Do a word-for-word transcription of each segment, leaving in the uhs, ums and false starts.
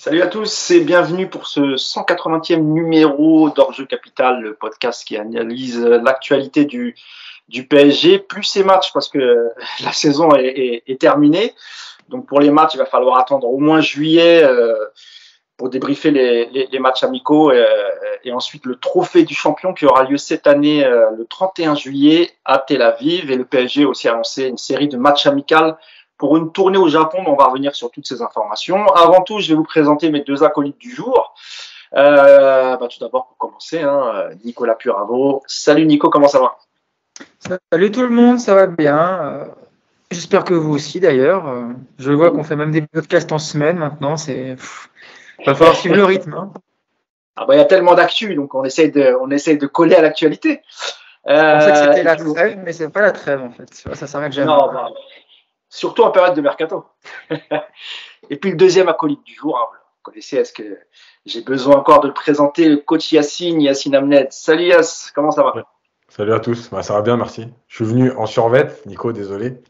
Salut à tous et bienvenue pour ce cent quatre-vingtième numéro d'Hors-Jeu Capital, le podcast qui analyse l'actualité du, du P S G, plus ses matchs parce que la saison est, est, est terminée. Donc pour les matchs, il va falloir attendre au moins juillet euh, pour débriefer les, les, les matchs amicaux et, et ensuite le trophée du champion qui aura lieu cette année euh, le trente et un juillet à Tel Aviv. Et le P S G a aussi annoncé une série de matchs amicaux pour une tournée au Japon, mais on va revenir sur toutes ces informations. Avant tout, je vais vous présenter mes deux acolytes du jour. Euh, bah, tout d'abord, pour commencer, hein, Nicolas Puravo. Salut Nico, comment ça va? Salut tout le monde, ça va bien. Euh, j'espère que vous aussi d'ailleurs. Euh, je vois qu'on fait même des podcasts en semaine maintenant. C'est, il va falloir suivre le rythme. Hein. Ah bah, il y a tellement d'actu, donc on essaye de, on essaye de coller à l'actualité. Euh, je pensais que c'était la trêve, mais c'est pas la trêve en fait. Ça s'arrête jamais. Non, bah, surtout en période de mercato. Et puis le deuxième acolyte du jour, hein, vous connaissez, est-ce que j'ai besoin encore de le présenter, le coach Yacine, Yacine Amned. Salut Yass, comment ça va? Ouais. Salut à tous, bah, ça va bien, merci. Je suis venu en survêt, Nico, désolé.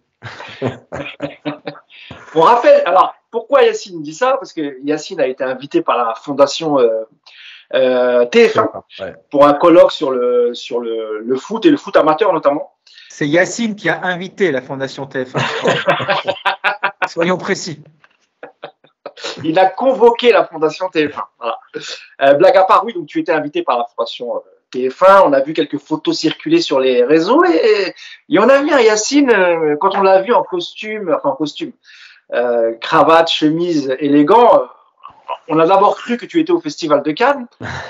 On rappelle, alors pourquoi Yacine dit ça? Parce que Yacine a été invité par la fondation euh, euh, T F un ouais. pour un colloque sur le, sur le, le foot et le foot amateur notamment. C'est Yacine qui a invité la fondation T F un. Soyons précis. Il a convoqué la fondation T F un. Voilà. Euh, blague à part, oui, donc tu étais invité par la fondation euh, T F un. On a vu quelques photos circuler sur les réseaux et il y en a vu un Yacine, euh, quand on l'a vu en costume, enfin en costume, euh, cravate, chemise, élégant, euh, on a d'abord cru que tu étais au Festival de Cannes.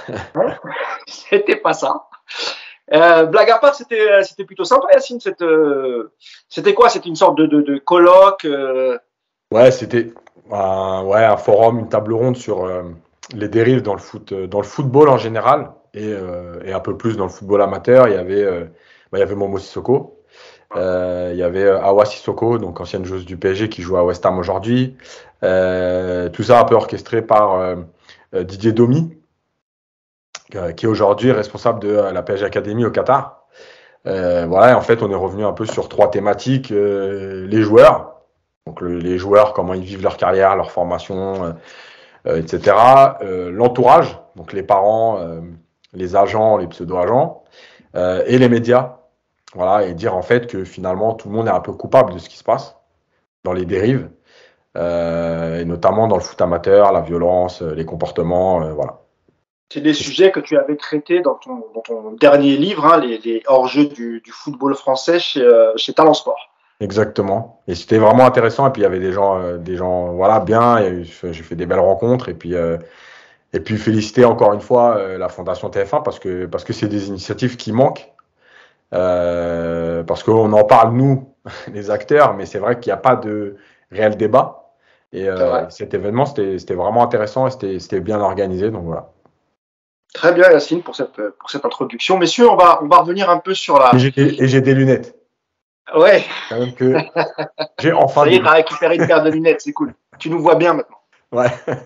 C'était pas ça. Euh, blague à part, c'était c'était plutôt sympa, Yacine. C'était euh, c'était quoi? C'était une sorte de de, de colloque. Euh... Ouais, c'était un ouais un forum, une table ronde sur euh, les dérives dans le foot, dans le football en général et euh, et un peu plus dans le football amateur. Il y avait euh, bah, il y avait Momo Sissoko, euh, il y avait Awa Sissoko, donc ancienne joueuse du P S G qui joue à West Ham aujourd'hui. Euh, tout ça un peu orchestré par euh, Didier Domi, qui est aujourd'hui responsable de la P S G Academy au Qatar. Euh, voilà, et en fait, on est revenu un peu sur trois thématiques. Euh, les joueurs, donc le, les joueurs, comment ils vivent leur carrière, leur formation, euh, et cetera. Euh, l'entourage, donc les parents, euh, les agents, les pseudo-agents, euh, et les médias. Voilà, et dire en fait que finalement, tout le monde est un peu coupable de ce qui se passe dans les dérives, euh, et notamment dans le foot amateur, la violence, les comportements, euh, voilà. C'est des sujets que tu avais traités dans ton, dans ton dernier livre, hein, les, les hors-jeux du, du football français chez, euh, chez Talent Sport. Exactement. Et c'était vraiment intéressant. Et puis il y avait des gens, euh, des gens, voilà, bien. J'ai fait des belles rencontres. Et puis, euh, et puis féliciter encore une fois euh, la Fondation T F un parce que parce que c'est des initiatives qui manquent. Euh, parce qu'on en parle nous, les acteurs, mais c'est vrai qu'il n'y a pas de réel débat. Et euh, cet événement, c'était c'était vraiment intéressant et c'était c'était bien organisé. Donc voilà. Très bien, Yacine, pour cette, pour cette introduction. Messieurs, on va, on va revenir un peu sur la. Et j'ai des, et j'ai des lunettes. Ouais. Quand même que j'ai enfin. Ça y est, t'as récupéré une paire de lunettes, c'est cool. Tu nous vois bien maintenant. Ouais.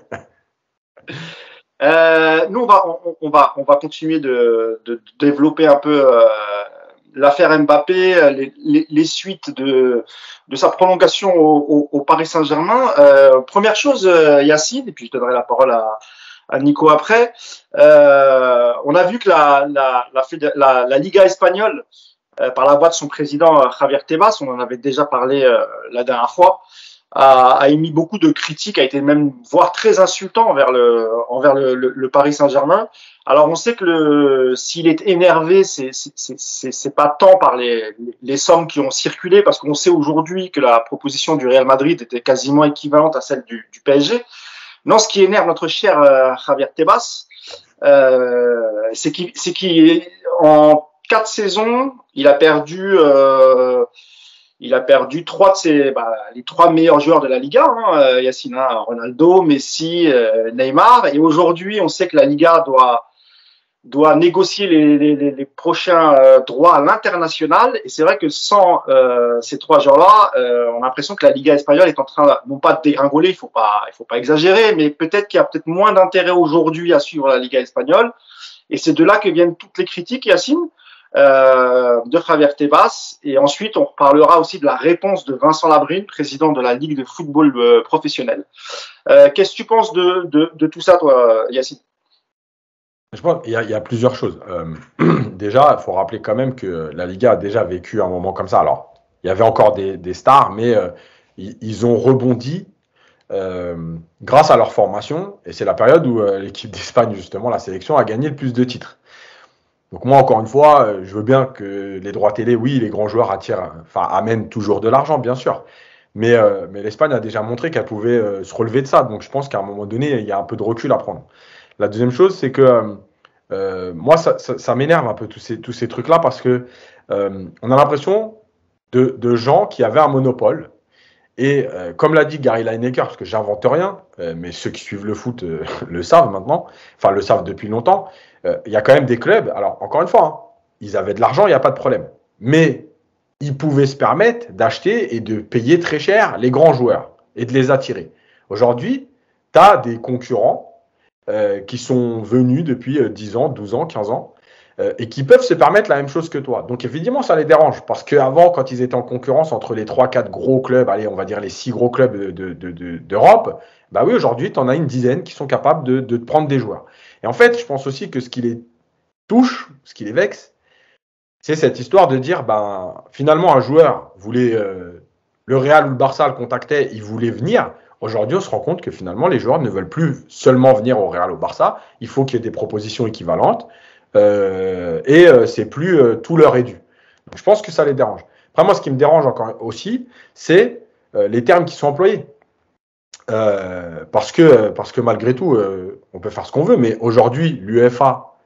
euh, nous, on va, on, on, va, on va continuer de, de, de développer un peu euh, l'affaire Mbappé, les, les, les suites de, de sa prolongation au, au, au Paris Saint-Germain. Euh, première chose, Yacine, et puis je donnerai la parole à. à Nico après. Euh, on a vu que la, la, la, la, la Liga espagnole, euh, par la voix de son président euh, Javier Tebas, on en avait déjà parlé euh, la dernière fois, a, a émis beaucoup de critiques, a été même voire très insultant envers le, envers le, le, le Paris Saint-Germain. Alors on sait que le, s'il est énervé, c'est, c'est, c'est, c'est pas tant par les, les sommes qui ont circulé, parce qu'on sait aujourd'hui que la proposition du Real Madrid était quasiment équivalente à celle du, du P S G. Non, ce qui énerve notre cher euh, Javier Tebas, euh, c'est qu'il, c'est qu'il, en quatre saisons, il a perdu, euh, il a perdu trois de ses, bah, les trois meilleurs joueurs de la Liga, hein, Yacine, hein, Ronaldo, Messi, euh, Neymar, et aujourd'hui, on sait que la Liga doit doit négocier les, les, les prochains euh, droits à l'international. Et c'est vrai que sans euh, ces trois joueurs-là, euh, on a l'impression que la Liga espagnole est en train, non pas de dégringoler, il faut pas, il faut pas exagérer, mais peut-être qu'il y a peut-être moins d'intérêt aujourd'hui à suivre la Liga espagnole. Et c'est de là que viennent toutes les critiques, Yacine. euh, de Javier Tebas. Et ensuite, on reparlera aussi de la réponse de Vincent Labrune, président de la Ligue de football euh, professionnel. Euh, qu'est-ce que tu penses de, de, de tout ça, toi, Yacine? Je pense qu'il y, y a plusieurs choses. Euh, déjà, il faut rappeler quand même que la Liga a déjà vécu un moment comme ça. Alors, il y avait encore des, des stars, mais euh, ils, ils ont rebondi euh, grâce à leur formation. Et c'est la période où euh, l'équipe d'Espagne, justement, la sélection, a gagné le plus de titres. Donc moi, encore une fois, euh, je veux bien que les droits télé, oui, les grands joueurs attirent, enfin, amènent toujours de l'argent, bien sûr. Mais, euh, mais l'Espagne a déjà montré qu'elle pouvait euh, se relever de ça. Donc je pense qu'à un moment donné, il y a un peu de recul à prendre. La deuxième chose, c'est que euh, moi, ça, ça, ça m'énerve un peu tous ces, tous ces trucs-là parce que euh, on a l'impression de, de gens qui avaient un monopole. Et euh, comme l'a dit Gary Lineker, parce que j'invente rien, euh, mais ceux qui suivent le foot euh, le savent maintenant, enfin le savent depuis longtemps, euh, il y a quand même des clubs, alors encore une fois, hein, ils avaient de l'argent, il n'y a pas de problème. Mais ils pouvaient se permettre d'acheter et de payer très cher les grands joueurs et de les attirer. Aujourd'hui, tu as des concurrents Euh, qui sont venus depuis euh, dix ans, douze ans, quinze ans, euh, et qui peuvent se permettre la même chose que toi. Donc évidemment, ça les dérange, parce qu'avant, quand ils étaient en concurrence entre les trois quatre gros clubs, allez, on va dire les six gros clubs de, de, de, de, d'Europe, bah oui, aujourd'hui, tu en as une dizaine qui sont capables de, de te prendre des joueurs. Et en fait, je pense aussi que ce qui les touche, ce qui les vexe, c'est cette histoire de dire, ben, finalement, un joueur voulait, euh, le Real ou le Barça le contactait, il voulait venir. Aujourd'hui, on se rend compte que finalement, les joueurs ne veulent plus seulement venir au Real ou au Barça. Il faut qu'il y ait des propositions équivalentes. Euh, et euh, c'est plus euh, tout leur est dû. Donc, je pense que ça les dérange. Après, moi, ce qui me dérange encore aussi, c'est euh, les termes qui sont employés. Euh, parce, que, parce que malgré tout, euh, on peut faire ce qu'on veut, mais aujourd'hui, l'UEFA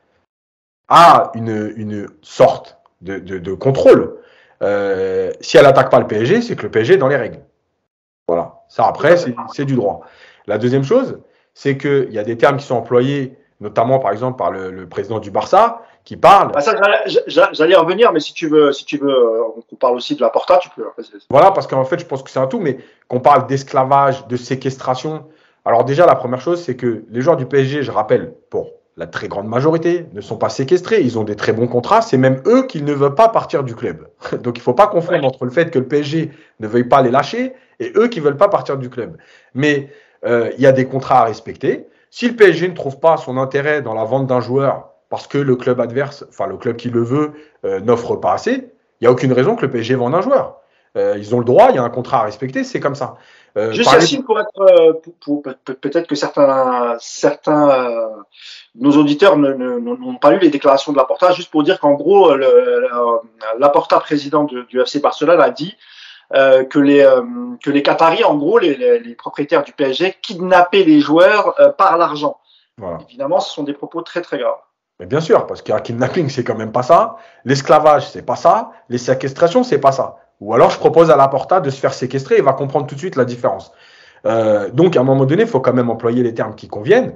a une, une sorte de, de, de contrôle. Euh, si elle n'attaque pas le P S G, c'est que le P S G est dans les règles. Voilà. Ça, après, c'est, c'est du droit. La deuxième chose, c'est qu'il y a des termes qui sont employés, notamment, par exemple, par le, le président du Barça, qui parle… Ah, ça, j'allais, j'allais en venir, mais si tu veux, si tu veux, on parle aussi de la Porta, tu peux. Voilà, parce qu'en fait, je pense que c'est un tout, mais qu'on parle d'esclavage, de séquestration. Alors déjà, la première chose, c'est que les joueurs du P S G, je rappelle, pour la très grande majorité, ne sont pas séquestrés. Ils ont des très bons contrats. C'est même eux qui ne veulent pas partir du club. Donc, il ne faut pas confondre ouais. entre le fait que le P S G ne veuille pas les lâcher et eux qui ne veulent pas partir du club. Mais euh, il y a des contrats à respecter. Si le P S G ne trouve pas son intérêt dans la vente d'un joueur parce que le club adverse, enfin le club qui le veut, euh, n'offre pas assez, il n'y a aucune raison que le P S G vende un joueur. Euh, ils ont le droit, il y a un contrat à respecter, c'est comme ça. Euh, Juste Yacine, pour être, euh, pour, pour, peut-être que certains, certains euh, nos auditeurs ne, ne, n'ont pas lu les déclarations de Laporta, juste pour dire qu'en gros, le, le, Laporta, président de, du F C Barcelone, a dit euh, que les euh, que les Qataris, en gros, les, les, les propriétaires du P S G, kidnappaient les joueurs euh, par l'argent. Voilà. Évidemment, ce sont des propos très très graves. Mais bien sûr, parce qu'un kidnapping, c'est quand même pas ça. L'esclavage, c'est pas ça. Les séquestrations, c'est pas ça. Ou alors, je propose à Laporta de se faire séquestrer et il va comprendre tout de suite la différence. Euh, donc, à un moment donné, il faut quand même employer les termes qui conviennent.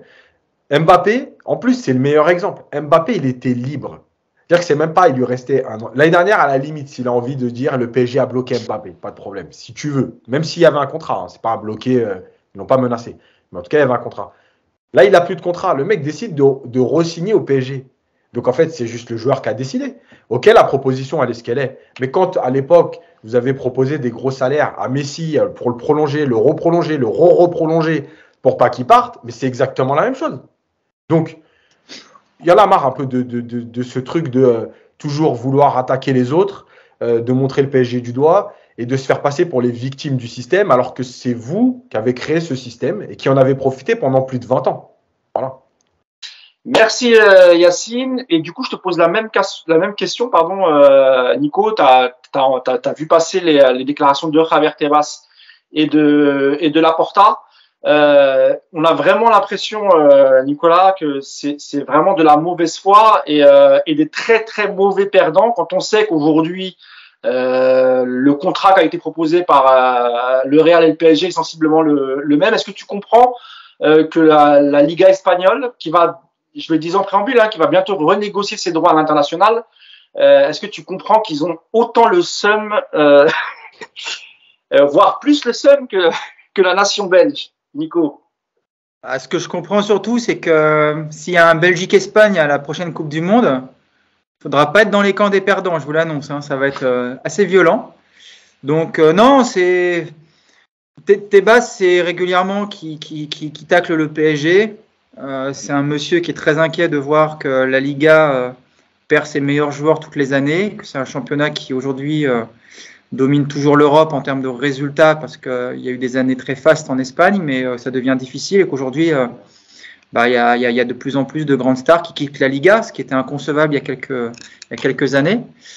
Mbappé, en plus, c'est le meilleur exemple. Mbappé, il était libre. C'est-à-dire que c'est même pas, il lui restait un an. L'année dernière, à la limite, s'il a envie de dire le P S G a bloqué Mbappé, pas de problème. Si tu veux, même s'il y avait un contrat, hein, c'est pas bloqué, euh, ils n'ont pas menacé. Mais en tout cas, il y avait un contrat. Là, il n'a plus de contrat. Le mec décide de, de re-signer au P S G. Donc, en fait, c'est juste le joueur qui a décidé. Ok, la proposition, elle est ce qu'elle est. Mais quand, à l'époque, vous avez proposé des gros salaires à Messi pour le prolonger, le reprolonger, le re-reprolonger pour pas qu'il parte, mais c'est exactement la même chose. Donc, il y en a marre un peu de, de, de, de ce truc de euh, toujours vouloir attaquer les autres, euh, de montrer le P S G du doigt et de se faire passer pour les victimes du système, alors que c'est vous qui avez créé ce système et qui en avez profité pendant plus de vingt ans. Voilà. Merci euh, Yacine. Et du coup, je te pose la même, la même question, pardon, euh, Nico. Tu as vu passer les, les déclarations de Javier Tebas et de, et de Laporta. Euh, on a vraiment l'impression, euh, Nicolas, que c'est vraiment de la mauvaise foi et, euh, et des très très mauvais perdants quand on sait qu'aujourd'hui, euh, le contrat qui a été proposé par euh, le Real et le P S G est sensiblement le, le même. Est-ce que tu comprends euh, que la, la Liga espagnole, qui va, je le dis en préambule, hein, qui va bientôt renégocier ses droits à l'international, euh, est-ce que tu comprends qu'ils ont autant le seum, euh, euh, voire plus le seum que, que la nation belge? Nico. Ah, ce que je comprends surtout, c'est que euh, s'il y a un Belgique-Espagne à la prochaine Coupe du Monde, faudra pas être dans les camps des perdants, je vous l'annonce, hein, ça va être euh, assez violent. Donc euh, non, c'est Tebas, c'est régulièrement qui, qui, qui, qui tacle le P S G. Euh, c'est un monsieur qui est très inquiet de voir que la Liga euh, perd ses meilleurs joueurs toutes les années, que c'est un championnat qui aujourd'hui euh, domine toujours l'Europe en termes de résultats parce qu'il euh, y a eu des années très fastes en Espagne, mais euh, ça devient difficile et qu'aujourd'hui, euh, bah, y a, y a, y a de plus en plus de grandes stars qui quittent la Liga, ce qui était inconcevable il y a quelques, il y a quelques années.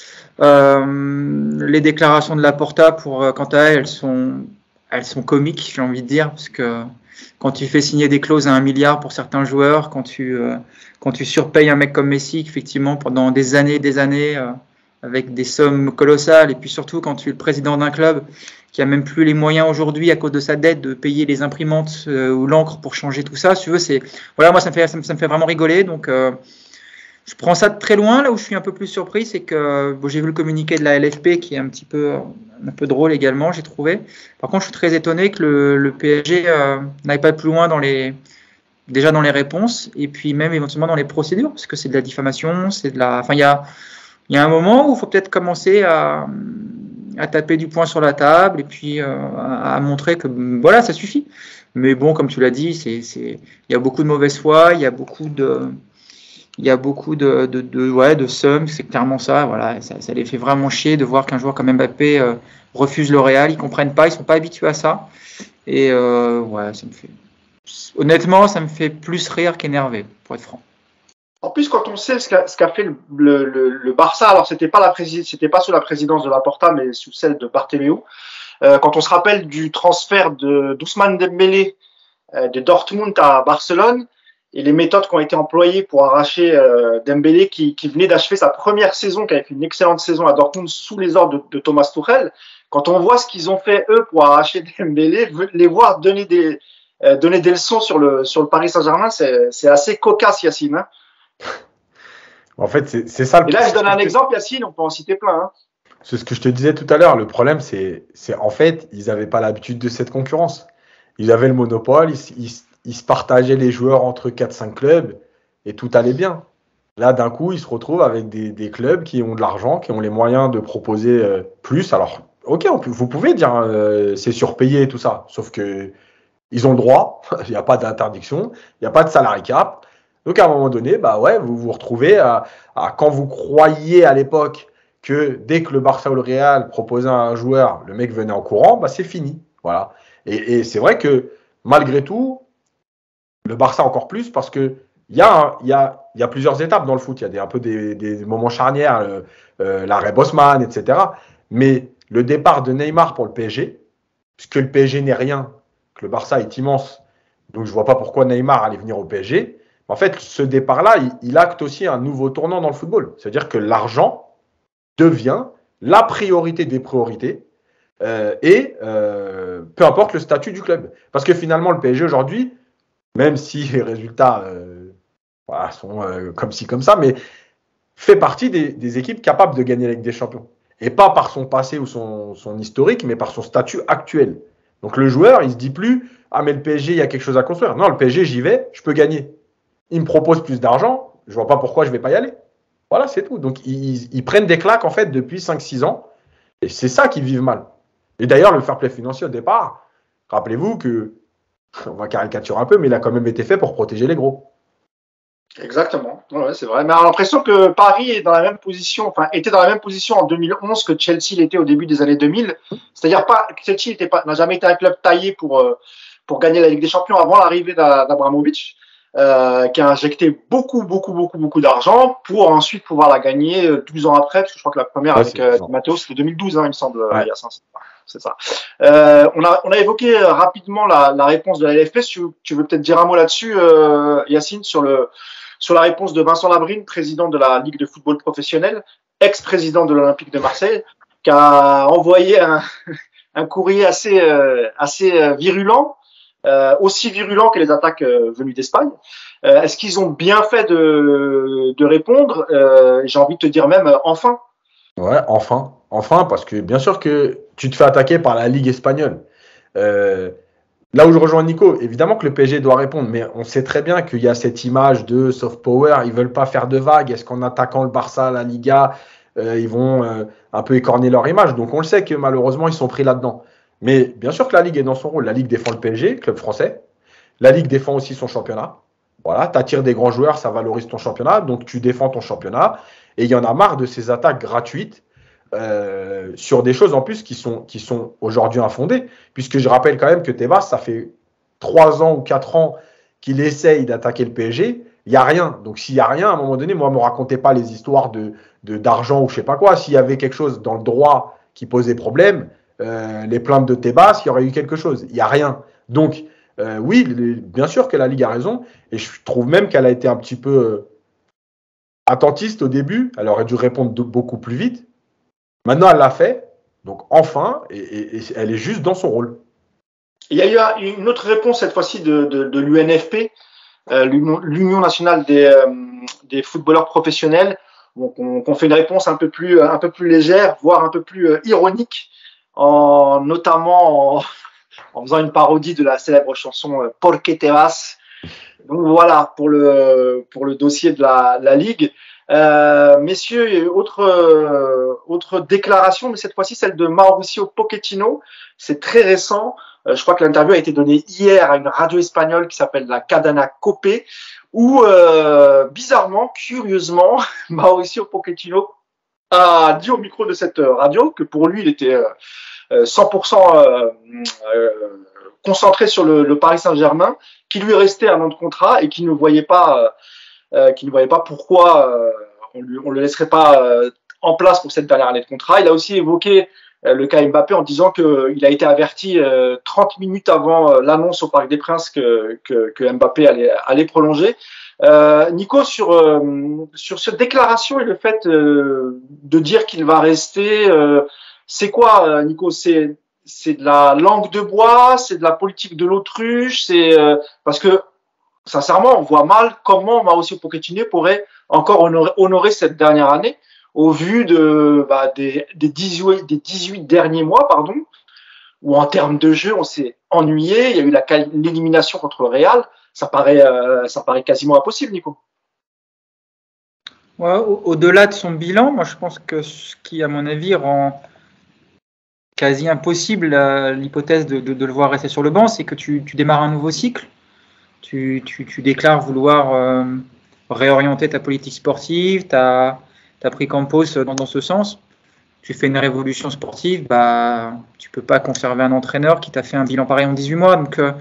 Euh, les déclarations de Laporta, pour, quant à elles, elles sont, elles sont comiques, j'ai envie de dire, parce que quand tu fais signer des clauses à un milliard pour certains joueurs, quand tu, euh, quand tu surpayes un mec comme Messi, effectivement, pendant des années et des années, euh, avec des sommes colossales, et puis surtout quand tu es le président d'un club qui a même plus les moyens aujourd'hui à cause de sa dette de payer les imprimantes euh, ou l'encre pour changer tout ça, si tu veux, c'est voilà, moi ça me fait ça me, ça me fait vraiment rigoler, donc euh, je prends ça de très loin. Là où je suis un peu plus surpris, c'est que bon, j'ai vu le communiqué de la L F P qui est un petit peu un peu drôle également, j'ai trouvé. Par contre, je suis très étonné que le, le P S G euh, n'aille pas plus loin dans les déjà dans les réponses et puis même éventuellement dans les procédures, parce que c'est de la diffamation, c'est de la, enfin il y a il y a un moment où il faut peut-être commencer à, à taper du poing sur la table et puis euh, à, à montrer que voilà, ça suffit. Mais bon, comme tu l'as dit, c'est, c'est, il y a beaucoup de mauvaise foi, il y a beaucoup de, il y a beaucoup de, de, de, ouais, de sommes, c'est clairement ça. Voilà, ça, ça les fait vraiment chier de voir qu'un joueur comme Mbappé euh, refuse le Real, ils comprennent pas, ils sont pas habitués à ça. Et euh, ouais, ça me fait, honnêtement, ça me fait plus rire qu'énerver, pour être franc. En plus, quand on sait ce qu'a, ce qu'a fait le, le, le, le Barça, alors c'était pas la présidence, c'était pas sous la présidence de Laporta, mais sous celle de Bartomeu. Euh, quand on se rappelle du transfert de d'Ousmane Dembélé euh, de Dortmund à Barcelone et les méthodes qui ont été employées pour arracher euh, Dembélé, qui, qui venait d'achever sa première saison, qui avait fait une excellente saison à Dortmund sous les ordres de, de Thomas Tuchel. Quand on voit ce qu'ils ont fait eux pour arracher Dembélé, les voir donner des euh, donner des leçons sur le sur le Paris Saint-Germain, c'est c'est assez cocasse, Yacine. Hein. En fait, c'est, c'est ça le Et là, je donne un exemple, Yacine, on peut en citer plein. Hein. C'est ce que je te disais tout à l'heure. Le problème, c'est, c'est en fait, ils n'avaient pas l'habitude de cette concurrence. Ils avaient le monopole, ils, ils, ils se partageaient les joueurs entre quatre cinq clubs et tout allait bien. Là, d'un coup, ils se retrouvent avec des, des clubs qui ont de l'argent, qui ont les moyens de proposer euh, plus. Alors, ok, on peut, vous pouvez dire euh, c'est surpayé et tout ça, sauf que ils ont le droit, il n'y a pas d'interdiction, il n'y a pas de salary cap. Donc, à un moment donné, bah ouais, vous vous retrouvez à, à quand vous croyiez à l'époque que dès que le Barça ou le Real proposait un joueur, le mec venait en courant, bah c'est fini. Voilà. Et, et c'est vrai que malgré tout, le Barça encore plus, parce que il y a, il y a, il y a plusieurs étapes dans le foot. Il y a des, un peu des, des moments charnières, euh, euh, l'arrêt Bosman, et cetera. Mais le départ de Neymar pour le P S G, puisque le P S G n'est rien, que le Barça est immense, donc je vois pas pourquoi Neymar allait venir au P S G. En fait, ce départ-là, il, il acte aussi un nouveau tournant dans le football. C'est-à-dire que l'argent devient la priorité des priorités euh, et euh, peu importe le statut du club. Parce que finalement, le P S G aujourd'hui, même si les résultats euh, voilà, sont euh, comme ci, comme ça, mais fait partie des, des équipes capables de gagner la Ligue des Champions. Et pas par son passé ou son, son historique, mais par son statut actuel. Donc le joueur, il se dit plus « Ah mais le P S G, il y a quelque chose à construire. » Non, le P S G, j'y vais, je peux gagner. Il me propose plus d'argent, je vois pas pourquoi je vais pas y aller. Voilà, c'est tout. Donc, ils, ils prennent des claques, en fait, depuis cinq six ans. Et c'est ça qu'ils vivent mal. Et d'ailleurs, le fair play financier, au départ, rappelez-vous que, on va caricaturer un peu, mais il a quand même été fait pour protéger les gros. Exactement. Ouais, c'est vrai. Mais on a l'impression que Paris est dans la même position, enfin, était dans la même position en deux mille onze que Chelsea l'était au début des années deux mille. C'est-à-dire pas, Chelsea était pas, n'a jamais été un club taillé pour, pour gagner la Ligue des Champions avant l'arrivée d'Abramovich. Euh, qui a injecté beaucoup, beaucoup, beaucoup, beaucoup d'argent pour ensuite pouvoir la gagner douze ans après, parce que je crois que la première ouais, avec euh, Matteo, c'était deux mille douze, hein, il me semble. Ouais. C'est ça. Euh, on a, on a évoqué rapidement la, la réponse de la L F P. Tu, tu veux peut-être dire un mot là-dessus, euh, Yacine, sur le, sur la réponse de Vincent Labrine, président de la Ligue de football professionnel, ex-président de l'Olympique de Marseille, qui a envoyé un, un courrier assez, euh, assez virulent. Euh, aussi virulent que les attaques euh, venues d'Espagne. Euh, est-ce qu'ils ont bien fait de, de répondre euh, j'ai envie de te dire même, euh, enfin. Ouais, enfin. Enfin, parce que bien sûr que tu te fais attaquer par la Ligue espagnole. Euh, là où je rejoins Nico, évidemment que le P S G doit répondre, mais on sait très bien qu'il y a cette image de soft power, ils veulent pas faire de vagues. Est-ce qu'en attaquant le Barça, la Liga, euh, ils vont euh, un peu écorner leur image? Donc on le sait que malheureusement, ils sont pris là-dedans. Mais bien sûr que la Ligue est dans son rôle. La Ligue défend le P S G, club français. La Ligue défend aussi son championnat. Voilà, tu attires des grands joueurs, ça valorise ton championnat, donc tu défends ton championnat. Et il y en a marre de ces attaques gratuites euh, sur des choses en plus qui sont, qui sont aujourd'hui infondées. Puisque je rappelle quand même que Tebas, ça fait trois ans ou quatre ans qu'il essaye d'attaquer le P S G. Il n'y a rien. Donc s'il n'y a rien, à un moment donné, moi, ne me racontez pas les histoires de, de, d'argent ou je ne sais pas quoi. S'il y avait quelque chose dans le droit qui posait problème, euh, les plaintes de Tebas, il y aurait eu quelque chose. Il n'y a rien. Donc, Euh, oui, bien sûr que la Ligue a raison, et je trouve même qu'elle a été un petit peu euh, attentiste au début. Elle aurait dû répondre de, beaucoup plus vite. Maintenant, elle l'a fait, donc enfin, et, et, et elle est juste dans son rôle. Il y a eu une autre réponse cette fois-ci de, de, de l'U N F P, euh, l'Union nationale des, euh, des footballeurs professionnels. Donc, on, on fait une réponse un peu plus, un peu plus légère, voire un peu plus euh, ironique, en notamment en en faisant une parodie de la célèbre chanson euh, Por qué te vas. Donc voilà pour le pour le dossier de la, la Ligue. Euh, messieurs, autre euh, autre déclaration, mais cette fois-ci celle de Mauricio Pochettino. C'est très récent. Euh, je crois que l'interview a été donnée hier à une radio espagnole qui s'appelle la Cadena Cope, où euh, bizarrement, curieusement, Mauricio Pochettino a dit au micro de cette radio que pour lui, il était euh, cent pour cent euh, euh, concentré sur le, le Paris Saint-Germain, qui lui restait un an de contrat et qui ne voyait pas, euh, qui ne voyait pas pourquoi euh, on, lui, on le laisserait pas euh, en place pour cette dernière année de contrat. Il a aussi évoqué euh, le cas Mbappé en disant qu'il a été averti euh, trente minutes avant euh, l'annonce au Parc des Princes que, que, que Mbappé allait, allait prolonger. Euh, Nico, sur euh, sur cette déclaration et le fait euh, de dire qu'il va rester. Euh, C'est quoi, Nico? C'est c'est de la langue de bois, c'est de la politique de l'autruche, c'est euh, parce que sincèrement, on voit mal comment Mauricio Pochettino pourrait encore honorer, honorer cette dernière année au vu de bah, des des dix-huit des dix-huit derniers mois, pardon, où en termes de jeu, on s'est ennuyé. Il y a eu la l'élimination contre le Real. Ça paraît euh, ça paraît quasiment impossible, Nico. Ouais, au-delà de son bilan, moi je pense que ce qui, à mon avis, rend quasi impossible euh, l'hypothèse de, de, de le voir rester sur le banc, c'est que tu, tu démarres un nouveau cycle, tu, tu, tu déclares vouloir euh, réorienter ta politique sportive, tu as pris Campos dans, dans ce sens, tu fais une révolution sportive, bah, tu ne peux pas conserver un entraîneur qui t'a fait un bilan pareil en dix-huit mois. Donc, euh,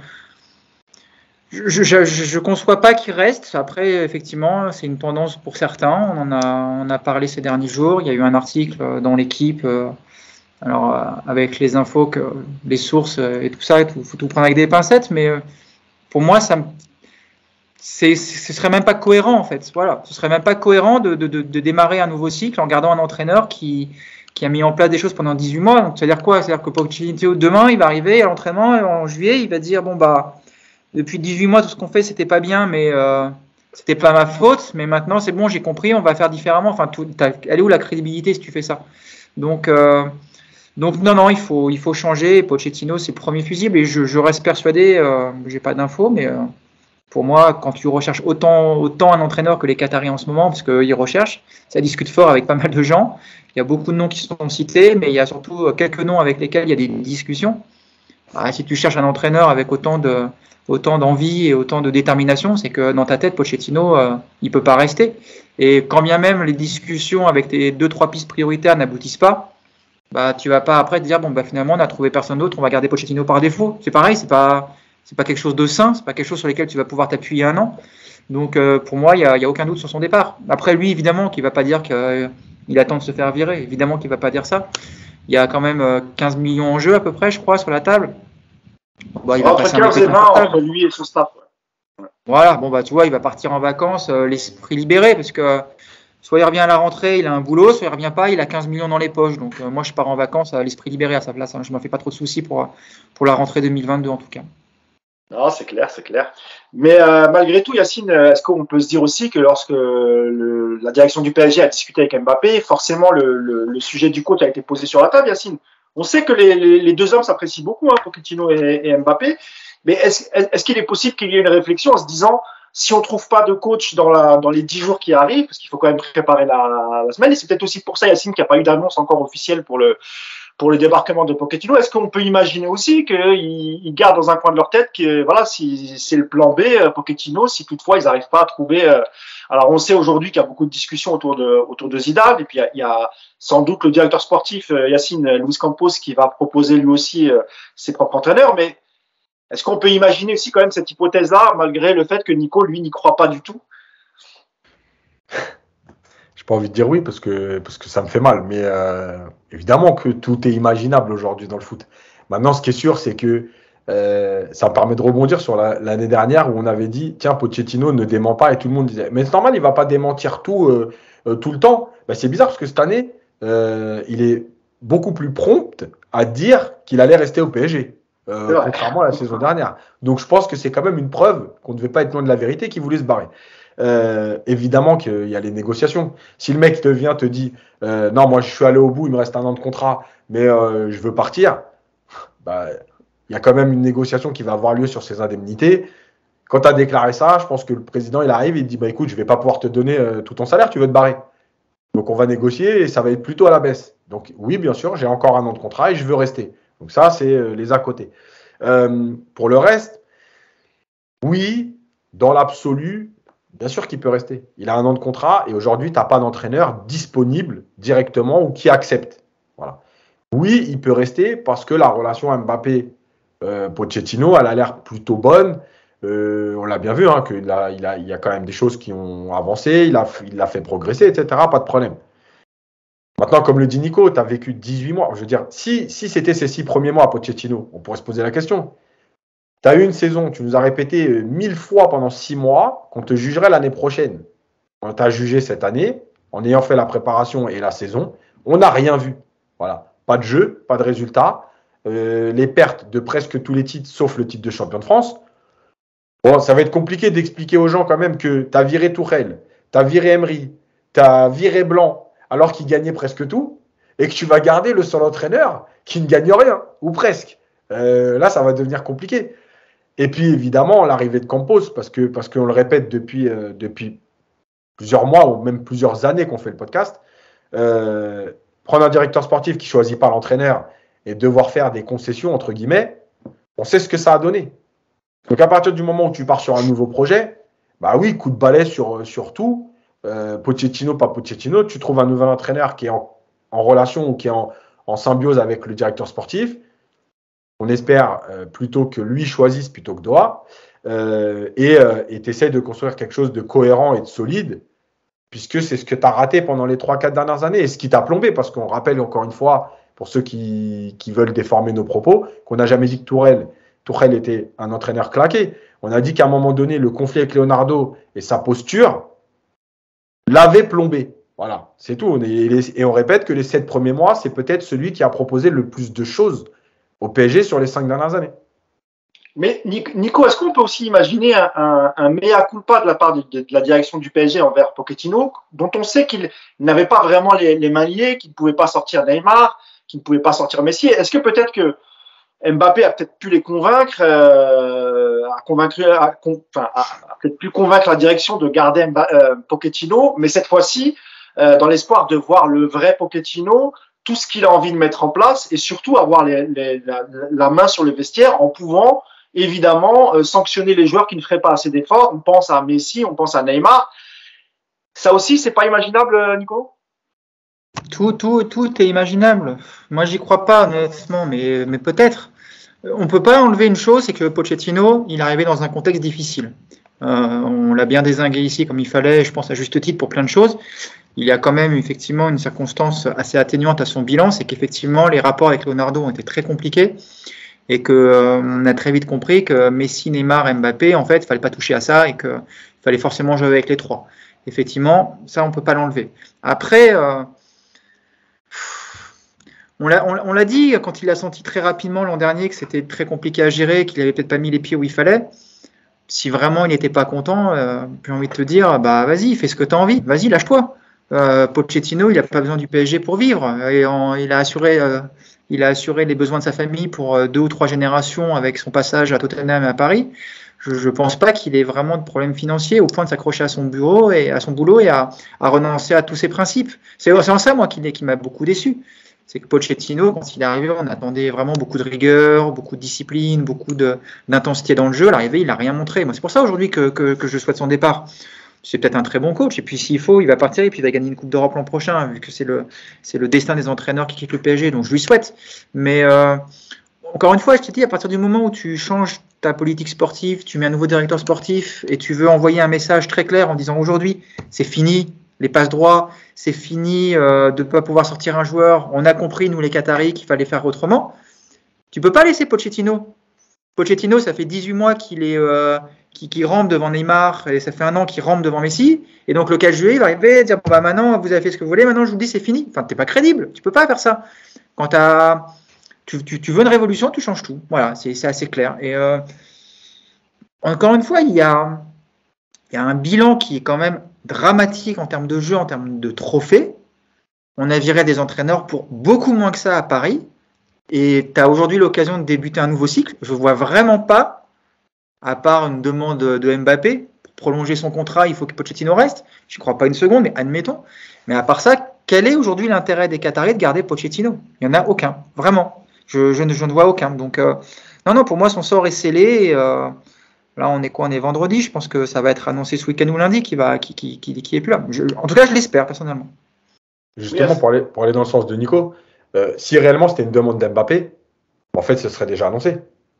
je ne conçois pas qu'il reste. Après, effectivement, c'est une tendance pour certains. On en a, on a parlé ces derniers jours. Il y a eu un article dans l'équipe. Euh, Alors, euh, avec les infos, que, les sources euh, et tout ça, il faut tout prendre avec des pincettes, mais euh, pour moi, ça, c'est, ce serait même pas cohérent, en fait. Voilà, ce serait même pas cohérent de, de, de, de démarrer un nouveau cycle en gardant un entraîneur qui, qui a mis en place des choses pendant dix-huit mois. Donc, ça veut dire quoi? C'est-à-dire que Pochettino, demain, il va arriver à l'entraînement en juillet, il va dire, bon, bah, depuis dix-huit mois, tout ce qu'on fait, c'était pas bien, mais euh, c'était pas ma faute, mais maintenant, c'est bon, j'ai compris, on va faire différemment. Enfin, tout, elle est où la crédibilité si tu fais ça? Donc, euh, Donc non, non, il faut, il faut changer. Pochettino, c'est le premier fusible et je, je reste persuadé, euh, j'ai pas d'infos, mais euh, pour moi, quand tu recherches autant, autant un entraîneur que les Qataris en ce moment, parce qu'ils recherchent, ça discute fort avec pas mal de gens. Il y a beaucoup de noms qui sont cités, mais il y a surtout quelques noms avec lesquels il y a des discussions. Ah, si tu cherches un entraîneur avec autant de, autant d'envie et autant de détermination, c'est que dans ta tête, Pochettino, euh, il peut pas rester. Et quand bien même les discussions avec tes deux, trois pistes prioritaires n'aboutissent pas, bah, tu vas pas après te dire bon bah finalement on a trouvé personne d'autre, on va garder Pochettino par défaut. C'est pareil, c'est pas c'est pas quelque chose de sain, c'est pas quelque chose sur lequel tu vas pouvoir t'appuyer un an. Donc euh, pour moi il y a, y a aucun doute sur son départ. Après lui évidemment qu'il va pas dire qu'il euh, attend de se faire virer, évidemment qu'il va pas dire ça. Il y a quand même euh, quinze millions en jeu à peu près je crois sur la table. Bah, il va entre quinze et vingt entre lui et son staff. Ouais. Voilà, bon bah tu vois il va partir en vacances euh, l'esprit libéré parce que soit il revient à la rentrée, il a un boulot, soit il revient pas, il a quinze millions dans les poches. Donc euh, moi je pars en vacances à l'esprit libéré à sa place. Hein. Je ne me fais pas trop de soucis pour, pour la rentrée deux mille vingt-deux en tout cas. Non, c'est clair, c'est clair. Mais euh, malgré tout, Yacine, est-ce qu'on peut se dire aussi que lorsque le, la direction du P S G a discuté avec Mbappé, forcément le, le, le sujet du coach a été posé sur la table, Yacine. On sait que les, les, les deux hommes s'apprécient beaucoup, hein, Pochettino et, et Mbappé. Mais est-ce, est-ce qu'il est possible qu'il y ait une réflexion en se disant, si on trouve pas de coach dans, la, dans les dix jours qui arrivent, parce qu'il faut quand même préparer la, la semaine, et c'est peut-être aussi pour ça, Yacine, qu'il n'y a pas eu d'annonce encore officielle pour le, pour le débarquement de Pochettino. Est-ce qu'on peut imaginer aussi qu'ils ils gardent dans un coin de leur tête que, voilà, si c'est le plan B, Pochettino, si toutefois ils n'arrivent pas à trouver. Euh, alors on sait aujourd'hui qu'il y a beaucoup de discussions autour de, autour de Zidane, et puis il y a, il y a sans doute le directeur sportif, Yacine, Luis Campos, qui va proposer lui aussi euh, ses propres entraîneurs, mais est-ce qu'on peut imaginer aussi quand même cette hypothèse-là, malgré le fait que Nico, lui, n'y croit pas du tout? J'ai pas envie de dire oui parce que, parce que ça me fait mal, mais euh, évidemment que tout est imaginable aujourd'hui dans le foot. Maintenant, ce qui est sûr, c'est que euh, ça me permet de rebondir sur la, l'année dernière où on avait dit tiens, Pochettino ne dément pas et tout le monde disait mais c'est normal, il va pas démentir tout, euh, euh, tout le temps. Ben, c'est bizarre parce que cette année, euh, il est beaucoup plus prompt à dire qu'il allait rester au P S G. Euh, contrairement à la saison dernière. Donc je pense que c'est quand même une preuve qu'on ne devait pas être loin de la vérité, qu'il voulait se barrer. Euh, évidemment qu'il y a les négociations. Si le mec te vient te dit euh, non, moi je suis allé au bout, il me reste un an de contrat, mais euh, je veux partir, bah, il y a quand même une négociation qui va avoir lieu sur ses indemnités. Quand tu as déclaré ça, je pense que le président il arrive et il dit bah écoute, je vais pas pouvoir te donner euh, tout ton salaire, tu veux te barrer. Donc on va négocier et ça va être plutôt à la baisse. Donc oui, bien sûr, j'ai encore un an de contrat et je veux rester. Donc ça, c'est euh, les à côté. Euh, pour le reste, oui, dans l'absolu, bien sûr qu'il peut rester. Il a un an de contrat et aujourd'hui, tu n'as pas d'entraîneur disponible directement ou qui accepte. Voilà. Oui, il peut rester parce que la relation Mbappé-Pochettino, elle a l'air plutôt bonne. Euh, on l'a bien vu, hein, qu'il a, il a, il y a quand même des choses qui ont avancé, il, a, il l'a fait progresser, et cetera. Pas de problème. Maintenant, comme le dit Nico, tu as vécu dix-huit mois. Je veux dire, si, si c'était ces six premiers mois à Pochettino, on pourrait se poser la question. Tu as eu une saison, tu nous as répété mille fois pendant six mois qu'on te jugerait l'année prochaine. On t'a jugé cette année, en ayant fait la préparation et la saison. On n'a rien vu. Voilà. Pas de jeu, pas de résultat. Euh, les pertes de presque tous les titres, sauf le titre de champion de France. Bon, ça va être compliqué d'expliquer aux gens quand même que tu as viré Tourelle, tu as viré Emery, tu as viré Blanc, alors qu'il gagnait presque tout, et que tu vas garder le seul entraîneur qui ne gagne rien, ou presque. Euh, là, ça va devenir compliqué. Et puis, évidemment, l'arrivée de Campos, parce que parce qu'on le répète depuis, euh, depuis plusieurs mois, ou même plusieurs années qu'on fait le podcast, euh, prendre un directeur sportif qui ne choisit pas l'entraîneur et devoir faire des concessions, entre guillemets, on sait ce que ça a donné. Donc, à partir du moment où tu pars sur un nouveau projet, bah oui, coup de balai sur, sur tout, Euh, Pochettino, pas Pochettino, tu trouves un nouvel entraîneur qui est en, en relation ou qui est en, en symbiose avec le directeur sportif. On espère euh, plutôt que lui choisisse plutôt que Doha. Euh, et tu essaies de construire quelque chose de cohérent et de solide, puisque c'est ce que tu as raté pendant les trois quatre dernières années et ce qui t'a plombé. Parce qu'on rappelle encore une fois, pour ceux qui, qui veulent déformer nos propos, qu'on n'a jamais dit que Tourelle, Tourelle était un entraîneur claqué. On a dit qu'à un moment donné, le conflit avec Leonardo et sa posture l'avait plombé. Voilà, c'est tout. Et on répète que les sept premiers mois, c'est peut-être celui qui a proposé le plus de choses au P S G sur les cinq dernières années. Mais Nico, est-ce qu'on peut aussi imaginer un, un, un mea culpa de la part de, de la direction du P S G envers Pochettino, dont on sait qu'il n'avait pas vraiment les, les mains liées, qu'il ne pouvait pas sortir Neymar, qu'il ne pouvait pas sortir Messi? Est-ce que peut-être que Mbappé a peut-être pu les convaincre, euh, a convaincre, a, enfin, a, a peut-être pu convaincre la direction de garder Mbappé, euh, Pochettino, mais cette fois-ci, euh, dans l'espoir de voir le vrai Pochettino, tout ce qu'il a envie de mettre en place et surtout avoir les, les, la, la main sur le vestiaire en pouvant évidemment euh, sanctionner les joueurs qui ne feraient pas assez d'efforts. On pense à Messi, on pense à Neymar. Ça aussi, c'est pas imaginable, Nico? Tout, tout, tout est imaginable. Moi, j'y crois pas, honnêtement, mais, mais peut-être. On peut pas enlever une chose, c'est que Pochettino, il est arrivé dans un contexte difficile. Euh, on l'a bien dézingué ici comme il fallait, je pense à juste titre pour plein de choses. Il y a quand même effectivement une circonstance assez atténuante à son bilan, c'est qu'effectivement les rapports avec Leonardo ont été très compliqués et qu'on euh, a très vite compris que Messi, Neymar, Mbappé, en fait, il fallait pas toucher à ça et qu'il fallait forcément jouer avec les trois. Effectivement, ça on peut pas l'enlever. Après, euh, on l'a, on, on l'a dit quand il a senti très rapidement l'an dernier que c'était très compliqué à gérer, qu'il avait peut-être pas mis les pieds où il fallait. Si vraiment il n'était pas content, euh, j'ai envie de te dire, bah vas-y, fais ce que tu as envie, vas-y, lâche-toi. Euh, Pochettino, il n'a pas besoin du P S G pour vivre. Et en, il a assuré euh, il a assuré les besoins de sa famille pour deux ou trois générations avec son passage à Tottenham et à Paris. Je ne pense pas qu'il ait vraiment de problème financier au point de s'accrocher à son bureau et à son boulot et à, à renoncer à tous ses principes. C'est en ça, moi, qui, qui m'a beaucoup déçu. C'est que Pochettino, quand il est arrivé, on attendait vraiment beaucoup de rigueur, beaucoup de discipline, beaucoup d'intensité dans le jeu. À l'arrivée, il n'a rien montré. Moi, c'est pour ça aujourd'hui que, que, que je souhaite son départ. C'est peut-être un très bon coach. Et puis, s'il faut, il va partir et puis il va gagner une Coupe d'Europe l'an prochain, vu que c'est le, c'est le destin des entraîneurs qui quittent le P S G. Donc, je lui souhaite. Mais euh, encore une fois, je te dis, à partir du moment où tu changes ta politique sportive, tu mets un nouveau directeur sportif et tu veux envoyer un message très clair en disant aujourd'hui, c'est fini, les passes droits, c'est fini euh, de ne pas pouvoir sortir un joueur. On a compris, nous les Qataris, qu'il fallait faire autrement. Tu ne peux pas laisser Pochettino. Pochettino, ça fait dix-huit mois qu'il est, euh, qui, qui rampe devant Neymar et ça fait un an qu'il rampe devant Messi. Et donc le quatre juillet, il va arriver et dire bon, bah, maintenant, vous avez fait ce que vous voulez, maintenant je vous dis c'est fini. Enfin, tu n'es pas crédible, tu ne peux pas faire ça. Quand t'as, tu, tu, tu veux une révolution, tu changes tout. Voilà, c'est assez clair. Et euh, encore une fois, il y a, il y a un bilan qui est quand même dramatique en termes de jeu, en termes de trophées. On a viré des entraîneurs pour beaucoup moins que ça à Paris. Et tu as aujourd'hui l'occasion de débuter un nouveau cycle. Je ne vois vraiment pas, à part une demande de Mbappé, pour prolonger son contrat, il faut que Pochettino reste. Je ne crois pas une seconde, mais admettons. Mais à part ça, quel est aujourd'hui l'intérêt des Qataris de garder Pochettino? Il n'y en a aucun, vraiment. Je, je, ne, je ne vois aucun. Donc, euh, non, non, pour moi, son sort est scellé. Et, euh, là, on est quoi? On est vendredi. Je pense que ça va être annoncé ce week-end ou lundi qui va, qui, qui, qui, qui est plus là. Je, en tout cas, je l'espère, personnellement. Justement, yes. pour, aller, pour aller dans le sens de Nico, Euh, si réellement c'était une demande d'Mbappé, en fait, ce serait déjà annoncé.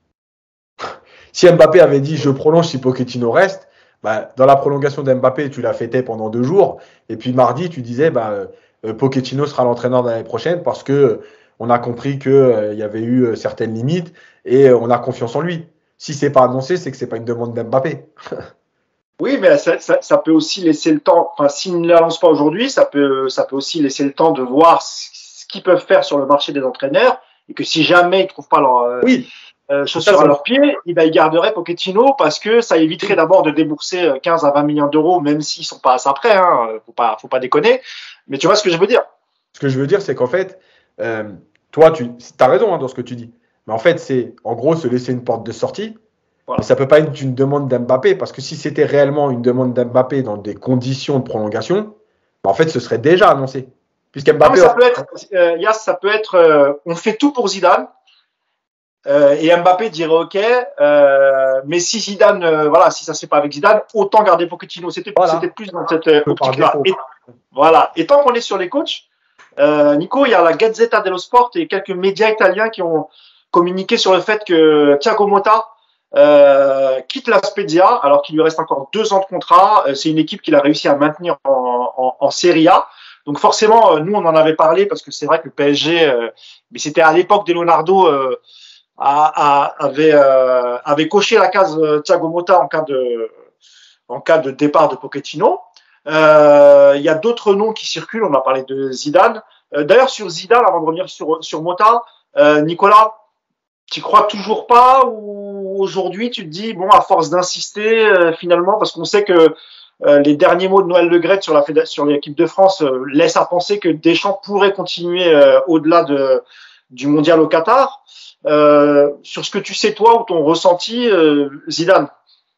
Si Mbappé avait dit je prolonge si Pochettino reste, bah, dans la prolongation d'Mbappé, tu l'as fêté pendant deux jours, et puis mardi, tu disais bah, euh, Pochettino sera l'entraîneur de l'année prochaine parce que euh, on a compris qu'il euh, y avait eu euh, certaines limites et euh, on a confiance en lui. Si c'est pas annoncé, c'est que c'est pas une demande d'Mbappé. Oui, mais ça, ça, ça peut aussi laisser le temps. Enfin, s'il ne l'annonce pas aujourd'hui, ça peut, ça peut aussi laisser le temps de voir ce qu'ils peuvent faire sur le marché des entraîneurs et que si jamais ils ne trouvent pas leur euh, oui. euh, chaussures à leurs pieds, eh ben, ils garderaient Pochettino parce que ça éviterait d'abord de débourser quinze à vingt millions d'euros, même s'ils sont pas à ça près. Hein, faut pas, faut pas déconner. Mais tu vois ce que je veux dire? Ce que je veux dire, c'est qu'en fait, euh, toi, tu as raison hein, dans ce que tu dis. Mais en fait, c'est en gros se laisser une porte de sortie. Voilà. Mais ça ne peut pas être une demande d'Mbappé parce que si c'était réellement une demande d'Mbappé dans des conditions de prolongation, bah, en fait, ce serait déjà annoncé. Non, ça peut être, euh, Yas, ça peut être, euh, on fait tout pour Zidane euh, et Mbappé dirait OK, euh, mais si Zidane, euh, voilà, si ça ne se fait pas avec Zidane, autant garder Pochettino. C'était voilà. plus dans cette euh, optique-là. Et, voilà. Et tant qu'on est sur les coachs, euh, Nico, il y a la Gazzetta dello Sport et quelques médias italiens qui ont communiqué sur le fait que Thiago Motta euh, quitte la Spezia alors qu'il lui reste encore deux ans de contrat. Euh, c'est une équipe qu'il a réussi à maintenir en, en, en Serie A. Donc forcément, nous, on en avait parlé parce que c'est vrai que le P S G, euh, mais c'était à l'époque de Leonardo, euh, a, a, avait, euh, avait coché la case Thiago Motta en cas de, en cas de départ de Pochettino. Euh, il y a d'autres noms qui circulent. On a parlé de Zidane. Euh, D'ailleurs, sur Zidane, avant de revenir sur, sur Motta, euh, Nicolas, tu crois toujours pas ou aujourd'hui tu te dis bon, à force d'insister, euh, finalement, parce qu'on sait que Euh, les derniers mots de Noël Le Graët sur la sur l'équipe de France euh, laissent à penser que Deschamps pourrait continuer euh, au-delà de du mondial au Qatar. Euh, sur ce que tu sais toi ou ton ressenti, euh, Zidane?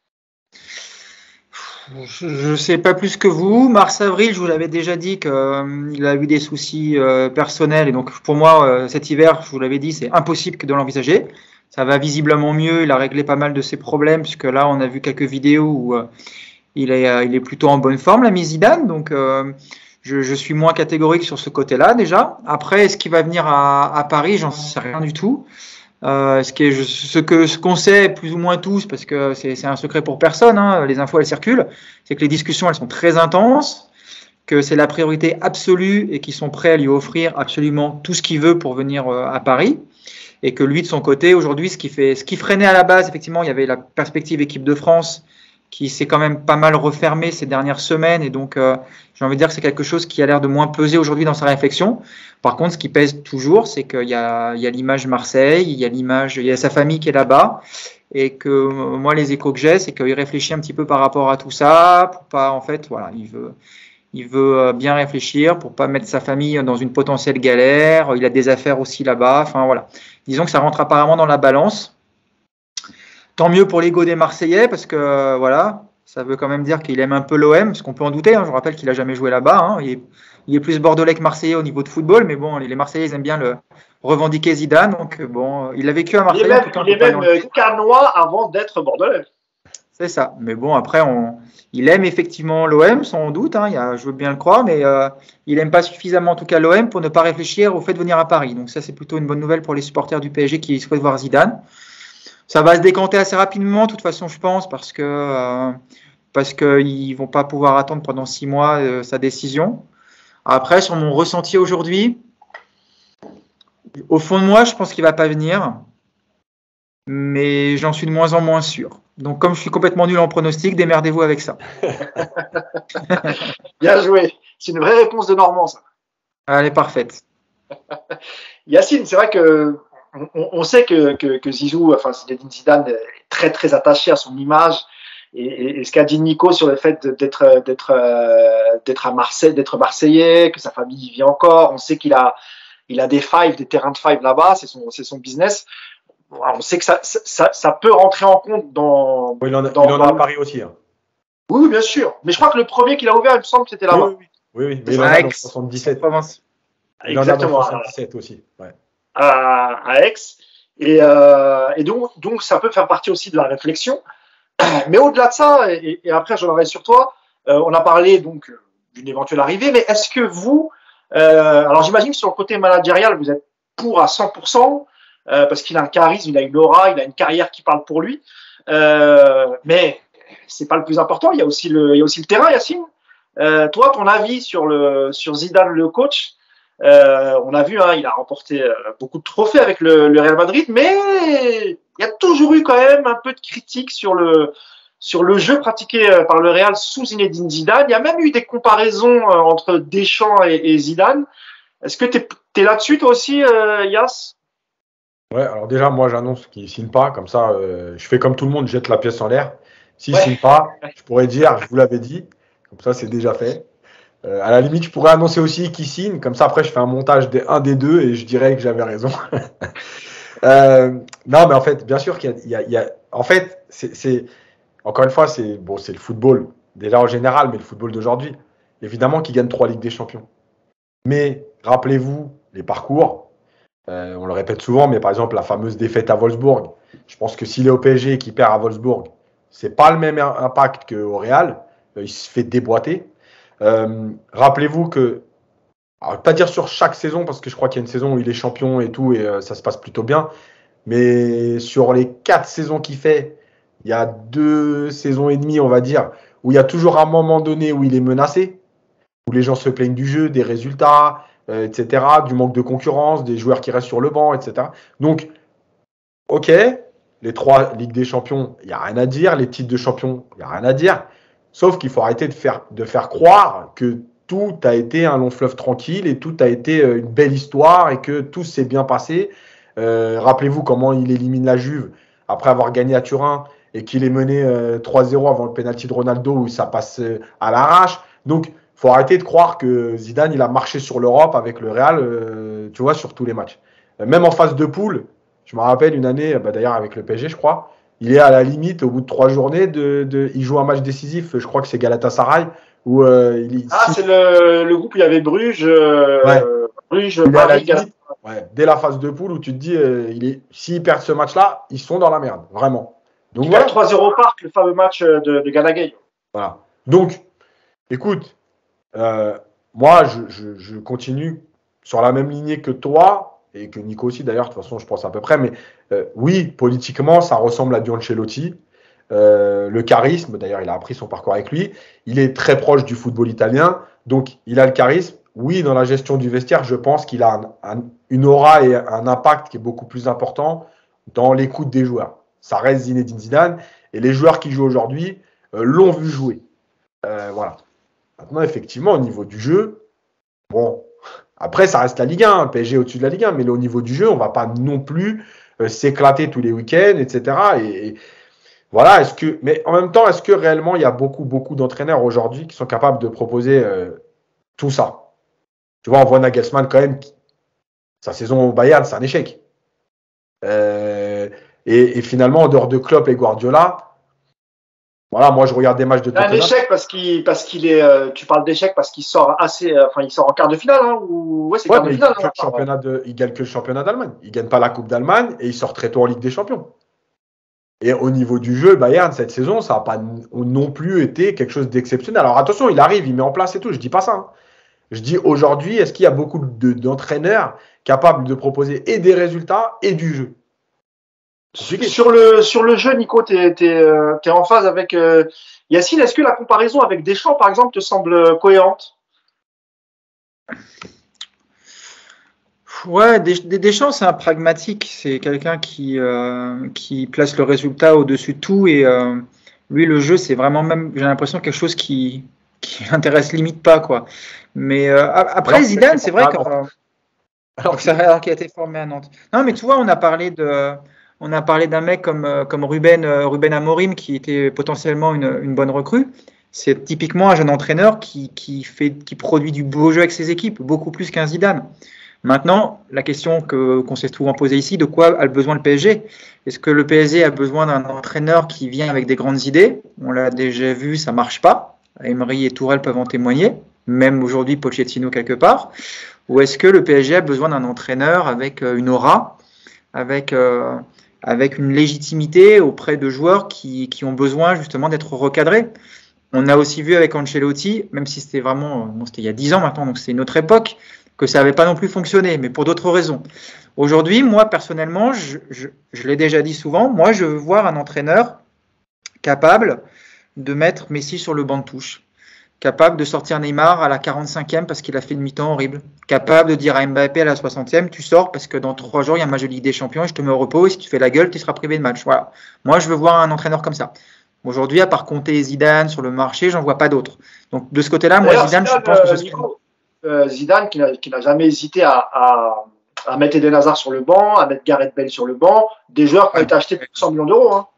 Je ne sais pas plus que vous. Mars avril, je vous l'avais déjà dit qu'il euh, a eu des soucis euh, personnels et donc pour moi euh, cet hiver, je vous l'avais dit, c'est impossible que de l'envisager. Ça va visiblement mieux. Il a réglé pas mal de ses problèmes puisque là, on a vu quelques vidéos où euh, Il est, il est plutôt en bonne forme, l'ami Zidane, donc euh, je, je suis moins catégorique sur ce côté-là déjà. Après, est-ce qu'il va venir à, à Paris? J'en sais rien du tout. Euh, ce, qui est, ce que ce qu'on sait plus ou moins tous, parce que c'est un secret pour personne, hein, les infos elles circulent, c'est que les discussions elles sont très intenses, que c'est la priorité absolue et qu'ils sont prêts à lui offrir absolument tout ce qu'il veut pour venir euh, à Paris. Et que lui de son côté, aujourd'hui, ce qui fait, ce qui freinait à la base, effectivement, il y avait la perspective équipe de France qui s'est quand même pas mal refermé ces dernières semaines et donc euh, j'ai envie de dire que c'est quelque chose qui a l'air de moins peser aujourd'hui dans sa réflexion. Par contre, ce qui pèse toujours, c'est qu'il y a, il y a l'image Marseille, il y a l'image, il y a sa famille qui est là-bas et que moi les échos que j'ai, c'est qu'il réfléchit un petit peu par rapport à tout ça pour pas en fait, voilà, il veut, Il veut bien réfléchir pour pas mettre sa famille dans une potentielle galère. Il a des affaires aussi là-bas. Enfin voilà. Disons que ça rentre apparemment dans la balance. Tant mieux pour l'ego des Marseillais parce que voilà, ça veut quand même dire qu'il aime un peu l'O M, parce qu'on peut en douter. Hein. Je vous rappelle qu'il a jamais joué là-bas. Hein. Il, est, il est plus bordelais que marseillais au niveau de football, mais bon, les Marseillais ils aiment bien le revendiquer Zidane. Donc bon, il a vécu à Marseille. Il est même, il est même carnois avant d'être bordelais. C'est ça. Mais bon, après, on, il aime effectivement l'O M, sans doute. Hein, il y a, je veux bien le croire, mais euh, il n'aime pas suffisamment, en tout cas, l'O M pour ne pas réfléchir au fait de venir à Paris. Donc ça, c'est plutôt une bonne nouvelle pour les supporters du P S G qui souhaitent voir Zidane. Ça va se décanter assez rapidement, de toute façon, je pense, parce que euh, parce qu'ils vont pas pouvoir attendre pendant six mois euh, sa décision. Après, sur mon ressenti aujourd'hui, au fond de moi, je pense qu'il va pas venir, mais j'en suis de moins en moins sûr. Donc, comme je suis complètement nul en pronostic, démerdez-vous avec ça. Bien joué. C'est une vraie réponse de Normand, ça. Elle est parfaite. Yacine, c'est vrai que on, on sait que, que, que Zizou, enfin Zinedine Zidane, est très très attaché à son image. Et, et, et ce qu'a dit Nico sur le fait d'être d'être d'être à Marseille, d'être marseillais, que sa famille y vit encore. On sait qu'il a il a des fives, des terrains de fives là-bas. C'est son c'est son business. On sait que ça, ça, ça peut rentrer en compte dans. Oui, il en a, dans, il en a à Paris aussi. Hein. Oui, bien sûr. Mais je crois que le premier qu'il a ouvert, il me semble que c'était là-bas. Oui, oui, oui, oui. Mais il en a dans soixante-dix-sept. Il Exactement. en a dans soixante-dix-sept aussi. Ouais. À, à Aix. Et, euh, et donc, donc, ça peut faire partie aussi de la réflexion. Mais au-delà de ça, et, et après, j'en aurai sur toi, euh, on a parlé donc d'une éventuelle arrivée, mais est-ce que vous. Euh, alors, j'imagine que sur le côté managérial, vous êtes pour à cent pour cent. Euh, parce qu'il a un charisme, il a une aura, il a une carrière qui parle pour lui. Euh, mais c'est pas le plus important. Il y a aussi le, il y a aussi le terrain, Yacine. Euh, toi, ton avis sur le sur Zidane, le coach. Euh, on a vu, hein, il a remporté euh, beaucoup de trophées avec le, le Real Madrid, mais il y a toujours eu quand même un peu de critiques sur le sur le jeu pratiqué euh, par le Real sous Zinedine Zidane. Il y a même eu des comparaisons euh, entre Deschamps et, et Zidane. Est-ce que tu es là-dessus toi aussi, euh, Yass? Ouais, alors déjà, moi, j'annonce qu'il ne signe pas. Comme ça, euh, je fais comme tout le monde, je jette la pièce en l'air. S'il ne Ouais. signe pas, je pourrais dire, je vous l'avais dit. Comme ça, c'est déjà fait. Euh, à la limite, je pourrais annoncer aussi qu'il signe. Comme ça, après, je fais un montage des un des deux et je dirais que j'avais raison. euh, non, mais en fait, bien sûr qu'il y a. Il y a en fait, c'est encore une fois, c'est bon, c'est le football, déjà en général, mais le football d'aujourd'hui. Évidemment qu'il gagne trois Ligues des Champions. Mais rappelez-vous les parcours. Euh, on le répète souvent, mais par exemple, la fameuse défaite à Wolfsburg. Je pense que s'il est au P S G et qu'il perd à Wolfsburg, c'est pas le même impact qu'au Real. Euh, il se fait déboîter. Euh, Rappelez-vous que, alors, pas dire sur chaque saison, parce que je crois qu'il y a une saison où il est champion et tout, et euh, ça se passe plutôt bien. Mais sur les quatre saisons qu'il fait, il y a deux saisons et demie, on va dire, où il y a toujours un moment donné où il est menacé, où les gens se plaignent du jeu, des résultats, euh, et cetera, du manque de concurrence, des joueurs qui restent sur le banc, et cetera. Donc, ok, les trois Ligues des Champions, il n'y a rien à dire. Les titres de champion, il n'y a rien à dire. Sauf qu'il faut arrêter de faire, de faire croire que tout a été un long fleuve tranquille et tout a été une belle histoire et que tout s'est bien passé. Euh, Rappelez-vous comment il élimine la Juve après avoir gagné à Turin et qu'il est mené euh, trois zéro avant le pénalty de Ronaldo où ça passe euh, à l'arrache. Donc, il faut arrêter de croire que Zidane, il a marché sur l'Europe avec le Real, euh, tu vois, sur tous les matchs. Euh, même en phase de poule, je me rappelle une année, bah, d'ailleurs avec le P S G, je crois, il est à la limite, au bout de trois journées, de, de, il joue un match décisif, je crois que c'est Galatasaray, où euh, il Ah, c'est le, le groupe où il y avait Bruges, euh, ouais. Bruges, il Paris, Galatasaray. Ouais, dès la phase de poule où tu te dis, euh, il est, s'ils perdent ce match-là, ils sont dans la merde, vraiment. Donc, il voilà. gagne trois zéro au Parc, le fameux match de, de Ganagay. Voilà. Donc, écoute, euh, moi, je, je, je continue sur la même lignée que toi, et que Nico aussi d'ailleurs, de toute façon, je pense à peu près, mais euh, oui, politiquement, ça ressemble à du Ancelotti. Euh, le charisme, d'ailleurs, il a appris son parcours avec lui. Il est très proche du football italien, donc il a le charisme. Oui, dans la gestion du vestiaire, je pense qu'il a un, un, une aura et un impact qui est beaucoup plus important dans l'écoute des joueurs. Ça reste Zinedine Zidane, et les joueurs qui jouent aujourd'hui euh, l'ont vu jouer. Euh, voilà. Maintenant, effectivement, au niveau du jeu, bon, après, ça reste la Ligue un, le P S G au-dessus de la Ligue un, mais là, au niveau du jeu, on ne va pas non plus euh, s'éclater tous les week-ends, et cetera. Et, et voilà, est-ce que, mais en même temps, est-ce que réellement, il y a beaucoup, beaucoup d'entraîneurs aujourd'hui qui sont capables de proposer euh, tout ça. Tu vois, on voit Nagelsmann quand même, sa saison au Bayern, c'est un échec. Euh, et, et finalement, en dehors de Klopp et Guardiola, voilà, moi je regarde des matchs de Tottenham. Un échec parce qu'il parce qu'il est. Euh, tu parles d'échec parce qu'il sort assez. Euh, enfin, il sort en quart de finale, hein, ou ouais, c'est Ouais, quart de mais finale. il gagne, que le championnat de, il gagne que le championnat d'Allemagne. Il gagne pas la Coupe d'Allemagne et il sort très tôt en Ligue des Champions. Et au niveau du jeu, Bayern, cette saison, ça n'a pas non plus été quelque chose d'exceptionnel. Alors attention, il arrive, il met en place et tout, je dis pas ça. Hein. Je dis aujourd'hui, est-ce qu'il y a beaucoup de, d'entraîneurs capables de proposer et des résultats et du jeu? Sur le, sur le jeu, Nico, tu es, t'es, t'es en phase avec euh, Yacine. Est-ce que la comparaison avec Deschamps, par exemple, te semble cohérente? Ouais, Deschamps, c'est un pragmatique. C'est quelqu'un qui, euh, qui place le résultat au-dessus de tout. Et euh, lui, le jeu, c'est vraiment même, j'ai l'impression, quelque chose qui, qui l'intéresse limite pas, quoi. Mais euh, après, alors, Zidane, c'est vrai que. Alors, c'est alors qu'il a été formé à Nantes. Non, mais tu vois, on a parlé de. On a parlé d'un mec comme, comme Ruben, Ruben Amorim qui était potentiellement une, une bonne recrue. C'est typiquement un jeune entraîneur qui, qui, fait, qui produit du beau jeu avec ses équipes, beaucoup plus qu'un Zidane. Maintenant, la question que, qu'on s'est souvent posée ici, de quoi a besoin le P S G? Est-ce que le P S G a besoin d'un entraîneur qui vient avec des grandes idées? On l'a déjà vu, ça ne marche pas. Emery et Tourelle peuvent en témoigner, même aujourd'hui Pochettino quelque part. Ou est-ce que le P S G a besoin d'un entraîneur avec une aura, avec... Euh, avec une légitimité auprès de joueurs qui, qui ont besoin justement d'être recadrés. On a aussi vu avec Ancelotti, même si c'était vraiment, bon, c'était il y a dix ans maintenant, donc c'est une autre époque, que ça n'avait pas non plus fonctionné, mais pour d'autres raisons. Aujourd'hui, moi personnellement, je, je, je l'ai déjà dit souvent, moi je veux voir un entraîneur capable de mettre Messi sur le banc de touche, capable de sortir Neymar à la quarante-cinquième parce qu'il a fait une mi-temps horrible, capable de dire à Mbappé à la soixantième, tu sors parce que dans trois jours, il y a un match de Ligue des Champions et je te mets au repos et si tu fais la gueule, tu seras privé de match. Voilà. Moi, je veux voir un entraîneur comme ça. Aujourd'hui, à part compter Zidane sur le marché, j'en vois pas d'autres. Donc, de ce côté-là, moi, Zidane, Zidane, je pense que euh, ce Nico, euh, Zidane qui n'a, qui n'a jamais hésité à, à, à mettre Eden Hazard sur le banc, à mettre Gareth Bale sur le banc, des joueurs qui ont été achetés pour cent millions d'euros. Hein.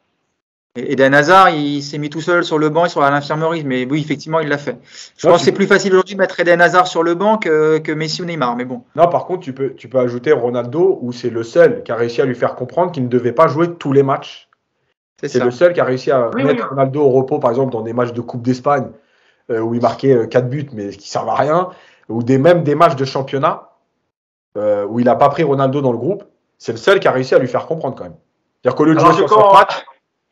Eden Hazard, il s'est mis tout seul sur le banc et sur l'infirmerie, mais oui, effectivement, il l'a fait. Je non, pense que c'est plus facile aujourd'hui de mettre Eden Hazard sur le banc que, que Messi ou Neymar, mais bon. Non, par contre, tu peux, tu peux ajouter Ronaldo, où c'est le seul qui a réussi à lui faire comprendre qu'il ne devait pas jouer tous les matchs. C'est, c'est le seul qui a réussi à oui, mettre oui. Ronaldo au repos, par exemple, dans des matchs de Coupe d'Espagne, euh, où il marquait euh, quatre buts, mais qui ne servent à rien, ou des, même des matchs de championnat, euh, où il n'a pas pris Ronaldo dans le groupe. C'est le seul qui a réussi à lui faire comprendre quand même. C'est-à-dire qu'au lieu de jouer soixante quand... matchs,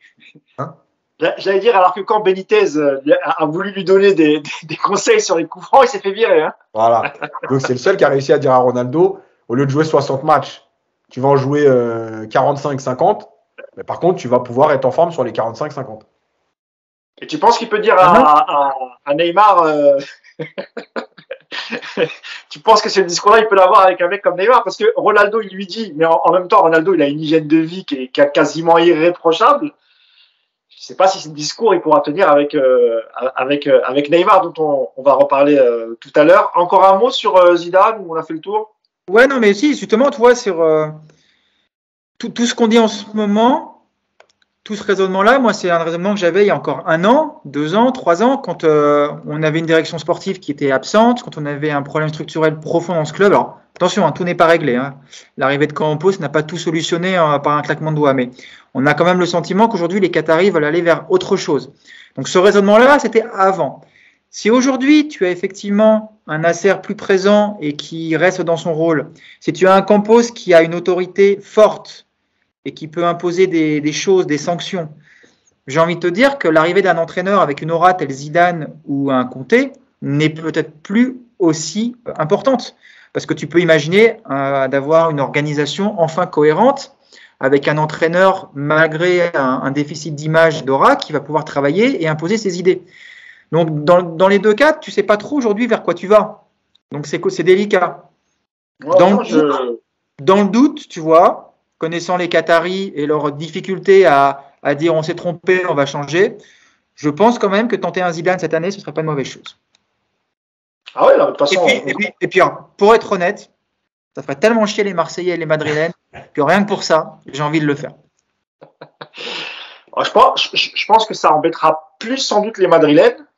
Hein J'allais dire, alors que quand Benitez a voulu lui donner des, des, des conseils sur les coups francs, il s'est fait virer. Hein. Voilà. Donc, c'est le seul qui a réussi à dire à Ronaldo, au lieu de jouer soixante matchs, tu vas en jouer euh, quarante-cinq cinquante. Mais par contre, tu vas pouvoir être en forme sur les quarante-cinq cinquante. Et tu penses qu'il peut dire à, à, à Neymar euh... Tu penses que ce discours-là, il peut l'avoir avec un mec comme Neymar? Parce que Ronaldo, il lui dit, mais en, en même temps, Ronaldo, il a une hygiène de vie qui est, qui est quasiment irréprochable. Je ne sais pas si ce discours il pourra tenir avec euh, avec euh, avec Neymar dont on, on va reparler euh, tout à l'heure. Encore un mot sur euh, Zidane où on a fait le tour. Ouais non mais si justement tu vois sur euh, tout, tout ce qu'on dit en ce moment, tout ce raisonnement là, moi c'est un raisonnement que j'avais il y a encore un an, deux ans, trois ans quand euh, on avait une direction sportive qui était absente, quand on avait un problème structurel profond dans ce club. Alors attention, hein, tout n'est pas réglé. Hein. L'arrivée de Campos n'a pas tout solutionné hein, par un claquement de doigts, mais on a quand même le sentiment qu'aujourd'hui, les Qataris veulent aller vers autre chose. Donc, ce raisonnement-là, c'était avant. Si aujourd'hui, tu as effectivement un Nasser plus présent et qui reste dans son rôle, si tu as un Campos qui a une autorité forte et qui peut imposer des, des choses, des sanctions, j'ai envie de te dire que l'arrivée d'un entraîneur avec une aura tel Zidane ou un Conte n'est peut-être plus aussi importante. Parce que tu peux imaginer euh, d'avoir une organisation enfin cohérente avec un entraîneur, malgré un, un déficit d'image d'aura, qui va pouvoir travailler et imposer ses idées. Donc, dans, dans les deux cas, tu ne sais pas trop aujourd'hui vers quoi tu vas. Donc, c'est, c'est délicat. Ouais, dans, non, le je... doute, dans le doute, tu vois, connaissant les Qataris et leur difficulté à, à dire on s'est trompé, on va changer, je pense quand même que tenter un Zidane cette année, ce ne serait pas une mauvaise chose. Ah ouais, là, de toute façon. Et puis, on... et puis, et puis pour être honnête, ça ferait tellement chier les Marseillais et les Madrilènes que rien que pour ça, j'ai envie de le faire. Je pense, je pense que ça embêtera plus sans doute les Madrilènes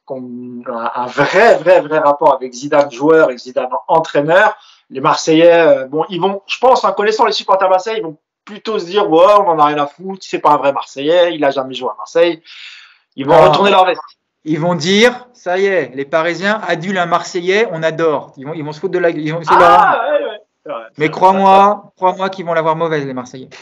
qu'on a un vrai, vrai, vrai rapport avec Zidane joueur et Zidane entraîneur. Les Marseillais, euh, bon, ils vont, je pense, en connaissant les supporters Marseille, ils vont plutôt se dire, ouais, on en a rien à foutre, c'est pas un vrai Marseillais, il a jamais joué à Marseille. Ils vont Ah. retourner leur veste. Ils vont dire, ça y est, les Parisiens adulent un Marseillais, on adore. Ils vont, ils vont se foutre de la gueule. Ah, ouais, ouais. Ouais, mais crois-moi, crois-moi qu'ils vont l'avoir mauvaise, les Marseillais.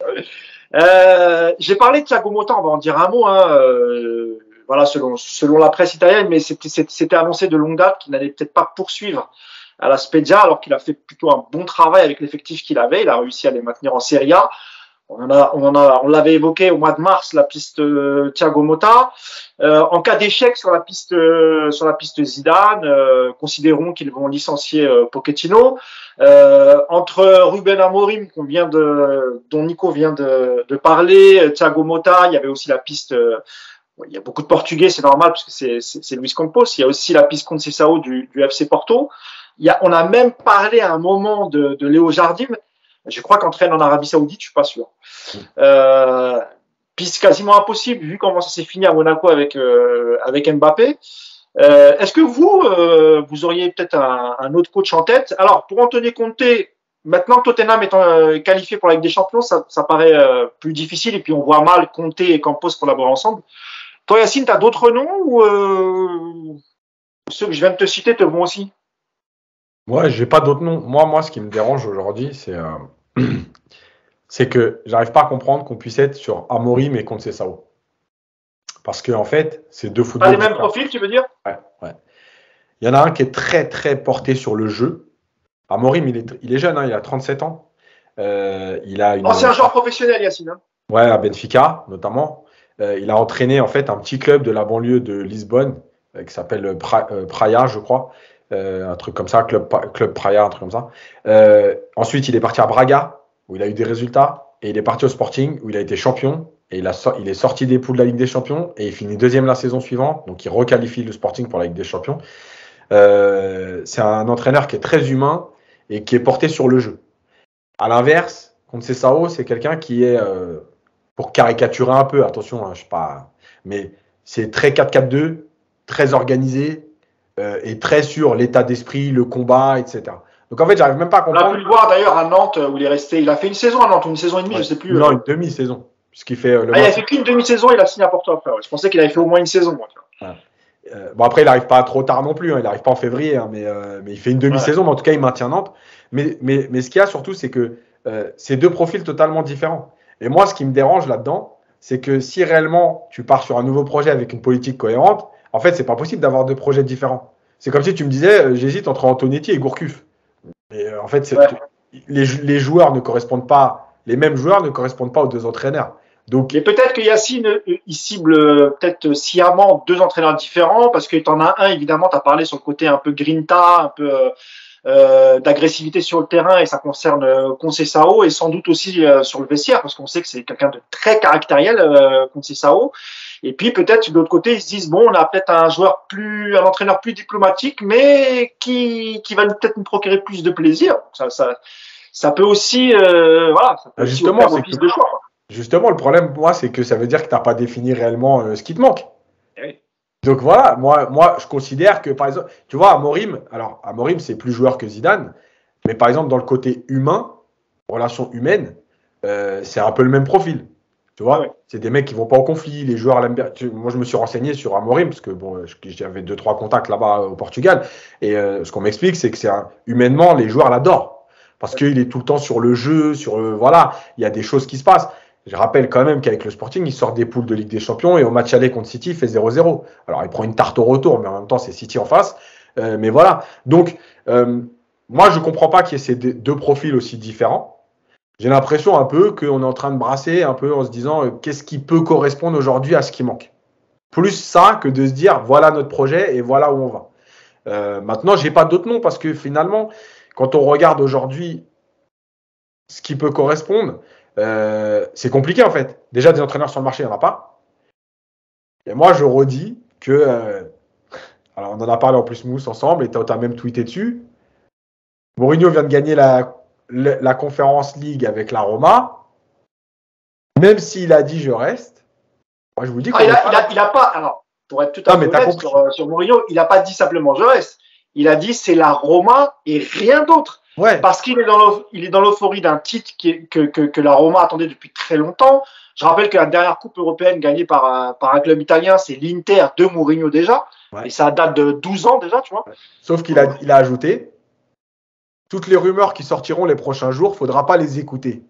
Euh, j'ai parlé de Thiago Motta, on va en dire un mot, hein, euh, voilà, selon, selon la presse italienne, mais c'était, c'était annoncé de longue date qu'il n'allait peut-être pas poursuivre à la Spezia, alors qu'il a fait plutôt un bon travail avec l'effectif qu'il avait. Il a réussi à les maintenir en Serie A. On en a, on en a, on l'avait évoqué au mois de mars, la piste euh, Thiago Motta. Euh, en cas d'échec sur la piste, euh, sur la piste Zidane, euh, considérons qu'ils vont licencier euh, Pochettino. Euh, entre Ruben Amorim, qu'on vient de, dont Nico vient de, de parler, Thiago Motta, il y avait aussi la piste. Euh, il y a beaucoup de Portugais, c'est normal parce que c'est, c'est, c'est Luis Campos. Il y a aussi la piste Conceição du, du F C Porto. Il y a, on a même parlé à un moment de, de Léo Jardim. Je crois qu'entraîne en Arabie Saoudite, je suis pas sûr. Euh, piste quasiment impossible vu comment ça s'est fini à Monaco avec euh, avec Mbappé. Euh, est-ce que vous euh, vous auriez peut-être un, un autre coach en tête? Alors pour Antonio Conte, maintenant que Tottenham est euh, qualifié pour la Ligue des Champions, ça, ça paraît euh, plus difficile et puis on voit mal Conte et Campos collaborer ensemble. Toi Yacine, t'as d'autres noms ou euh, ceux que je viens de te citer te vont aussi? Ouais, j'ai pas d'autres noms. Moi, moi, ce qui me dérange aujourd'hui, c'est euh, c'est que j'arrive pas à comprendre qu'on puisse être sur Amorim et Conceição. Parce que en fait, c'est deux footballs. Pas les mêmes profils, tu veux dire? Ouais, ouais. Il y en a un qui est très très porté sur le jeu. Amorim, il est, il est jeune, hein, il a trente-sept ans. Euh, il a une. Ancien joueur professionnel, Yacine. Hein. Ouais, à Benfica notamment. Euh, il a entraîné en fait un petit club de la banlieue de Lisbonne euh, qui s'appelle pra, euh, Praia, je crois. Euh, un truc comme ça, Club, Club Praia, un truc comme ça. Euh, ensuite, il est parti à Braga, où il a eu des résultats, et il est parti au Sporting, où il a été champion, et il, a, il est sorti des poules de la Ligue des Champions, et il finit deuxième la saison suivante, donc il requalifie le Sporting pour la Ligue des Champions. Euh, c'est un entraîneur qui est très humain, et qui est porté sur le jeu. À l'inverse, Conceição, c'est quelqu'un qui est, euh, pour caricaturer un peu, attention, hein, je sais pas, mais c'est très quatre quatre deux, très organisé, Euh, et très sur l'état d'esprit, le combat, et cetera. Donc en fait, j'arrive même pas à comprendre. On a pu le voir d'ailleurs à Nantes où il est resté. Il a fait une saison à Nantes, ou une saison et demie, ouais. je sais plus. Non, euh... une demi-saison. Puisqu'il fait, euh, le ah, il a fait qu'une demi-saison, il a signé à Porto après. Ouais. Je pensais qu'il avait fait au moins une saison. Moi, ouais. euh, bon, après, il n'arrive pas trop tard non plus. Hein. Il n'arrive pas en février, hein, mais, euh, mais il fait une demi-saison. Ouais. Mais en tout cas, il maintient Nantes. Mais, mais, mais ce qu'il y a surtout, c'est que euh, c'est deux profils totalement différents. Et moi, ce qui me dérange là-dedans, c'est que si réellement tu pars sur un nouveau projet avec une politique cohérente, en fait, c'est pas possible d'avoir deux projets différents. C'est comme si tu me disais, euh, j'hésite entre Antonetti et Gourcuff. Mais euh, en fait, c'est, ouais. les, les joueurs ne correspondent pas, les mêmes joueurs ne correspondent pas aux deux entraîneurs. Donc, mais peut-être que Yacine, il cible peut-être sciemment deux entraîneurs différents, parce que tu en as un, évidemment, tu as parlé sur le côté un peu grinta, un peu euh, d'agressivité sur le terrain, et ça concerne euh, Conceição, et sans doute aussi euh, sur le vestiaire, parce qu'on sait que c'est quelqu'un de très caractériel, euh, Conceição. Et puis peut-être de l'autre côté, ils se disent bon, on a peut-être un joueur plus, un entraîneur plus diplomatique, mais qui qui va peut-être nous procurer plus de plaisir. Ça ça ça peut aussi euh, voilà. Ça peut justement, aussi c'est que, de choix. Justement, le problème pour moi, c'est que ça veut dire que tu n'as pas défini réellement euh, ce qui te manque. Oui. Donc voilà, moi moi je considère que par exemple, tu vois, Amorim, alors Amorim c'est plus joueur que Zidane, mais par exemple dans le côté humain, relation humaine, euh, c'est un peu le même profil. Tu vois, ouais. C'est des mecs qui vont pas en conflit, les joueurs l'aiment bien. Moi, je me suis renseigné sur Amorim parce que bon, j'avais deux trois contacts là-bas au Portugal et euh, ce qu'on m'explique, c'est que c'est un, humainement les joueurs l'adorent parce ouais. qu'il est tout le temps sur le jeu, sur le voilà, il y a des choses qui se passent. Je rappelle quand même qu'avec le Sporting, il sort des poules de Ligue des Champions et au match aller contre City, il fait zéro zéro. Alors, il prend une tarte au retour, mais en même temps, c'est City en face. Euh, mais voilà. Donc, euh, moi, je comprends pas qu'il y ait ces deux profils aussi différents. J'ai l'impression un peu qu'on est en train de brasser un peu en se disant euh, qu'est-ce qui peut correspondre aujourd'hui à ce qui manque. Plus ça que de se dire voilà notre projet et voilà où on va. Euh, maintenant, j'ai pas d'autres noms parce que finalement, quand on regarde aujourd'hui ce qui peut correspondre, euh, c'est compliqué en fait. Déjà, des entraîneurs sur le marché, il n'y en a pas. Et moi, je redis que, euh, alors on en a parlé en plus Mousse ensemble et tu as même tweeté dessus. Mourinho vient de gagner la la Conference League avec la Roma, même s'il a dit je reste, moi je vous dis ah, il, a, il, a, il a pas. Alors, pour être tout à Ah, fait mais t'as honnête compris. sur, sur Mourinho, il n'a pas dit simplement je reste. Il a dit c'est la Roma et rien d'autre. Ouais. Parce qu'il est dans l'euph- il est dans l'euphorie d'un titre qui est- que, que, que la Roma attendait depuis très longtemps. Je rappelle que la dernière coupe européenne gagnée par, un- par un club italien, c'est l'Inter de Mourinho déjà. Ouais. Et ça date de douze ans déjà, tu vois. Sauf qu'il a, il a ajouté toutes les rumeurs qui sortiront les prochains jours, faudra pas les écouter.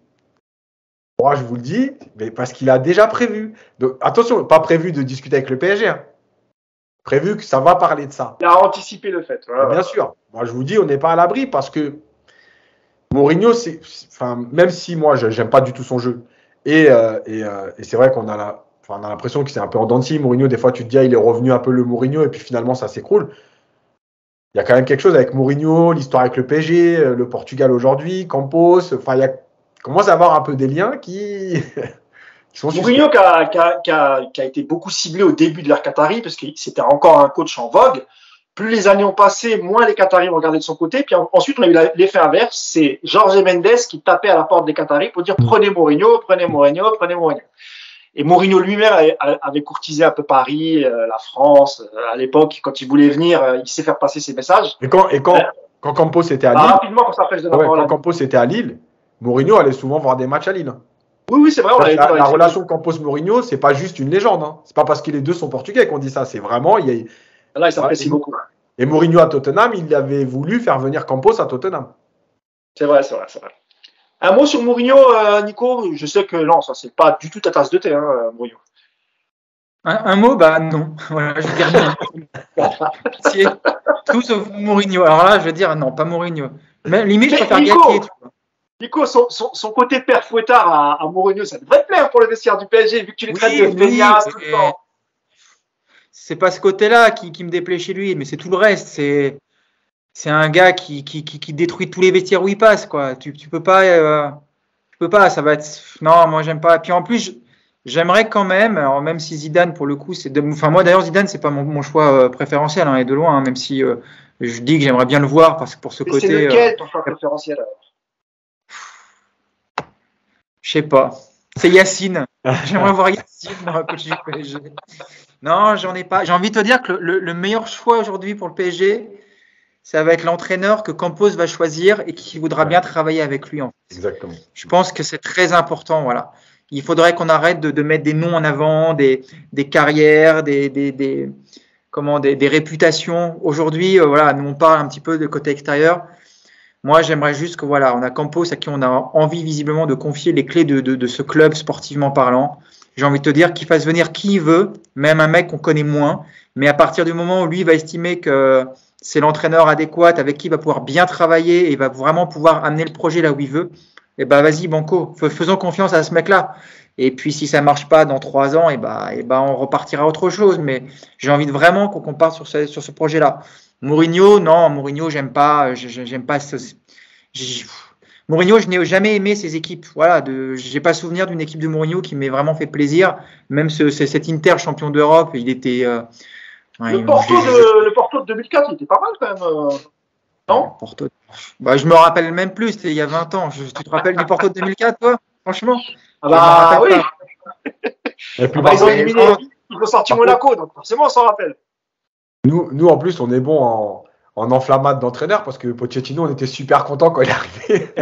Moi, je vous le dis, mais parce qu'il a déjà prévu. Donc, attention, pas prévu de discuter avec le P S G. Hein. Prévu que ça va parler de ça. Il a anticipé le fait. Voilà. Bien sûr. Moi, je vous dis, on n'est pas à l'abri parce que Mourinho, c'est, enfin, même si moi, je n'aime pas du tout son jeu, et, euh, et, euh, et c'est vrai qu'on a, la, enfin, on a l'impression que c'est un peu en dents de scie. Mourinho, des fois, tu te dis, ah, il est revenu un peu le Mourinho, et puis finalement, ça s'écroule. Il y a quand même quelque chose avec Mourinho, l'histoire avec le P S G, le Portugal aujourd'hui, Campos. Enfin, il y a, commence à avoir un peu des liens qui, qui sont Mourinho qui a, qui, a, qui, a, qui a été beaucoup ciblé au début de l'ère Qatari parce que c'était encore un coach en vogue. Plus les années ont passé, moins les Qataris ont regardé de son côté. Puis ensuite, on a eu l'effet inverse. C'est Jorge Mendes qui tapait à la porte des Qataris pour dire prenez Mourinho, prenez Mourinho, prenez Mourinho. Et Mourinho lui-même avait courtisé un peu Paris, la France. À l'époque, quand il voulait venir, il sait faire passer ses messages. Et quand, et quand, ouais. quand Campos était à Lille, ah, rapidement, quand ça pêche de la ouais, quand Campos était à Lille, Mourinho allait souvent voir des matchs à Lille. Oui, oui, c'est vrai. On la la, la relation Campos-Mourinho, c'est pas juste une légende. Hein. C'est pas parce que les deux sont portugais qu'on dit ça. C'est vraiment. Il y a... Là, il s'apprécie ouais, beaucoup. Et Mourinho à Tottenham, il avait voulu faire venir Campos à Tottenham. C'est vrai, c'est vrai, c'est vrai. Un mot sur Mourinho, euh, Nico. Je sais que non, ça c'est pas du tout ta tasse de thé, hein, Mourinho. Un, un mot, bah non. Voilà, je vais dire non. C'est tout sauf Mourinho. Alors là, je vais dire non, pas Mourinho. Mais limite, je préfère Galtier. Nico, son, son, son côté père fouettard à, à Mourinho, ça devrait te plaire pour le vestiaire du P S G, vu que tu les traites oui, de feignasse oui, tout le temps. C'est pas ce côté-là qui, qui me déplaît chez lui, mais c'est tout le reste. C'est c'est un gars qui, qui, qui, qui détruit tous les vestiaires où il passe, quoi. Tu, tu peux pas, euh, tu peux pas. Ça va être. Non, moi j'aime pas. Puis en plus, je, j'aimerais quand même, alors même si Zidane pour le coup, c'est, de... enfin moi d'ailleurs Zidane c'est pas mon, mon choix euh, préférentiel, hein, et de loin, hein, même si euh, je dis que j'aimerais bien le voir parce que pour ce mais côté. C'est lequel ton choix euh, préférentiel alors? Je sais pas. C'est Yacine. J'aimerais voir Yacine moi, coach du P S G. Non, j'en ai pas. J'ai envie de te dire que le, le, le meilleur choix aujourd'hui pour le P S G, ça va être l'entraîneur que Campos va choisir et qui voudra bien travailler avec lui. En fait. Exactement. Je pense que c'est très important, voilà. Il faudrait qu'on arrête de, de mettre des noms en avant, des, des carrières, des, des, des, comment, des, des réputations. Aujourd'hui, euh, voilà, nous on parle un petit peu de côté extérieur. Moi, j'aimerais juste que voilà, on a Campos à qui on a envie visiblement de confier les clés de, de, de ce club sportivement parlant. J'ai envie de te dire qu'il fasse venir qui il veut, même un mec qu'on connaît moins. Mais à partir du moment où lui va estimer que c'est l'entraîneur adéquat avec qui il va pouvoir bien travailler et va vraiment pouvoir amener le projet là où il veut, eh ben vas-y banco, faisons confiance à ce mec-là. Et puis si ça marche pas dans trois ans, et ben, et ben on repartira à autre chose. Mais j'ai envie de vraiment qu'on parte sur ce, sur ce projet-là. Mourinho, non, Mourinho, j'aime pas, j'aime pas ce. Mourinho, je n'ai jamais aimé ses équipes. Voilà, de, j'ai pas souvenir d'une équipe de Mourinho qui m'ait vraiment fait plaisir. Même ce, ce, cet Inter champion d'Europe, il était. Euh, ouais, le, Porto de, le Porto de deux mille quatre, il était pas mal quand même. Euh... Non Porto. Bah, je me rappelle même plus, c'était il y a vingt ans. Je, tu te rappelles du Porto de deux mille quatre, toi? Franchement? Ah bah oui. Et puis, ah bah, ils ont éliminé, ils ont sorti Monaco, donc forcément on s'en rappelle. Nous, nous, en plus, on est bon en, en enflammade d'entraîneur parce que Pochettino, on était super content quand il est arrivé.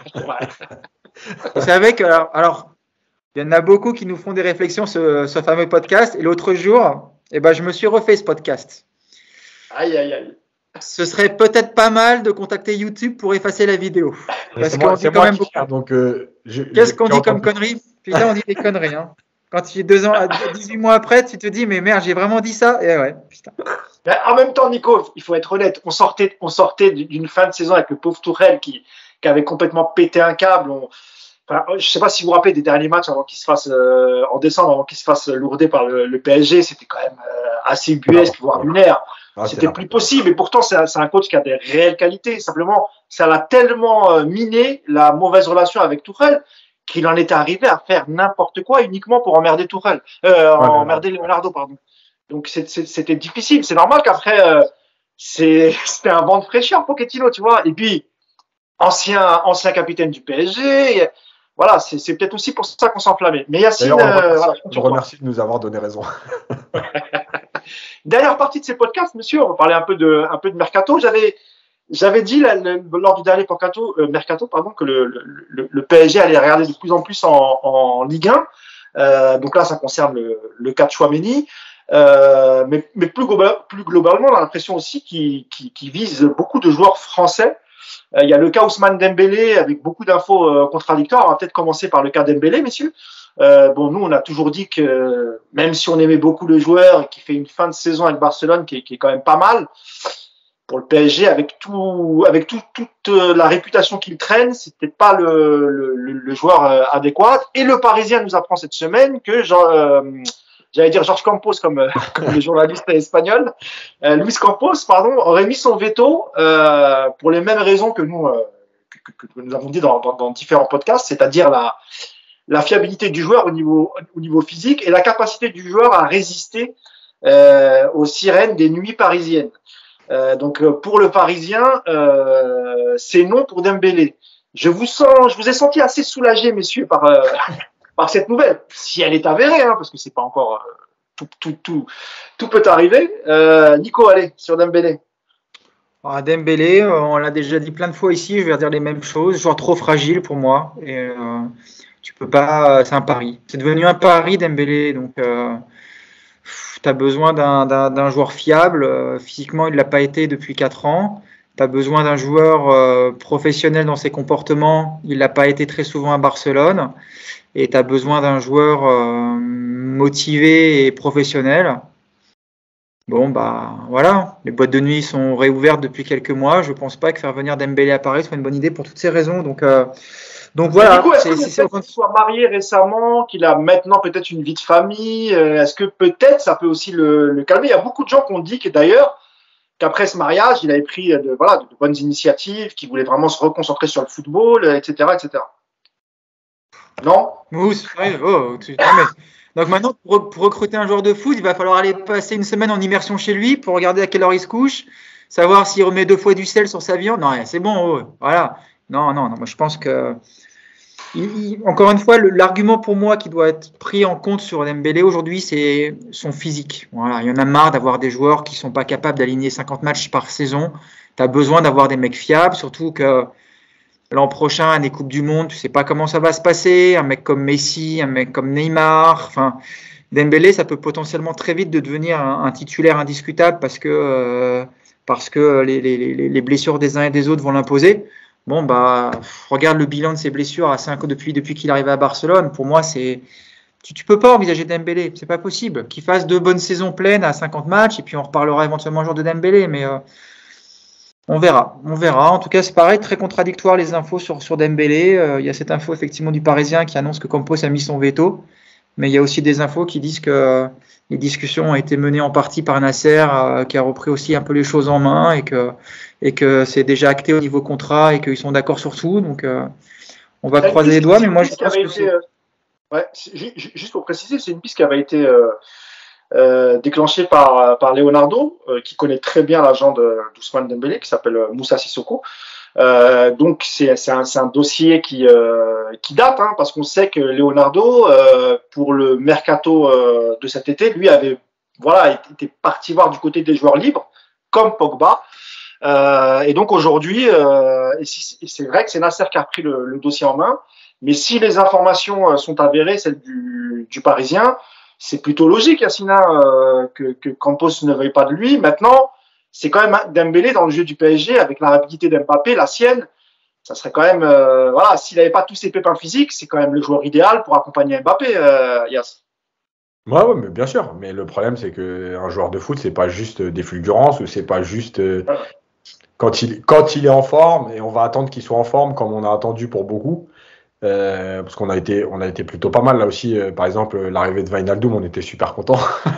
Vous savez que, alors, alors, il y en a beaucoup qui nous font des réflexions sur ce fameux podcast. Et l'autre jour, eh ben, je me suis refait ce podcast. Aïe, aïe, aïe. Ce serait peut-être pas mal de contacter YouTube pour effacer la vidéo. Parce qu'on dit quand même beaucoup. Faire, donc, euh, je, Qu'est-ce qu'on dit comme conneries? Putain, on dit des conneries. Hein. Quand tu es deux ans, dix-huit mois après, tu te dis, mais merde, j'ai vraiment dit ça. Et ouais, putain. Mais en même temps, Nico, il faut être honnête. On sortait, on sortait d'une fin de saison avec le pauvre Tourelle qui, qui avait complètement pété un câble. On, enfin, je ne sais pas si vous vous rappelez des derniers matchs avant qu'il se fasse, euh, en décembre, avant qu'il se fasse lourder par le, le P S G. C'était quand même euh, assez ubuesque, voire lunaire. Ah, c'était plus possible. Et pourtant, c'est un, c'est un coach qui a des réelles qualités. Simplement, ça l'a tellement euh, miné, la mauvaise relation avec Tourelle, qu'il en était arrivé à faire n'importe quoi uniquement pour emmerder Tourelle, euh, ouais, emmerder ouais. Leonardo, pardon. Donc c'est, c'est, c'était difficile. C'est normal qu'après, euh, c'est, c'était un vent de fraîcheur, Pochettino, tu vois. Et puis, ancien, ancien capitaine du P S G, voilà, c'est, c'est peut-être aussi pour ça qu'on s'enflammait. Mais Yacine, on, euh, remercie, voilà, on remercie de nous avoir donné raison. Dernière partie de ces podcasts, monsieur, on va parler un peu de, un peu de mercato. J'avais, j'avais dit là, le, lors du dernier mercato, euh, mercato pardon, que le, le, le P S G allait regarder de plus en plus en, en Ligue un. Euh, donc là, ça concerne le, le cas de Tchouaméni. Euh, mais, mais plus, global, plus globalement, on a l'impression aussi qu'il, qu'il, qu'il vise beaucoup de joueurs français. Euh, il y a le cas Ousmane Dembélé avec beaucoup d'infos euh, contradictoires. On va peut-être commencer par le cas Dembélé, messieurs. Euh, bon, nous, on a toujours dit que même si on aimait beaucoup le joueur et qu'il fait une fin de saison avec Barcelone qui est, qui est quand même pas mal, pour le P S G, avec tout, avec tout, toute la réputation qu'il traîne, c'est peut-être pas le, le, le joueur euh, adéquat. Et le Parisien nous apprend cette semaine que Jean, euh, j'allais dire Georges Campos comme, comme le journaliste espagnol, euh, Luis Campos, pardon, aurait mis son veto euh, pour les mêmes raisons que nous, euh, que, que, que nous avons dit dans, dans, dans différents podcasts, c'est-à-dire la, la fiabilité du joueur au niveau, au niveau physique et la capacité du joueur à résister euh, aux sirènes des nuits parisiennes. Euh, donc pour le Parisien, euh, c'est non pour Dembélé. Je vous sens, je vous ai senti assez soulagé, messieurs, par euh, par cette nouvelle, si elle est avérée, hein, parce que c'est pas encore euh, tout, tout, tout, tout peut arriver. Euh, Nico, allez sur Dembélé. Ah, Dembélé, euh, on l'a déjà dit plein de fois ici, je vais dire les mêmes choses. Joueur trop fragile pour moi. Et, euh, tu peux pas, c'est un pari. C'est devenu un pari Dembélé, donc. Euh, Tu as besoin d'un, d'un, d'un joueur fiable. Euh, physiquement, il ne l'a pas été depuis quatre ans. Tu as besoin d'un joueur euh, professionnel dans ses comportements. Il ne l'a pas été très souvent à Barcelone. Et tu as besoin d'un joueur euh, motivé et professionnel. Bon, bah voilà. Les boîtes de nuit sont réouvertes depuis quelques mois. Je ne pense pas que faire venir Dembélé à Paris soit une bonne idée pour toutes ces raisons. Donc, euh, Donc voilà. Du coup, est-ce c'est, que c'est, qu'il soit marié récemment, qu'il a maintenant peut-être une vie de famille, est-ce que peut-être ça peut aussi le, le calmer? Il y a beaucoup de gens qui ont dit que d'ailleurs, qu'après ce mariage, il avait pris de, voilà, de bonnes initiatives, qu'il voulait vraiment se reconcentrer sur le football, et cetera, et cetera. Non? Oui, ouais, oh, tu, non, mais, donc maintenant, pour, pour recruter un joueur de foot, il va falloir aller passer une semaine en immersion chez lui pour regarder à quelle heure il se couche, savoir s'il remet deux fois du sel sur sa viande. Non, c'est bon, oh, voilà. Non, non, non, moi je pense que Il, il, encore une fois, le, l'argument pour moi qui doit être pris en compte sur Dembélé aujourd'hui, c'est son physique. Voilà, il y en a marre d'avoir des joueurs qui ne sont pas capables d'aligner cinquante matchs par saison. Tu as besoin d'avoir des mecs fiables, surtout que l'an prochain, année Coupe du Monde, tu ne sais pas comment ça va se passer. Un mec comme Messi, un mec comme Neymar. Enfin, Dembélé, ça peut potentiellement très vite de devenir un, un titulaire indiscutable parce que, euh, parce que les, les, les, les blessures des uns et des autres vont l'imposer. Bon, bah, regarde le bilan de ses blessures à cinq, depuis, depuis qu'il est arrivé à Barcelone. Pour moi, c'est, tu, tu peux pas envisager Dembélé. C'est pas possible. Qu'il fasse deux bonnes saisons pleines à cinquante matchs et puis on reparlera éventuellement un jour de Dembélé. Mais euh, on verra. On verra. En tout cas, c'est pareil, très contradictoire les infos sur, sur Dembélé. Euh, il y a cette info effectivement du Parisien qui annonce que Campos a mis son veto. Mais il y a aussi des infos qui disent que euh, les discussions ont été menées en partie par Nasser, euh, qui a repris aussi un peu les choses en main et que, et que c'est déjà acté au niveau contrat et qu'ils sont d'accord sur tout. Donc, euh, on va croiser les doigts. Mais moi, je pense que été, c'est... Euh, ouais, c'est... Juste pour préciser, c'est une piste qui avait été euh, euh, déclenchée par, par Leonardo, euh, qui connaît très bien l'agent de d'Ousmane Dembélé, qui s'appelle Moussa Sissoko. Euh, donc c'est, c'est, un, c'est un dossier qui, euh, qui date, hein, parce qu'on sait que Leonardo, euh, pour le mercato euh, de cet été, lui avait voilà, était parti voir du côté des joueurs libres, comme Pogba. Euh, et donc aujourd'hui, euh, et, si, et c'est vrai que c'est Nasser qui a repris le, le dossier en main, mais si les informations sont avérées, celles du, du Parisien, c'est plutôt logique, Yacina, euh, que, que Campos ne veuille pas de lui. Maintenant, c'est quand même Dembélé dans le jeu du P S G avec la rapidité d'Mbappé, la sienne. Ça serait quand même, euh, voilà, s'il n'avait pas tous ses pépins physiques, c'est quand même le joueur idéal pour accompagner Mbappé, euh, Yass. Ouais, ouais, mais bien sûr. Mais le problème, c'est qu'un joueur de foot, c'est pas juste des fulgurances ou c'est pas juste euh, quand il quand il est en forme. Et on va attendre qu'il soit en forme, comme on a attendu pour beaucoup, euh, parce qu'on a été on a été plutôt pas mal là aussi. Euh, par exemple, l'arrivée de Wijnaldum, on était super contents.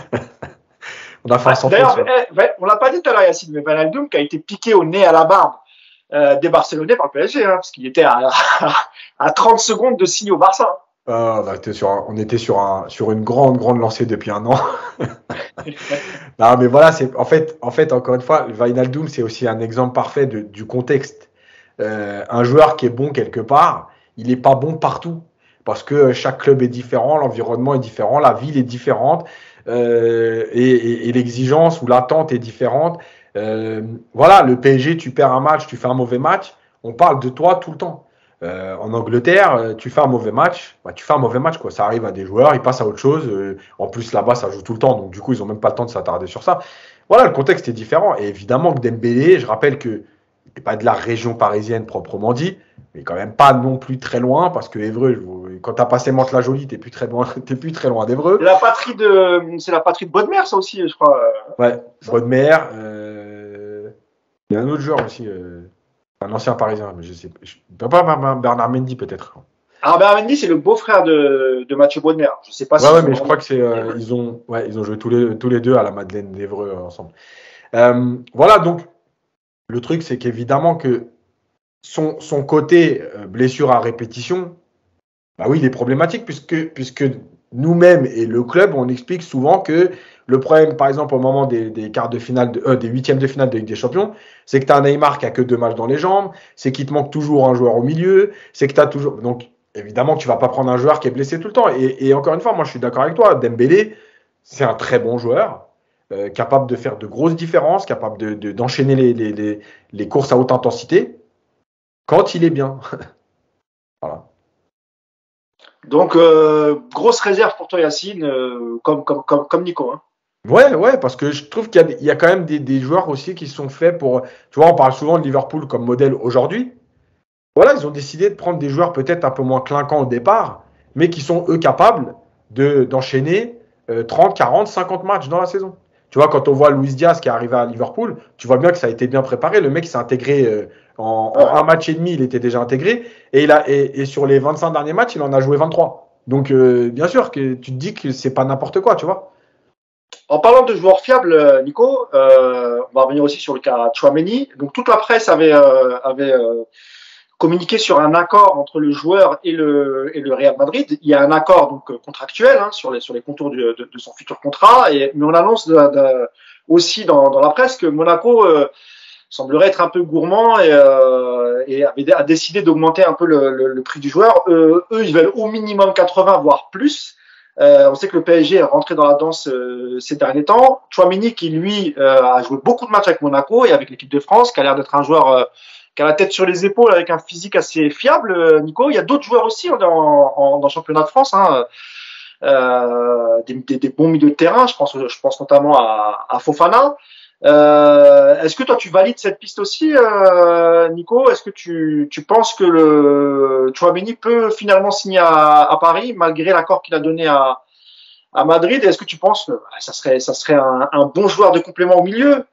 On a fait un sans faute. D'ailleurs, eh, on l'a pas dit tout à l'heure, Yacine, mais Wijnaldum qui a été piqué au nez à la barbe euh, des Barcelonais par le P S G, hein, parce qu'il était à, à trente secondes de signe au Barça. Euh, on était sur, un, on était sur, un, sur une grande, grande lancée depuis un an. Non, mais voilà, c'est en fait, en fait, encore une fois, Wijnaldum, c'est aussi un exemple parfait de, du contexte. Euh, un joueur qui est bon quelque part, il n'est pas bon partout, parce que chaque club est différent, l'environnement est différent, la ville est différente. euh, et, et, et l'exigence ou l'attente est différente. Euh, voilà, le P S G, tu perds un match, tu fais un mauvais match, on parle de toi tout le temps. Euh, en Angleterre, tu fais un mauvais match, bah, tu fais un mauvais match, quoi. Ça arrive à des joueurs, ils passent à autre chose. Euh, en plus, là-bas, ça joue tout le temps, donc du coup, ils n'ont même pas le temps de s'attarder sur ça. Voilà, le contexte est différent. Et évidemment que Dembélé, je rappelle que n'est pas de la région parisienne proprement dit, mais quand même pas non plus très loin, parce que Évreux, quand tu as passé Mantes-la-Jolie, tu n'es plus très loin, t'es plus très loin d'Évreux. La patrie de, c'est la patrie de Bodmer, ça aussi, je crois. Ouais, Bodmer. Euh... Il y a un autre joueur aussi. Euh... Un ancien parisien, mais je sais pas. Bernard Mendy peut-être. Alors Bernard Mendy, c'est le beau-frère de, de Mathieu Bodmer. Je sais pas ouais, si. Ouais, mais je crois que c'est. Euh, ils ont, ouais, ils ont joué tous les tous les deux à la Madeleine d'Évreux euh, ensemble. Euh, voilà, donc le truc, c'est qu'évidemment que son son côté euh, blessure à répétition, bah oui, il est problématique puisque puisque nous-mêmes et le club, on explique souvent que le problème, par exemple, au moment des, des quarts de finale, de, euh, des huitièmes de finale de Ligue des Champions, c'est que tu as un Neymar qui a que deux matchs dans les jambes, c'est qu'il te manque toujours un joueur au milieu, c'est que tu as toujours. Donc, évidemment, tu vas pas prendre un joueur qui est blessé tout le temps. Et, et encore une fois, moi, je suis d'accord avec toi. Dembélé, c'est un très bon joueur, euh, capable de faire de grosses différences, capable de, de, d'enchaîner les, les, les, les courses à haute intensité quand il est bien. Voilà. Donc, euh, grosse réserve pour toi, Yacine, euh, comme, comme, comme, comme Nico. Hein. Ouais, ouais, parce que je trouve qu'il y a, il y a quand même des, des joueurs aussi qui sont faits pour. Tu vois, on parle souvent de Liverpool comme modèle aujourd'hui. Voilà, ils ont décidé de prendre des joueurs peut-être un peu moins clinquants au départ, mais qui sont eux capables de, d'enchaîner euh, trente, quarante, cinquante matchs dans la saison. Tu vois, quand on voit Luis Diaz qui est arrivé à Liverpool, tu vois bien que ça a été bien préparé. Le mec s'est intégré euh, en, en un match et demi, il était déjà intégré. Et, il a, et, et sur les vingt-cinq derniers matchs, il en a joué vingt-trois. Donc, euh, bien sûr, que tu te dis que c'est pas n'importe quoi, tu vois. En parlant de joueurs fiables, Nico, euh, on va revenir aussi sur le cas Tchouaméni. Donc, toute la presse avait, euh, avait euh, communiqué sur un accord entre le joueur et le, et le Real Madrid. Il y a un accord donc contractuel hein, sur, les, sur les contours du, de, de son futur contrat. Et, mais on annonce de, de, aussi dans, dans la presse que Monaco euh, semblerait être un peu gourmand et, euh, et avait, a décidé d'augmenter un peu le, le, le prix du joueur. Euh, eux, ils veulent au minimum quatre-vingts, voire plus. Euh, on sait que le P S G est rentré dans la danse euh, ces derniers temps. Tchouaméni, qui lui euh, a joué beaucoup de matchs avec Monaco et avec l'équipe de France, qui a l'air d'être un joueur euh, qui a la tête sur les épaules avec un physique assez fiable. Euh, Nico, il y a d'autres joueurs aussi dans, en, dans le championnat de France, hein, euh, des, des, des bons milieux de terrain. Je pense, je pense notamment à, à Fofana. Euh, est-ce que toi tu valides cette piste aussi, euh, Nico? Est-ce que tu, tu penses que le Tchouaméni peut finalement signer à, à Paris malgré l'accord qu'il a donné à, à Madrid? Est-ce que tu penses que ça serait, ça serait un, un bon joueur de complément au milieu?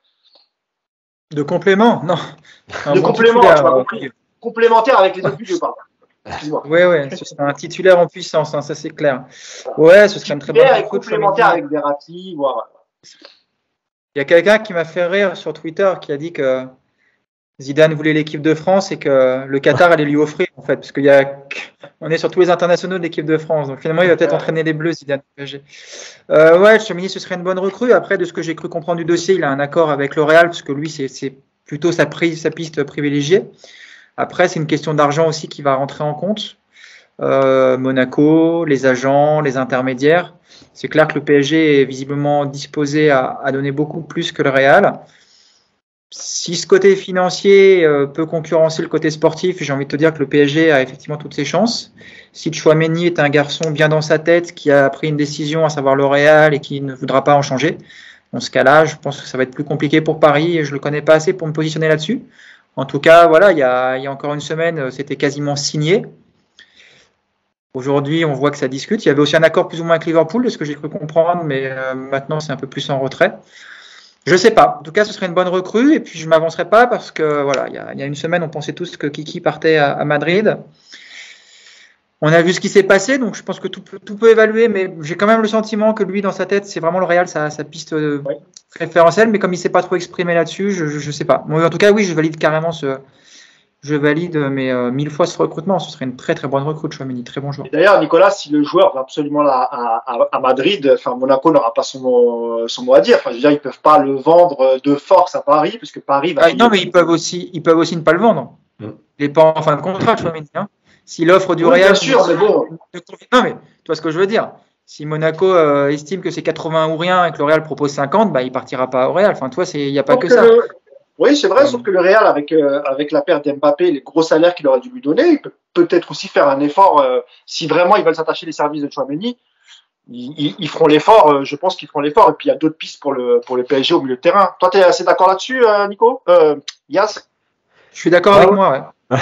De complément? Non. Un de bon complément, tu m'as compris. Complémentaire avec les autres milieux, pardon. Oui, oui, ce serait un titulaire en puissance, hein, ça c'est clair. Ouais, ce serait une très bonne recrue. Complémentaire avec Verratti, voire. Il y a quelqu'un qui m'a fait rire sur Twitter qui a dit que Zidane voulait l'équipe de France et que le Qatar allait lui offrir en fait, parce qu'il y a, on est sur tous les internationaux de l'équipe de France, donc finalement il va peut-être entraîner les Bleus Zidane. Euh, ouais, Tchouaméni ce serait une bonne recrue. Après, de ce que j'ai cru comprendre du dossier, il a un accord avec L'Oréal parce que lui c'est, c'est plutôt sa, prise, sa piste privilégiée. Après, c'est une question d'argent aussi qui va rentrer en compte. Euh, Monaco, les agents, les intermédiaires. C'est clair que le P S G est visiblement disposé à, à donner beaucoup plus que le Real. Si ce côté financier euh, peut concurrencer le côté sportif, j'ai envie de te dire que le P S G a effectivement toutes ses chances. Si Tchouaméni est un garçon bien dans sa tête, qui a pris une décision, à savoir le Real, et qui ne voudra pas en changer, dans ce cas-là, je pense que ça va être plus compliqué pour Paris et je ne le connais pas assez pour me positionner là-dessus. En tout cas, voilà, il y a, il y a encore une semaine, c'était quasiment signé. Aujourd'hui, on voit que ça discute. Il y avait aussi un accord plus ou moins avec Liverpool, de ce que j'ai cru comprendre, mais euh, maintenant, c'est un peu plus en retrait. Je sais pas. En tout cas, ce serait une bonne recrue. Et puis, je m'avancerai pas parce que, voilà, il y a, il y a une semaine, on pensait tous que Kiki partait à, à Madrid. On a vu ce qui s'est passé, donc je pense que tout, tout peut évaluer, mais j'ai quand même le sentiment que lui, dans sa tête, c'est vraiment le Real, sa, sa piste euh, oui. préférentielle. Mais comme il s'est pas trop exprimé là-dessus, je, je, je sais pas. Bon, en tout cas, oui, je valide carrément ce. Je valide mais euh, mille fois ce recrutement. Ce serait une très très bonne recrute, Tchouaméni, très bon joueur. D'ailleurs, Nicolas, si le joueur va absolument là à, à, à Madrid, enfin Monaco n'aura pas son mot, son mot à dire. Enfin, je veux dire, ils peuvent pas le vendre de force à Paris, puisque Paris va. Ah, non, mais ils peuvent aussi, ils peuvent aussi ne pas le vendre. Mm. Il n'est pas en fin de contrat, Tchouaméni. Hein. S'il offre du oui, Real, bien sûr, mais bon. Non, mais tu vois ce que je veux dire. Si Monaco euh, estime que c'est quatre-vingts ou rien et que le Real propose cinquante, bah, il partira pas au Real. Enfin, toi, il n'y a pas Sauf que, que ça. le- Oui, c'est vrai, Euh, sauf que le Real, avec, euh, avec la perte d'Mbappé, les gros salaires qu'il aurait dû lui donner, il peut peut-être aussi faire un effort. Euh, si vraiment ils veulent s'attacher les services de Tchouaméni, ils, ils, ils feront l'effort. Euh, je pense qu'ils feront l'effort. Et puis il y a d'autres pistes pour le, pour le P S G au milieu de terrain. Toi, tu es assez d'accord là-dessus, euh, Nico euh, Yas, je suis d'accord Ah avec ouais. moi. Ouais.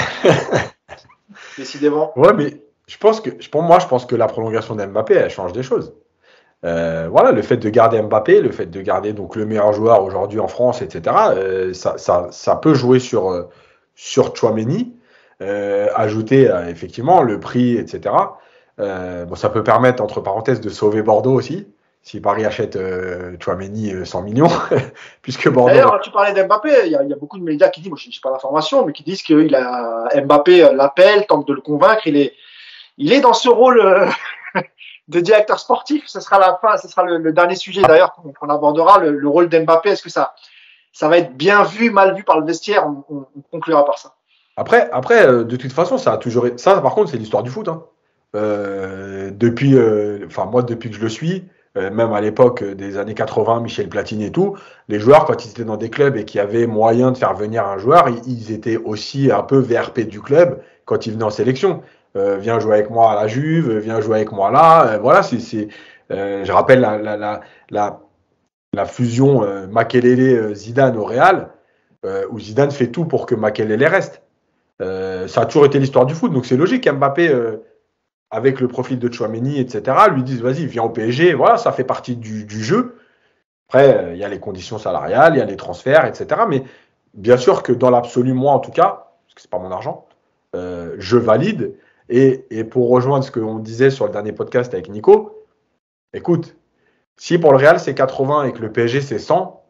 décidément. Ouais, mais je pense que, pour moi, je pense que la prolongation d'Mbappé, elle change des choses. Euh, voilà, le fait de garder Mbappé, le fait de garder donc le meilleur joueur aujourd'hui en France, et cetera, euh, ça, ça, ça peut jouer sur, euh, sur Tchouaméni, euh, ajouter euh, effectivement le prix, et cetera. Euh, bon, ça peut permettre, entre parenthèses, de sauver Bordeaux aussi, si Paris achète euh, Tchouaméni euh, cent millions, puisque Bordeaux va. D'ailleurs, tu parlais d'Mbappé, il y, a, il y a beaucoup de médias qui disent, moi je n'ai pas l'information, mais qui disent que il a, Mbappé euh, l'appelle, tente de le convaincre, il est, il est dans ce rôle euh, de directeur sportif. Ce sera la fin, ce sera le, le dernier sujet d'ailleurs qu'on qu'on abordera, le, le rôle d'Mbappé. Est-ce que ça, ça va être bien vu, mal vu par le vestiaire? On, on, on conclura par ça. Après, après euh, de toute façon, ça a toujours été. Ça, par contre, c'est l'histoire du foot. Hein. Euh, depuis, euh, enfin, moi, depuis que je le suis, euh, même à l'époque des années quatre-vingts, Michel Platini et tout, les joueurs, quand ils étaient dans des clubs et qu'il y avait moyen de faire venir un joueur, ils, ils étaient aussi un peu V R P du club quand ils venaient en sélection. Euh, viens jouer avec moi à la Juve, viens jouer avec moi là. Euh, voilà, c'est, c'est, euh, je rappelle la, la, la, la, la fusion euh, Makelele-Zidane au Real, euh, où Zidane fait tout pour que Makelele reste. Euh, ça a toujours été l'histoire du foot, donc c'est logique qu'Mbappé, euh, avec le profil de Tchouaméni, et cetera, lui dise vas-y, viens au P S G. Voilà, ça fait partie du, du jeu. Après, il euh, y a les conditions salariales, il y a les transferts, et cetera. Mais bien sûr que dans l'absolu, moi en tout cas, parce que c'est pas mon argent, euh, je valide. Et, et pour rejoindre ce qu'on disait sur le dernier podcast avec Nico, écoute, si pour le Real c'est quatre-vingts et que le P S G c'est cent,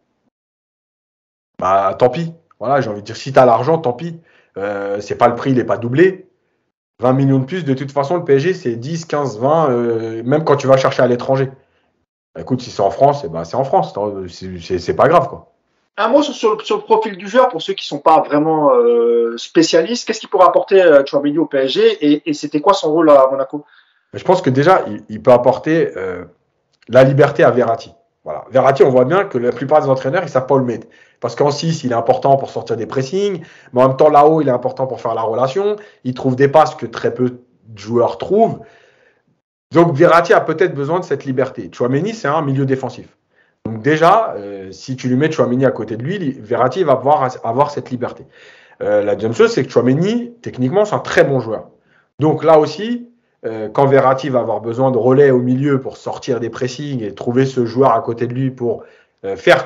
bah tant pis. Voilà, j'ai envie de dire, si tu as l'argent, tant pis. Euh, c'est pas le prix, il n'est pas doublé. vingt millions de plus, de toute façon, le P S G c'est dix, quinze, vingt, euh, même quand tu vas chercher à l'étranger. Bah, écoute, si c'est en France, eh ben, c'est en France. C'est, c'est, c'est pas grave, quoi. Un mot sur, sur, sur le profil du joueur pour ceux qui ne sont pas vraiment euh, spécialistes. Qu'est-ce qu'il pourrait apporter euh, Tchouaméni au P S G et, et c'était quoi son rôle à Monaco? Mais je pense que déjà, il, il peut apporter euh, la liberté à Verratti. Voilà. Verratti, on voit bien que la plupart des entraîneurs, ils ne savent pas où le mettre. Parce qu'en six, il est important pour sortir des pressings, mais en même temps, là-haut, il est important pour faire la relation. Il trouve des passes que très peu de joueurs trouvent. Donc, Verratti a peut-être besoin de cette liberté. Tchouaméni, c'est un milieu défensif. Donc déjà, euh, si tu lui mets Tchouaméni à côté de lui, Verratti va pouvoir avoir cette liberté. Euh, la deuxième chose, c'est que Tchouaméni, techniquement, c'est un très bon joueur. Donc là aussi, euh, quand Verratti va avoir besoin de relais au milieu pour sortir des pressings et trouver ce joueur à côté de lui pour euh, faire...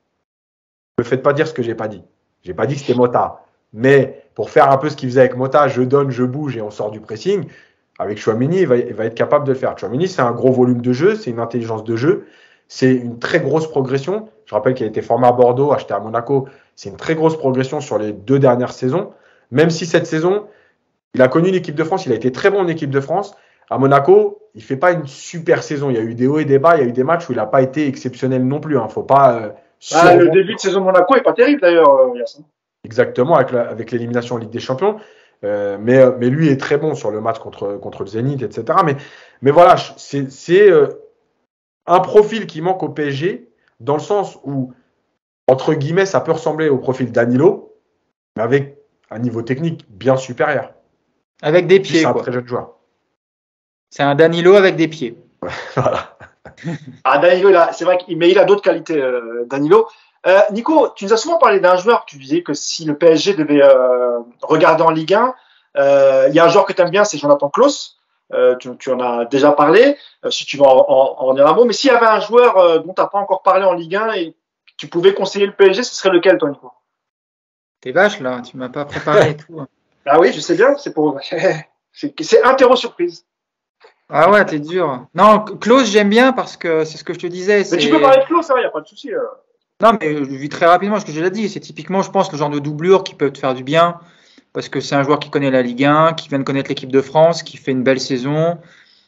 Ne me faites pas dire ce que j'ai pas dit. J'ai pas dit que c'était Mota. Mais pour faire un peu ce qu'il faisait avec Mota, je donne, je bouge et on sort du pressing, avec Tchouaméni, il va, il va être capable de le faire. Tchouaméni, c'est un gros volume de jeu, c'est une intelligence de jeu. C'est une très grosse progression. Je rappelle qu'il a été formé à Bordeaux, acheté à Monaco. C'est une très grosse progression sur les deux dernières saisons. Même si cette saison, il a connu l'équipe de France, il a été très bon en équipe de France. À Monaco, il ne fait pas une super saison. Il y a eu des hauts et des bas. Il y a eu des matchs où il n'a pas été exceptionnel non plus. Hein. Faut pas, euh, ah, le début de saison de Monaco n'est pas terrible d'ailleurs, euh, Yass. Exactement, avec, la, avec l'élimination en Ligue des Champions. Euh, mais, mais lui est très bon sur le match contre, contre le Zénith, et cetera. Mais, mais voilà, c'est... c'est euh, un profil qui manque au P S G, dans le sens où, entre guillemets, ça peut ressembler au profil Danilo, mais avec un niveau technique bien supérieur. Avec des pieds, c'est un quoi. très jeune joueur. C'est un Danilo avec des pieds. Voilà. Ah, Danilo, il a, c'est vrai qu'il mais il a d'autres qualités, euh, Danilo. Euh, Nico, tu nous as souvent parlé d'un joueur. Tu disais que si le P S G devait euh, regarder en Ligue un, euh, il y a un joueur que tu aimes bien, c'est Jonathan Klaus. Euh, tu, tu en as déjà parlé, euh, si tu veux en, en, en dire un mot. Mais s'il y avait un joueur euh, dont tu n'as pas encore parlé en Ligue un et tu pouvais conseiller le P S G, ce serait lequel, toi, Nico? T'es vache, là, tu m'as pas préparé et tout. Ah oui, je sais bien, c'est pour. c'est, c'est interro surprise. Ah ouais, t'es dur. Non, Klose, j'aime bien parce que c'est ce que je te disais. Mais c'est... tu peux parler de Klaus, ça va, il n'y a pas de souci. Euh. Non, mais je vis très rapidement ce que j'ai déjà dit. C'est typiquement, je pense, le genre de doublure qui peut te faire du bien. Parce que c'est un joueur qui connaît la Ligue un, qui vient de connaître l'équipe de France, qui fait une belle saison,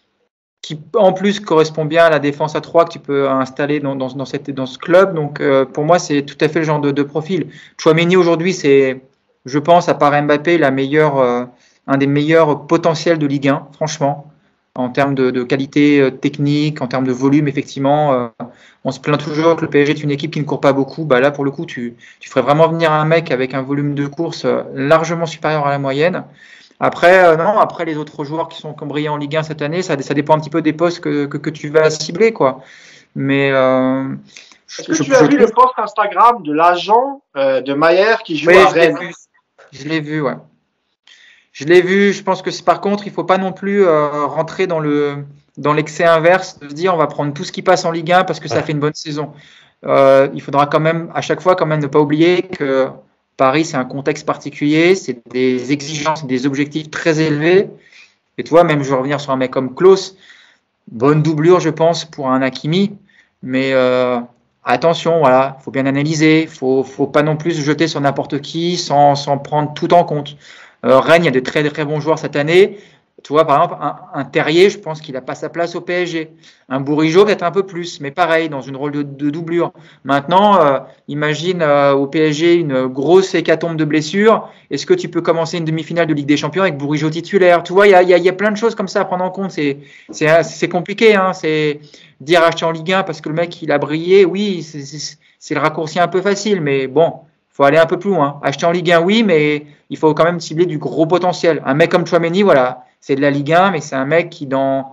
qui en plus correspond bien à la défense à trois que tu peux installer dans, dans, dans, cette, dans ce club. Donc euh, pour moi, c'est tout à fait le genre de, de profil. Tchouaméni aujourd'hui, c'est, je pense, à part Mbappé, la meilleure, euh, un des meilleurs potentiels de Ligue un, franchement. En termes de, de qualité euh, technique, en termes de volume, effectivement, euh, on se plaint toujours que le P S G est une équipe qui ne court pas beaucoup. Bah là, pour le coup, tu, tu ferais vraiment venir un mec avec un volume de course euh, largement supérieur à la moyenne. Après, euh, non, après les autres joueurs qui sont qui ont brillé en Ligue un cette année, ça, ça dépend un petit peu des postes que, que, que tu vas cibler, quoi. Mais euh, est-ce que je, tu as vu trouve... le post Instagram de l'agent euh, de Mayer qui joue oui, à Rennes? Je l'ai vu, ouais. Je l'ai vu. Je pense que par contre, il faut pas non plus euh, rentrer dans le dans l'excès inverse de se dire on va prendre tout ce qui passe en Ligue un parce que ça ouais. fait une bonne saison. Euh, il faudra quand même à chaque fois quand même ne pas oublier que Paris c'est un contexte particulier, c'est des exigences, des objectifs très élevés. Et toi, même je vais revenir sur un mec comme Klose, bonne doublure je pense pour un Hakimi, mais euh, attention, voilà, faut bien analyser, faut faut pas non plus se jeter sur n'importe qui sans sans prendre tout en compte. Euh, Rennes, il y a de très très bons joueurs cette année. Tu vois, par exemple, un, un Terrier, je pense qu'il n'a pas sa place au P S G. Un Bourigeaud, peut-être un peu plus, mais pareil, dans une rôle de, de doublure. Maintenant, euh, imagine euh, au P S G une grosse hécatombe de blessures. Est-ce que tu peux commencer une demi-finale de Ligue des Champions avec Bourigeaud titulaire? Tu vois, il y a, y, a, y a plein de choses comme ça à prendre en compte. C'est, c'est, c'est compliqué, hein. C'est dire acheter en Ligue un parce que le mec, il a brillé. Oui, c'est, c'est, c'est le raccourci un peu facile, mais bon, il faut aller un peu plus loin. Acheter en Ligue un, oui, mais il faut quand même cibler du gros potentiel. Un mec comme Tchouaméni, voilà, c'est de la Ligue un, mais c'est un mec qui, dans.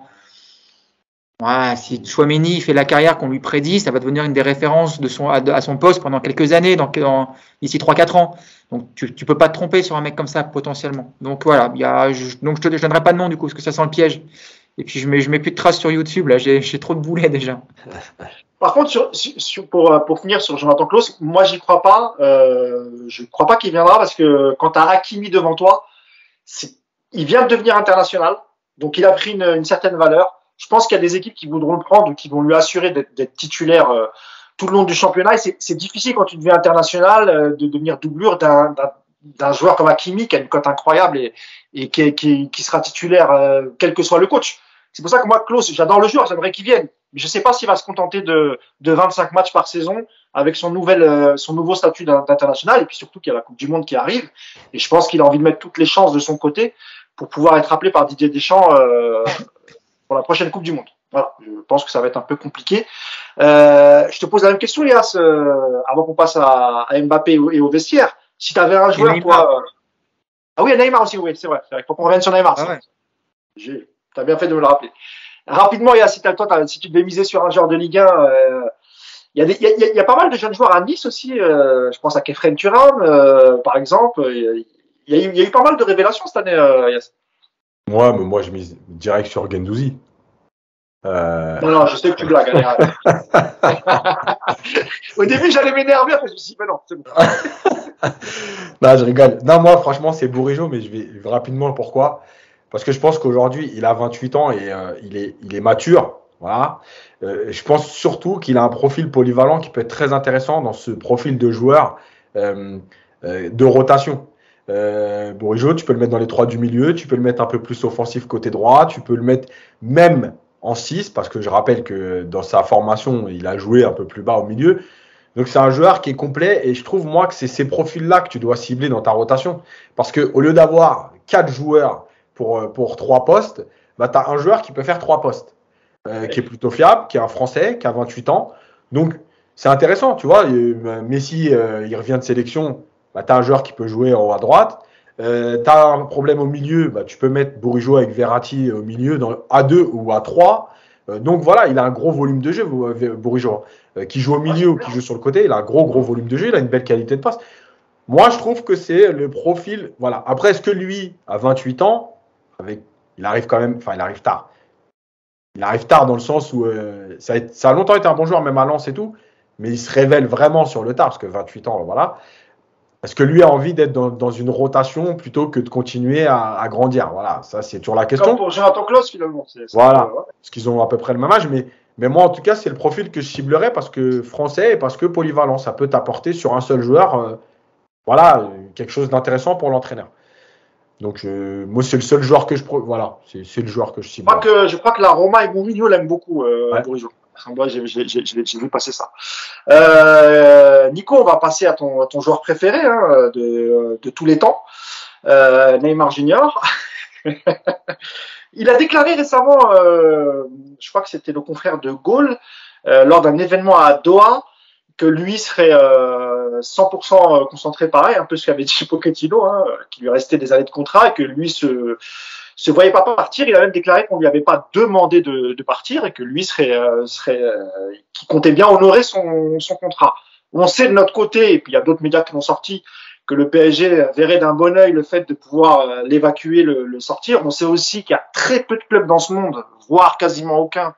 Ouais, si Tchouaméni fait la carrière qu'on lui prédit, ça va devenir une des références de son, à, à son poste pendant quelques années, dans, dans, d'ici trois quatre ans. Donc, tu ne peux pas te tromper sur un mec comme ça, potentiellement. Donc, voilà. Y a, je, donc, je ne te donnerai pas de nom, du coup, parce que ça sent le piège. Et puis, je ne mets, je mets plus de traces sur YouTube, là. J'ai, j'ai trop de boulets, déjà. Par contre, sur, sur, pour, pour finir sur Jonathan Klose, moi, j'y crois pas. Euh, je ne crois pas qu'il viendra parce que quand tu as Hakimi devant toi, c'est, il vient de devenir international. Donc, il a pris une, une certaine valeur. Je pense qu'il y a des équipes qui voudront le prendre ou qui vont lui assurer d'être, d'être titulaire euh, tout le long du championnat. Et c'est, c'est difficile quand tu deviens international euh, de devenir doublure d'un, d'un, d'un joueur comme Hakimi qui a une cote incroyable et, et qui, qui, qui sera titulaire euh, quel que soit le coach. C'est pour ça que moi, Klose, j'adore le joueur, j'aimerais qu'il vienne. Mais je ne sais pas s'il va se contenter de, de vingt-cinq matchs par saison avec son, nouvel, euh, son nouveau statut d'international. Et puis surtout qu'il y a la Coupe du Monde qui arrive. Et je pense qu'il a envie de mettre toutes les chances de son côté pour pouvoir être appelé par Didier Deschamps euh, pour la prochaine Coupe du Monde. Voilà, je pense que ça va être un peu compliqué. Euh, je te pose la même question, Léas, euh, avant qu'on passe à, à Mbappé et au, et au vestiaire. Si tu avais un joueur, toi... Euh... Ah oui, Neymar aussi, oui, c'est vrai. Il faut qu'on revienne sur Neymar. Ah ouais. Tu as bien fait de me le rappeler. Rapidement, Léas, si, toi, si tu devais miser sur un joueur de Ligue un, euh, il, y a des, il, y a, il y a pas mal de jeunes joueurs à Nice aussi. Euh, je pense à Kefren Turam, euh, par exemple. Il y, a eu, il y a eu pas mal de révélations cette année, euh, Léas. Ouais, mais moi, je mise direct sur Guendouzi. Euh... Non, non, je sais que tu blagues. Allez, au début, j'allais m'énerver, après je me suis dit, mais non, c'est bon. Non, je rigole. Non, moi, franchement, c'est Bourigeaud, mais je vais rapidement pourquoi. Parce que je pense qu'aujourd'hui, il a vingt-huit ans et euh, il, est, il est mature. Voilà. Euh, je pense surtout qu'il a un profil polyvalent qui peut être très intéressant dans ce profil de joueur euh, euh, de rotation. Euh, Bourigeaud, tu peux le mettre dans les trois du milieu, tu peux le mettre un peu plus offensif côté droit, tu peux le mettre même en six, parce que je rappelle que dans sa formation, il a joué un peu plus bas au milieu. Donc c'est un joueur qui est complet et je trouve moi que c'est ces profils-là que tu dois cibler dans ta rotation. Parce qu'au lieu d'avoir quatre joueurs pour, pour trois postes, bah, tu as un joueur qui peut faire trois postes, euh, qui est plutôt fiable, qui est un Français, qui a vingt-huit ans. Donc c'est intéressant, tu vois. Messi, euh, il revient de sélection, bah, tu as un joueur qui peut jouer en haut à droite. Euh, tu as un problème au milieu, bah, tu peux mettre Bourigeaud avec Verratti au milieu dans A deux ou A trois. Euh, donc voilà, il a un gros volume de jeu, Bourigeaud. Euh, qui joue au milieu ou qui joue sur le côté, il a un gros gros volume de jeu, il a une belle qualité de passe. Moi, je trouve que c'est le profil. Voilà. Après, est-ce que lui, à vingt-huit ans, avec, il arrive quand même, enfin, il arrive tard. Il arrive tard dans le sens où euh, ça, a, ça a longtemps été un bon joueur, même à Lens et tout, mais il se révèle vraiment sur le tard, parce que vingt-huit ans, voilà. Est-ce que lui a envie d'être dans, dans une rotation plutôt que de continuer à, à grandir? Voilà, ça c'est toujours la question. Comme pour Jonathan Klose finalement. C'est, c'est voilà, ouais. Parce qu'ils ont à peu près le même âge, mais, mais moi en tout cas c'est le profil que je ciblerais parce que français et parce que polyvalent, ça peut t'apporter sur un seul joueur, euh, voilà, quelque chose d'intéressant pour l'entraîneur. Donc euh, moi c'est le seul joueur que je, pro... voilà, c'est, c'est le joueur que je cible. Je crois que je crois que la Roma et Mourinho l'aiment beaucoup, euh, ouais. Mourinho. Moi, j'ai, j'ai, j'ai, j'ai, j'ai vu passer ça. Euh, Nico, on va passer à ton, à ton joueur préféré hein, de, de tous les temps, euh, Neymar Junior Il a déclaré récemment, euh, je crois que c'était le confrère de Gaulle, euh, lors d'un événement à Doha, que lui serait euh, cent pour cent concentré pareil, un peu ce qu'avait dit Pochettino, hein, qu'il lui restait des années de contrat et que lui se se voyait pas partir. Il a même déclaré qu'on lui avait pas demandé de, de partir et que lui serait euh, serait euh, qui comptait bien honorer son son contrat. On sait de notre côté, et puis il y a d'autres médias qui l'ont sorti, que le P S G verrait d'un bon œil le fait de pouvoir euh, l'évacuer, le, le sortir. On sait aussi qu'il y a très peu de clubs dans ce monde, voire quasiment aucun,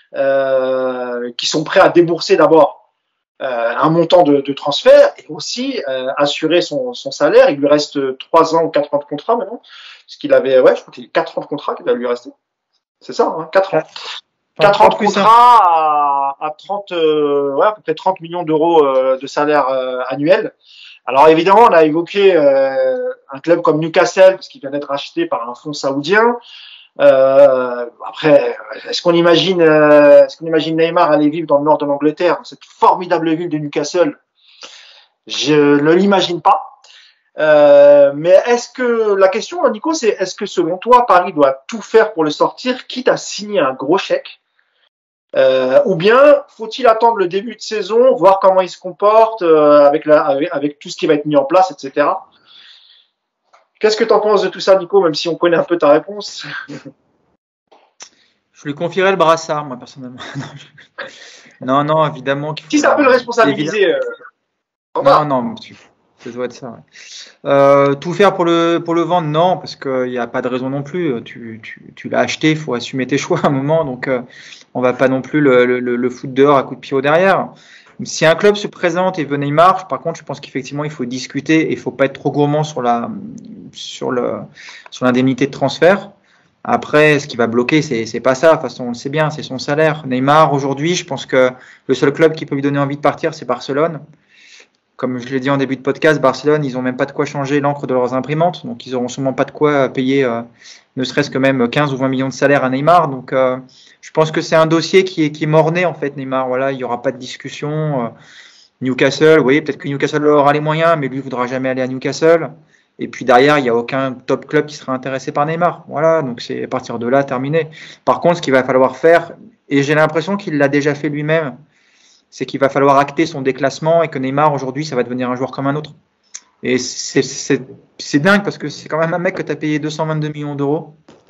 euh, qui sont prêts à débourser d'abord Euh, un montant de, de transfert et aussi euh, assurer son, son salaire. Il lui reste trois ans ou quatre ans de contrat maintenant, parce qu'il avait, ouais, je crois qu'il y a quatre ans de contrat qui va lui rester. C'est ça, hein, quatre ans. Quatre ans de contrat à, à trente, euh, ouais, à peu près trente millions d'euros euh, de salaire euh, annuel. Alors évidemment, on a évoqué euh, un club comme Newcastle, parce qu'il vient d'être racheté par un fonds saoudien. Euh, après, est-ce qu'on imagine, euh, est-ce qu'on imagine Neymar aller vivre dans le nord de l'Angleterre, cette formidable ville de Newcastle? Je ne l'imagine pas. Euh, mais est-ce que la question, Nico, c'est est-ce que selon toi, Paris doit tout faire pour le sortir, quitte à signer un gros chèque, euh, ou bien faut-il attendre le début de saison, voir comment il se comporte euh, avec, la, avec, avec tout ce qui va être mis en place, et cetera. Qu'est-ce que tu en penses de tout ça, Nico, même si on connaît un peu ta réponse? Je lui confierais le brassard, moi, personnellement. Non, non, évidemment. Si ça peut le responsabiliser. Euh, non, non, ça doit être ça. Ouais. Euh, tout faire pour le, pour le vendre, non, parce qu'il n'y a pas de raison non plus. Tu, tu, tu l'as acheté, il faut assumer tes choix à un moment. Donc, euh, on ne va pas non plus le, le, le foutre dehors à coup de pied au derrière. Si un club se présente et veut Neymar, par contre, je pense qu'effectivement, il faut discuter et il ne faut pas être trop gourmand sur la, sur le, sur l'indemnité de transfert. Après, ce qui va bloquer, c'est, c'est pas ça. De toute façon, on le sait bien, c'est son salaire. Neymar, aujourd'hui, je pense que le seul club qui peut lui donner envie de partir, c'est Barcelone. Comme je l'ai dit en début de podcast, Barcelone, ils n'ont même pas de quoi changer l'encre de leurs imprimantes. Donc, ils n'auront sûrement pas de quoi payer, euh, ne serait-ce que même quinze ou vingt millions de salaire à Neymar. Donc, euh, je pense que c'est un dossier qui est, qui est mort-né, en fait, Neymar. Voilà, il n'y aura pas de discussion. Euh, Newcastle, oui, peut-être que Newcastle aura les moyens, mais lui ne voudra jamais aller à Newcastle. Et puis derrière, il n'y a aucun top club qui sera intéressé par Neymar. Voilà, donc c'est à partir de là terminé. Par contre, ce qu'il va falloir faire, et j'ai l'impression qu'il l'a déjà fait lui-même, c'est qu'il va falloir acter son déclassement et que Neymar, aujourd'hui, ça va devenir un joueur comme un autre. Et c'est, c'est, c'est dingue parce que c'est quand même un mec que tu as payé deux cent vingt-deux millions d'euros,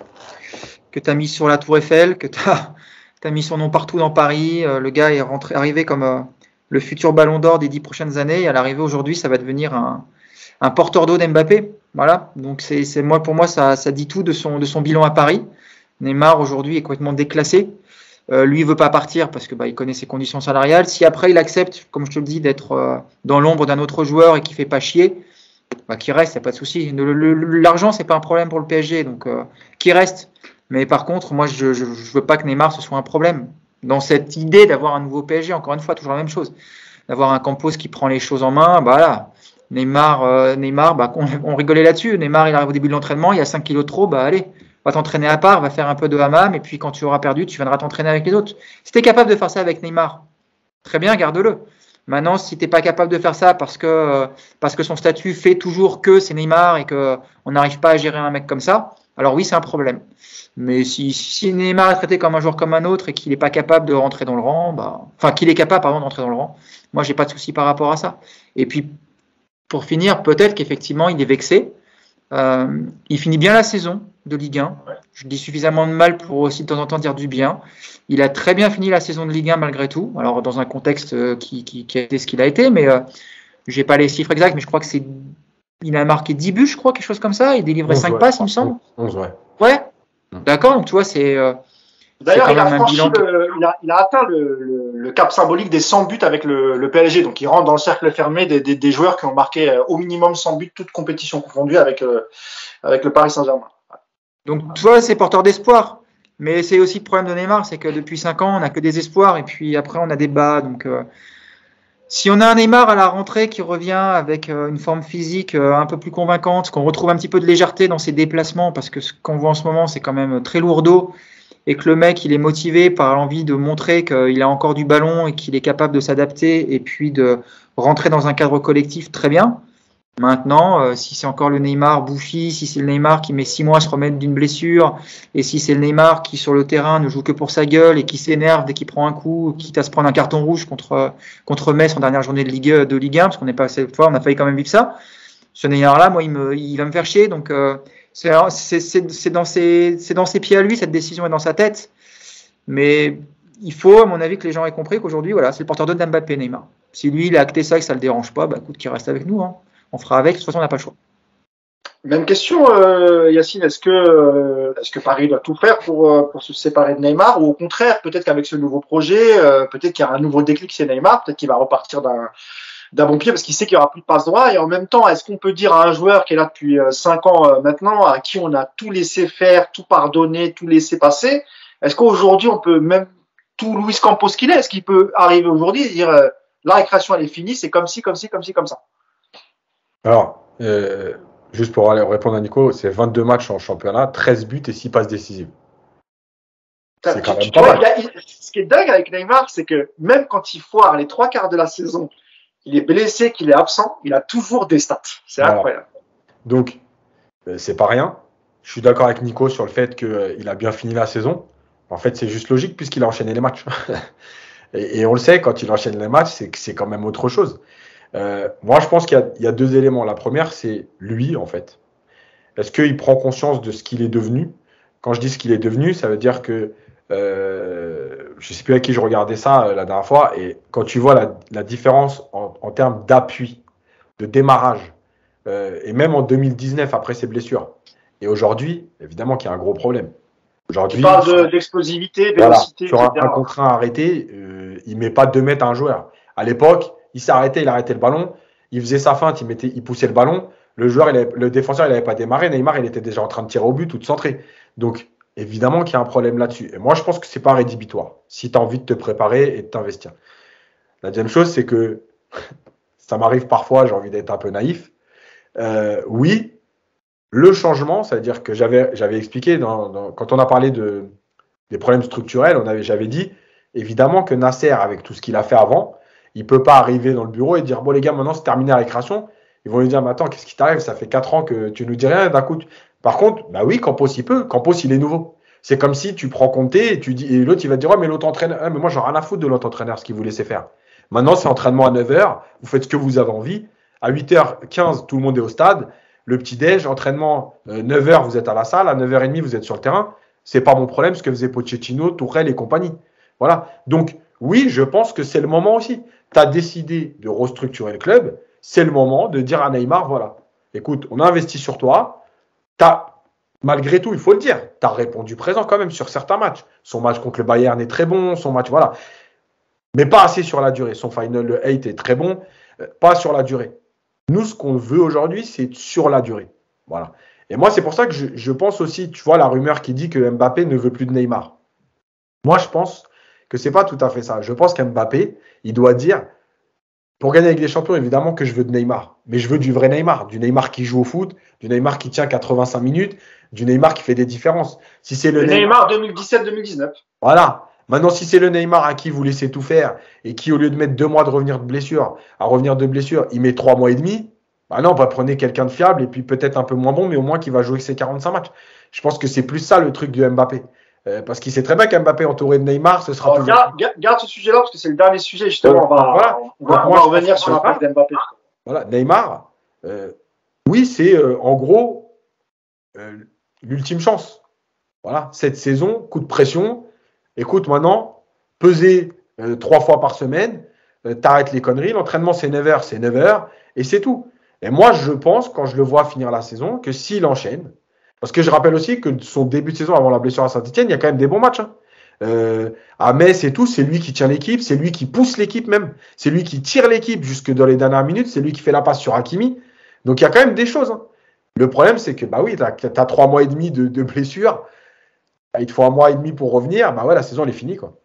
que tu as mis sur la Tour Eiffel, que tu as mis son nom partout dans Paris. Euh, le gars est rentré, arrivé comme euh, le futur ballon d'or des dix prochaines années. Et à l'arrivée aujourd'hui, ça va devenir un, un porteur d'eau d'Mbappé. Voilà. Donc c'est, c'est moi, pour moi, ça, ça dit tout de son, de son bilan à Paris. Neymar aujourd'hui est complètement déclassé. Euh, lui, il veut pas partir parce que bah, il connaît ses conditions salariales. Si après il accepte, comme je te le dis, d'être euh, dans l'ombre d'un autre joueur et qui fait pas chier, bah, qu'il reste, y a pas de souci. Le, le, l'argent, c'est pas un problème pour le P S G, donc euh, qu'il reste. Mais par contre, moi, je, je, je veux pas que Neymar ce soit un problème dans cette idée d'avoir un nouveau P S G. Encore une fois, toujours la même chose, d'avoir un Campos qui prend les choses en main. Bah voilà. Neymar, euh, Neymar, bah on, on rigolait là-dessus. Neymar, il arrive au début de l'entraînement, il y a cinq kilos de trop, bah allez. Va t'entraîner à part, va faire un peu de hammam, et puis quand tu auras perdu, tu viendras t'entraîner avec les autres. Si tu es capable de faire ça avec Neymar, très bien, garde-le. Maintenant, si tu n'es pas capable de faire ça parce que, parce que son statut fait toujours que c'est Neymar et qu'on n'arrive pas à gérer un mec comme ça, alors oui, c'est un problème. Mais si, si Neymar est traité comme un joueur comme un autre et qu'il n'est pas capable de rentrer dans le rang, bah, enfin qu'il est capable pardon, de rentrer dans le rang, moi, j'ai pas de souci par rapport à ça. Et puis, pour finir, peut-être qu'effectivement, il est vexé. Euh, il finit bien la saison de Ligue un. Je dis suffisamment de mal pour aussi de temps en temps dire du bien. Il a très bien fini la saison de Ligue un malgré tout. Alors dans un contexte qui, qui, qui a été ce qu'il a été, mais euh, j'ai pas les chiffres exacts, mais je crois que c'est, il a marqué dix buts, je crois, quelque chose comme ça. Il a délivré cinq ouais, passes, il me semble. onze, ouais. Ouais. D'accord. Donc tu vois, c'est. Euh, D'ailleurs, il a, franchi le, il, a, il a atteint le, le, le cap symbolique des cent buts avec le, le P S G. Donc, il rentre dans le cercle fermé des, des, des joueurs qui ont marqué euh, au minimum cent buts, toutes compétitions confondues avec, euh, avec le Paris Saint-Germain. Donc, tu vois, c'est porteur d'espoir. Mais c'est aussi le problème de Neymar, c'est que depuis cinq ans, on n'a que des espoirs et puis après, on a des bas. Donc, euh, si on a un Neymar à la rentrée qui revient avec euh, une forme physique euh, un peu plus convaincante, qu'on retrouve un petit peu de légèreté dans ses déplacements, parce que ce qu'on voit en ce moment, c'est quand même très lourdeau, et que le mec, il est motivé par l'envie de montrer qu'il a encore du ballon et qu'il est capable de s'adapter et puis de rentrer dans un cadre collectif très bien, Maintenant, euh, si c'est encore le Neymar bouffi, si c'est le Neymar qui met six mois à se remettre d'une blessure, et si c'est le Neymar qui sur le terrain ne joue que pour sa gueule et qui s'énerve dès qu'il prend un coup, quitte à se prendre un carton rouge contre contre Metz en dernière journée de Ligue de Ligue un, parce qu'on n'est pas cette fois, on a failli quand même vivre ça. Ce Neymar-là, moi, il me, il va me faire chier. Donc, euh, c'est c'est c'est dans ses c'est dans ses pieds à lui, cette décision est dans sa tête. Mais il faut, à mon avis, que les gens aient compris qu'aujourd'hui, voilà, c'est le porteur d'honneur d'Mbappé, Neymar. Si lui, il a acté ça et que ça le dérange pas, bah écoute, qu'il reste avec nous, hein. On fera avec, de toute façon, on n'a pas le choix. Même question, euh, Yacine, est-ce que, euh, est-ce que Paris doit tout faire pour, euh, pour se séparer de Neymar, ou au contraire, peut-être qu'avec ce nouveau projet, euh, peut-être qu'il y a un nouveau déclic chez Neymar, peut-être qu'il va repartir d'un, d'un bon pied parce qu'il sait qu'il n'y aura plus de passe droit, et en même temps, est-ce qu'on peut dire à un joueur qui est là depuis euh, cinq ans euh, maintenant, à qui on a tout laissé faire, tout pardonné, tout laissé passer, est-ce qu'aujourd'hui on peut, même tout Luis Campos qu'il est, est-ce qu'il peut arriver aujourd'hui et dire euh, la récréation elle est finie, c'est comme ci, comme ci, comme ci, comme ça? Alors, euh, juste pour aller répondre à Nico, c'est vingt-deux matchs en championnat, treize buts et six passes décisives. C'est quand même pas mal. Ce qui est dingue avec Neymar, c'est que même quand il foire les trois quarts de la saison, il est blessé, qu'il est absent, il a toujours des stats. C'est voilà. Incroyable. Donc, euh, c'est pas rien. Je suis d'accord avec Nico sur le fait qu'il euh, a bien fini la saison. En fait, c'est juste logique puisqu'il a enchaîné les matchs. et, et on le sait, quand il enchaîne les matchs, c'est, c'est quand même autre chose. Euh, moi, je pense qu'il y a, il y a deux éléments. La première, c'est lui, en fait. Est-ce qu'il prend conscience de ce qu'il est devenu? Quand je dis ce qu'il est devenu, ça veut dire que euh, je ne sais plus à qui je regardais ça euh, la dernière fois, et quand tu vois la, la différence en, en termes d'appui, de démarrage, euh, et même en deux mille dix-neuf, après ses blessures, et aujourd'hui, évidemment qu'il y a un gros problème. Aujourd'hui, tu parles de, d'explosivité, de vélocité, voilà, sur un, un contrat arrêté, euh, il ne met pas deux mètres à un joueur. À l'époque, il s'est arrêté, il arrêtait le ballon, il faisait sa feinte, il, mettait, il poussait le ballon, le joueur, il avait, le défenseur, il n'avait pas démarré, Neymar, il était déjà en train de tirer au but ou de centrer. Donc, évidemment qu'il y a un problème là-dessus. Et moi, je pense que ce n'est pas rédhibitoire, si tu as envie de te préparer et de t'investir. La deuxième chose, c'est que ça m'arrive parfois, j'ai envie d'être un peu naïf. Euh, oui, le changement, c'est-à-dire que j'avais, j'avais expliqué, dans, dans, quand on a parlé de, des problèmes structurels, on avait, j'avais dit, évidemment que Nasser, avec tout ce qu'il a fait avant, il ne peut pas arriver dans le bureau et dire, bon les gars, maintenant c'est terminé la récréation. Ils vont lui dire, mais attends, qu'est-ce qui t'arrive? Ça fait quatre ans que tu nous dis rien, d'un coup. Tu... Par contre, bah oui, Campos, il peut. Campos, il est nouveau. C'est comme si tu prends Conté et tu dis, et l'autre, il va te dire, ouais, mais l'autre entraîneur, ah, mais moi, j'en ai rien à foutre de l'autre entraîneur, ce qu'il vous laissait faire. Maintenant, c'est entraînement à neuf heures. Vous faites ce que vous avez envie. À huit heures quinze, tout le monde est au stade. Le petit-déj, entraînement, euh, neuf heures, vous êtes à la salle. À neuf heures trente, vous êtes sur le terrain. C'est pas mon problème, ce que faisait Pochettino, Tourelle et compagnie. Voilà. Donc, oui, je pense que c'est le moment aussi. Tu as décidé de restructurer le club. C'est le moment de dire à Neymar, voilà, écoute, on a investi sur toi. T'as, malgré tout, il faut le dire, tu as répondu présent quand même sur certains matchs. Son match contre le Bayern est très bon, son match, voilà. Mais pas assez sur la durée. Son Final huit est très bon, euh, pas sur la durée. Nous, ce qu'on veut aujourd'hui, c'est sur la durée. Voilà. Et moi, c'est pour ça que je, je pense aussi, tu vois, la rumeur qui dit que Mbappé ne veut plus de Neymar. Moi, je pense que c'est pas tout à fait ça. Je pense qu'Mbappé, il doit dire, pour gagner avec les champions, évidemment que je veux de Neymar. Mais je veux du vrai Neymar. Du Neymar qui joue au foot, du Neymar qui tient quatre-vingt-cinq minutes, du Neymar qui fait des différences. Si c'est le, le Neymar, Neymar deux mille dix-sept deux mille dix-neuf. Voilà. Maintenant, si c'est le Neymar à qui vous laissez tout faire et qui, au lieu de mettre deux mois de revenir de blessure, à revenir de blessure, il met trois mois et demi, bah non, on va prendre quelqu'un de fiable et puis peut-être un peu moins bon, mais au moins qui va jouer ses quarante-cinq matchs. Je pense que c'est plus ça le truc de Mbappé. Euh, parce qu'il sait très bien qu'Mbappé entouré de Neymar, ce sera Alors, plus. Garde, garde ce sujet-là parce que c'est le dernier sujet, justement. On va, voilà. on va, on va revenir sur l'impact d'Mbappé. Voilà, Neymar, euh, oui, c'est euh, en gros euh, l'ultime chance. Voilà, cette saison, coup de pression. Écoute, maintenant, peser euh, trois fois par semaine, euh, t'arrêtes les conneries. L'entraînement, c'est neuf heures, c'est neuf heures, et c'est tout. Et moi, je pense, quand je le vois finir la saison, que s'il enchaîne, parce que je rappelle aussi que son début de saison avant la blessure à Saint-Etienne, il y a quand même des bons matchs. Hein. Euh, à Metz et tout, c'est lui qui tient l'équipe, c'est lui qui pousse l'équipe même, c'est lui qui tire l'équipe jusque dans les dernières minutes, c'est lui qui fait la passe sur Hakimi. Donc il y a quand même des choses. Hein. Le problème, c'est que bah oui, tu as trois mois et demi de, de blessure, bah, il te faut un mois et demi pour revenir, bah ouais, la saison elle est finie quoi.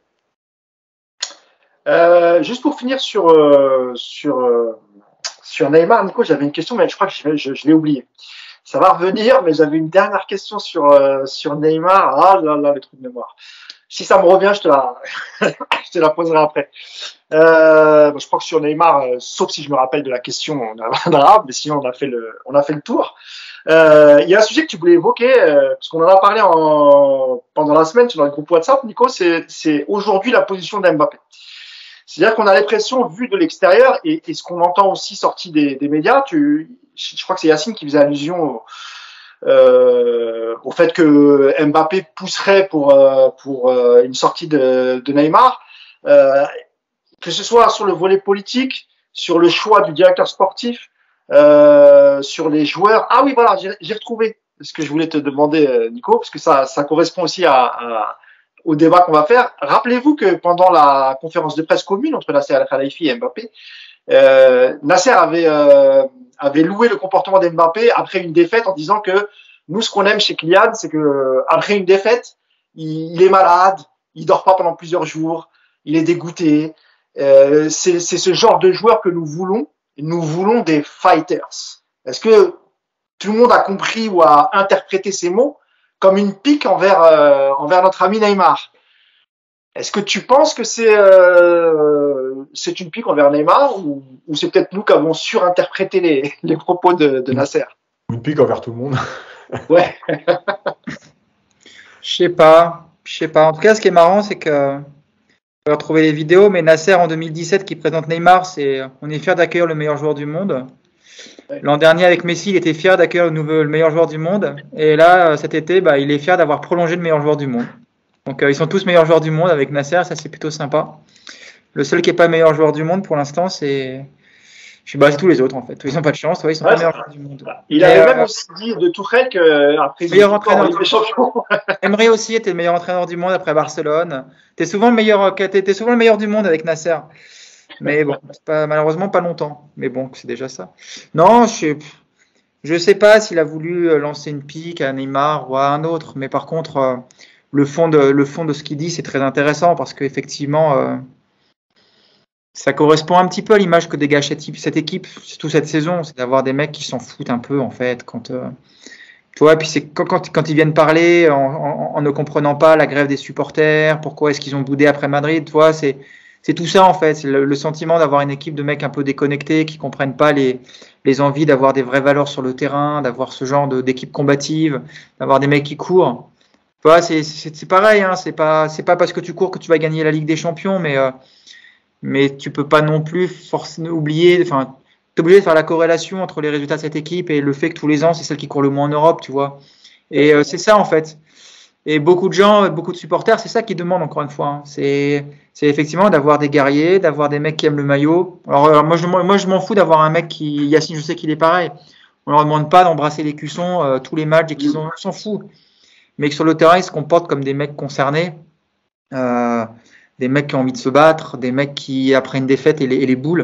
Euh, juste pour finir sur euh, sur euh, sur Neymar, Nico, j'avais une question, mais je crois que je, je, je l'ai oublié. Ça va revenir, mais j'avais une dernière question sur, euh, sur Neymar. Ah là là, le trou de mémoire. si ça me revient, je te la, je te la poserai après. Euh, je crois que sur Neymar, euh, sauf si je me rappelle de la question, on a, mais sinon on a fait le, on a fait le tour. Euh, il y a un sujet que tu voulais évoquer, euh, parce qu'on en a parlé en, pendant la semaine sur le groupe WhatsApp, Nico, c'est, c'est aujourd'hui la position d'Mbappé. C'est-à-dire qu'on a l'impression, vu de l'extérieur, et, et ce qu'on entend aussi sorti des, des médias, tu, je crois que c'est Yacine qui faisait allusion au, euh, au fait que Mbappé pousserait pour, euh, pour euh, une sortie de, de Neymar, euh, que ce soit sur le volet politique, sur le choix du directeur sportif, euh, sur les joueurs. Ah oui, voilà, j'ai, j'ai retrouvé ce que je voulais te demander, Nico, parce que ça, ça correspond aussi à, à au débat qu'on va faire. Rappelez-vous que pendant la conférence de presse commune entre Nasser Al-Khelaifi et Mbappé, euh, Nasser avait, euh, avait loué le comportement d'Mbappé après une défaite en disant que nous, ce qu'on aime chez Kylian, c'est que après une défaite, il, il est malade, il dort pas pendant plusieurs jours, il est dégoûté. Euh, c'est, c'est ce genre de joueur que nous voulons. Nous voulons des fighters. Est-ce que tout le monde a compris ou a interprété ces mots comme une pique envers, euh, envers notre ami Neymar? Est-ce que tu penses que c'est, euh, c'est une pique envers Neymar ou, ou c'est peut-être nous qui avons surinterprété les, les propos de, de Nasser? Une pique envers tout le monde. Ouais. Je sais pas. Je sais pas. En tout cas, ce qui est marrant, c'est que on peut retrouver les vidéos, mais Nasser en deux mille dix-sept qui présente Neymar, c'est on est fier d'accueillir le meilleur joueur du monde. L'an dernier avec Messi, il était fier d'accueillir le, nouveau, le meilleur joueur du monde. Et là, cet été, bah, il est fier d'avoir prolongé le meilleur joueur du monde. Donc euh, ils sont tous meilleurs joueurs du monde avec Nasser, ça c'est plutôt sympa. Le seul qui n'est pas meilleur joueur du monde pour l'instant, c'est je suis bah, c'est tous les autres en fait. Ils n'ont pas de chance, ouais, ils sont ouais, pas meilleurs joueurs du monde. Il avait euh, même aussi dit de Tourelle qu'après meilleur entraîneur des champions. Emery aussi était le meilleur entraîneur du monde après Barcelone. T'es souvent le meilleur, t'es souvent le meilleur du monde avec Nasser. Mais bon, c'est pas, malheureusement pas longtemps. Mais bon, c'est déjà ça. Non, je sais, je sais pas s'il a voulu lancer une pique à Neymar ou à un autre. Mais par contre, euh, le fond de le fond de ce qu'il dit, c'est très intéressant parce qu'effectivement, euh, ça correspond un petit peu à l'image que dégage cette, cette équipe, surtout cette saison, c'est d'avoir des mecs qui s'en foutent un peu en fait. Quand, euh, tu vois, puis c'est quand, quand, quand ils viennent parler en, en, en ne comprenant pas la grève des supporters, pourquoi est-ce qu'ils ont boudé après Madrid, tu vois, c'est c'est tout ça en fait, c'est le, le sentiment d'avoir une équipe de mecs un peu déconnectés qui comprennent pas les les envies d'avoir des vraies valeurs sur le terrain, d'avoir ce genre de, d'équipe combative, d'avoir des mecs qui courent. Tu vois, c'est c'est, c'est pareil, hein, c'est pas c'est pas parce que tu cours que tu vas gagner la Ligue des Champions, mais euh, mais tu peux pas non plus forcément oublier, enfin, t'es obligé de faire la corrélation entre les résultats de cette équipe et le fait que tous les ans, c'est celle qui court le moins en Europe, tu vois. Et euh, c'est ça, en fait. Et beaucoup de gens, beaucoup de supporters, c'est ça qu'ils demandent, encore une fois. Hein. C'est, c'est effectivement d'avoir des guerriers, d'avoir des mecs qui aiment le maillot. Alors, alors moi, je, moi, je m'en fous d'avoir un mec qui, Yacine, je sais qu'il est pareil. On leur demande pas d'embrasser les cuissons euh, tous les matchs et qu'ils ont, on s'en fout. Mais que sur le terrain, ils se comportent comme des mecs concernés. Euh, des mecs qui ont envie de se battre, des mecs qui, après une défaite, et les, et les boules.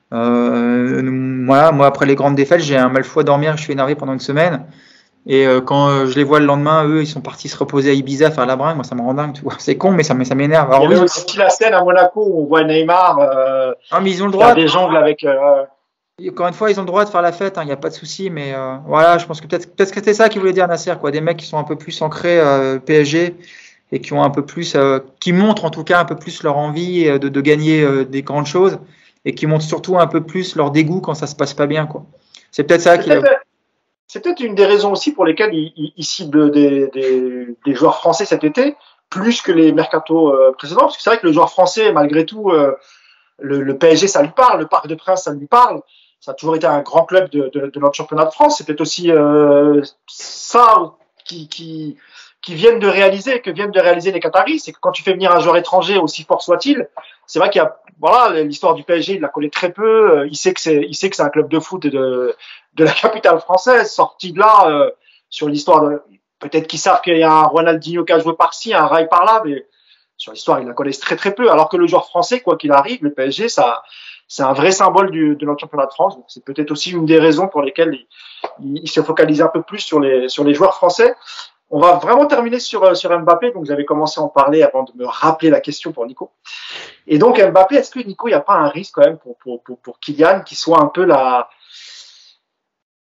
Euh, voilà, moi, après les grandes défaites, j'ai un mal fou à dormir, je suis énervé pendant une semaine. Et euh, quand euh, je les vois le lendemain, eux, ils sont partis se reposer à Ibiza, faire la bringue. Moi, ça me rend dingue, tu vois. C'est con, mais ça, mais ça m'énerve. Alors, il y a oui, aussi la scène à Monaco où on voit Neymar euh, ah, mais ils ont le droit faire des jongles avec... Euh... Encore une fois, ils ont le droit de faire la fête, il hein, n'y a pas de souci. Mais euh, voilà, je pense que peut-être, peut-être que c'était ça qu'il voulait dire Nasser, quoi. Des mecs qui sont un peu plus ancrés euh, P S G et qui ont un peu plus, euh, qui montrent en tout cas un peu plus leur envie de, de gagner euh, des grandes choses et qui montrent surtout un peu plus leur dégoût quand ça se passe pas bien, quoi. C'est peut-être ça c'est qui. Peut-être, a... C'est peut-être une des raisons aussi pour lesquelles ils, ils ciblent des, des, des joueurs français cet été plus que les mercatos euh, précédents, parce que c'est vrai que le joueur français, malgré tout, euh, le, le P S G, ça lui parle, le Parc des Princes, ça lui parle. Ça a toujours été un grand club de, de, de notre championnat de France. C'est peut-être aussi euh, ça qui, qui qui viennent de réaliser, que viennent de réaliser les Qataris, c'est que quand tu fais venir un joueur étranger, aussi fort soit-il, c'est vrai qu'il y a, voilà, l'histoire du P S G, il la connaît très peu, il sait que c'est, il sait que c'est un club de foot de, de la capitale française, sorti de là, euh, sur l'histoire de, peut-être qu'ils savent qu'il y a un Ronaldinho qui a joué par-ci, un Rai par-là, mais sur l'histoire, ils la connaissent très très peu, alors que le joueur français, quoi qu'il arrive, le P S G, ça, c'est un vrai symbole du, de notre championnat de France, donc c'est peut-être aussi une des raisons pour lesquelles il, il se focalise un peu plus sur les, sur les joueurs français. On va vraiment terminer sur, sur Mbappé. Donc, j'avais commencé à en parler avant de me rappeler la question pour Nico. Et donc, Mbappé, est-ce que Nico, il n'y a pas un risque quand même pour, pour, pour, pour Kylian qui soit un peu la,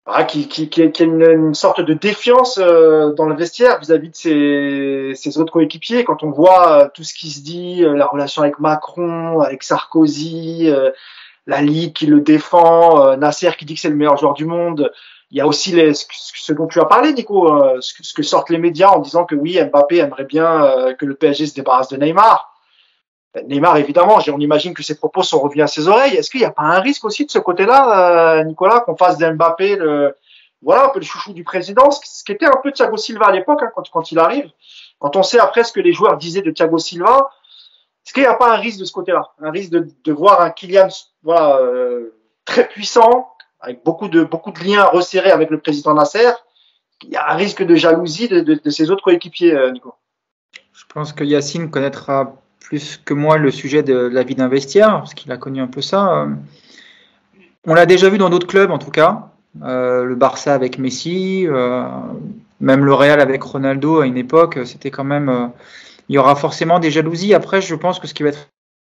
ah, qui, qui, qui, qui a une, une sorte de défiance euh, dans le vestiaire vis-à-vis de ses, ses autres coéquipiers. Quand on voit euh, tout ce qui se dit, euh, la relation avec Macron, avec Sarkozy, euh, la Ligue qui le défend, euh, Nasser qui dit que c'est le meilleur joueur du monde. Il y a aussi les, ce, ce dont tu as parlé, Nico, euh, ce, ce que sortent les médias en disant que oui, Mbappé aimerait bien euh, que le P S G se débarrasse de Neymar. Neymar, évidemment, on imagine que ses propos sont revenus à ses oreilles. Est-ce qu'il n'y a pas un risque aussi de ce côté-là, euh, Nicolas, qu'on fasse d'Mbappé le, voilà, un peu le chouchou du président, ce qui était un peu Thiago Silva à l'époque, hein, quand, quand il arrive. Quand on sait après ce que les joueurs disaient de Thiago Silva, est-ce qu'il n'y a pas un risque de ce côté-là, un risque de, de voir un Kylian, voilà, euh, très puissant, avec beaucoup de beaucoup de liens resserrés avec le président Nasser. Il y a un risque de jalousie de, de, de ses autres coéquipiers, euh, Nico. Je pense que Yacine connaîtra plus que moi le sujet de la vie d'un vestiaire, parce qu'il a connu un peu ça. On l'a déjà vu dans d'autres clubs, en tout cas. Euh, le Barça avec Messi, euh, même le Real avec Ronaldo à une époque, c'était quand même... Euh, il y aura forcément des jalousies. Après, je pense que ce qui va être...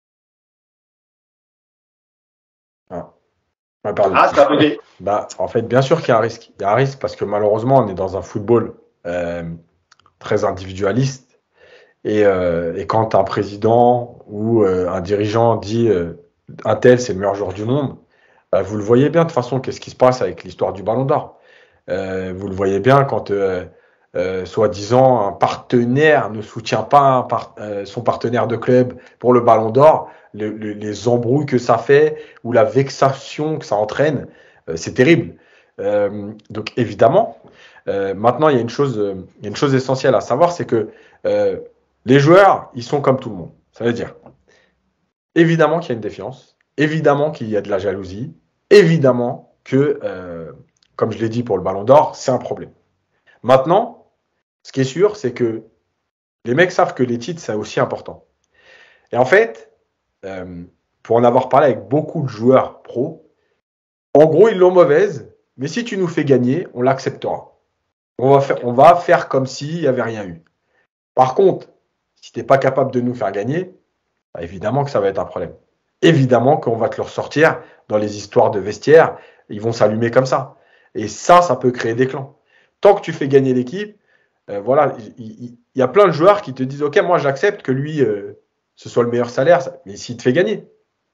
Ah, ah pardon. Ah, ça va. Bah, en fait, bien sûr qu'il y a un risque. Il y a un risque parce que malheureusement, on est dans un football euh, très individualiste. Et, euh, et quand un président ou euh, un dirigeant dit euh, un tel c'est le meilleur joueur du monde, bah, vous le voyez bien de toute façon qu'est-ce qui se passe avec l'histoire du Ballon d'Or. Euh, vous le voyez bien quand euh, euh, soi-disant un partenaire ne soutient pas un par, euh, son partenaire de club pour le Ballon d'Or, le, le, les embrouilles que ça fait ou la vexation que ça entraîne, euh, c'est terrible. Euh, donc évidemment, euh, maintenant il y a une chose, euh, il y a une chose essentielle à savoir, c'est que euh, les joueurs, ils sont comme tout le monde. Ça veut dire, évidemment qu'il y a une défiance, évidemment qu'il y a de la jalousie, évidemment que, euh, comme je l'ai dit pour le Ballon d'Or, c'est un problème. Maintenant, ce qui est sûr, c'est que les mecs savent que les titres, c'est aussi important. Et en fait, euh, pour en avoir parlé avec beaucoup de joueurs pros, en gros, ils l'ont mauvaise, mais si tu nous fais gagner, on l'acceptera. On va faire, on va faire comme s'il n'y avait rien eu. Par contre, si tu n'es pas capable de nous faire gagner, bah évidemment que ça va être un problème. Évidemment qu'on va te le ressortir dans les histoires de vestiaire. Ils vont s'allumer comme ça. Et ça, ça peut créer des clans. Tant que tu fais gagner l'équipe, euh, voilà, il, il, il y a plein de joueurs qui te disent « Ok, moi j'accepte que lui, euh, ce soit le meilleur salaire, mais s'il te fait gagner. »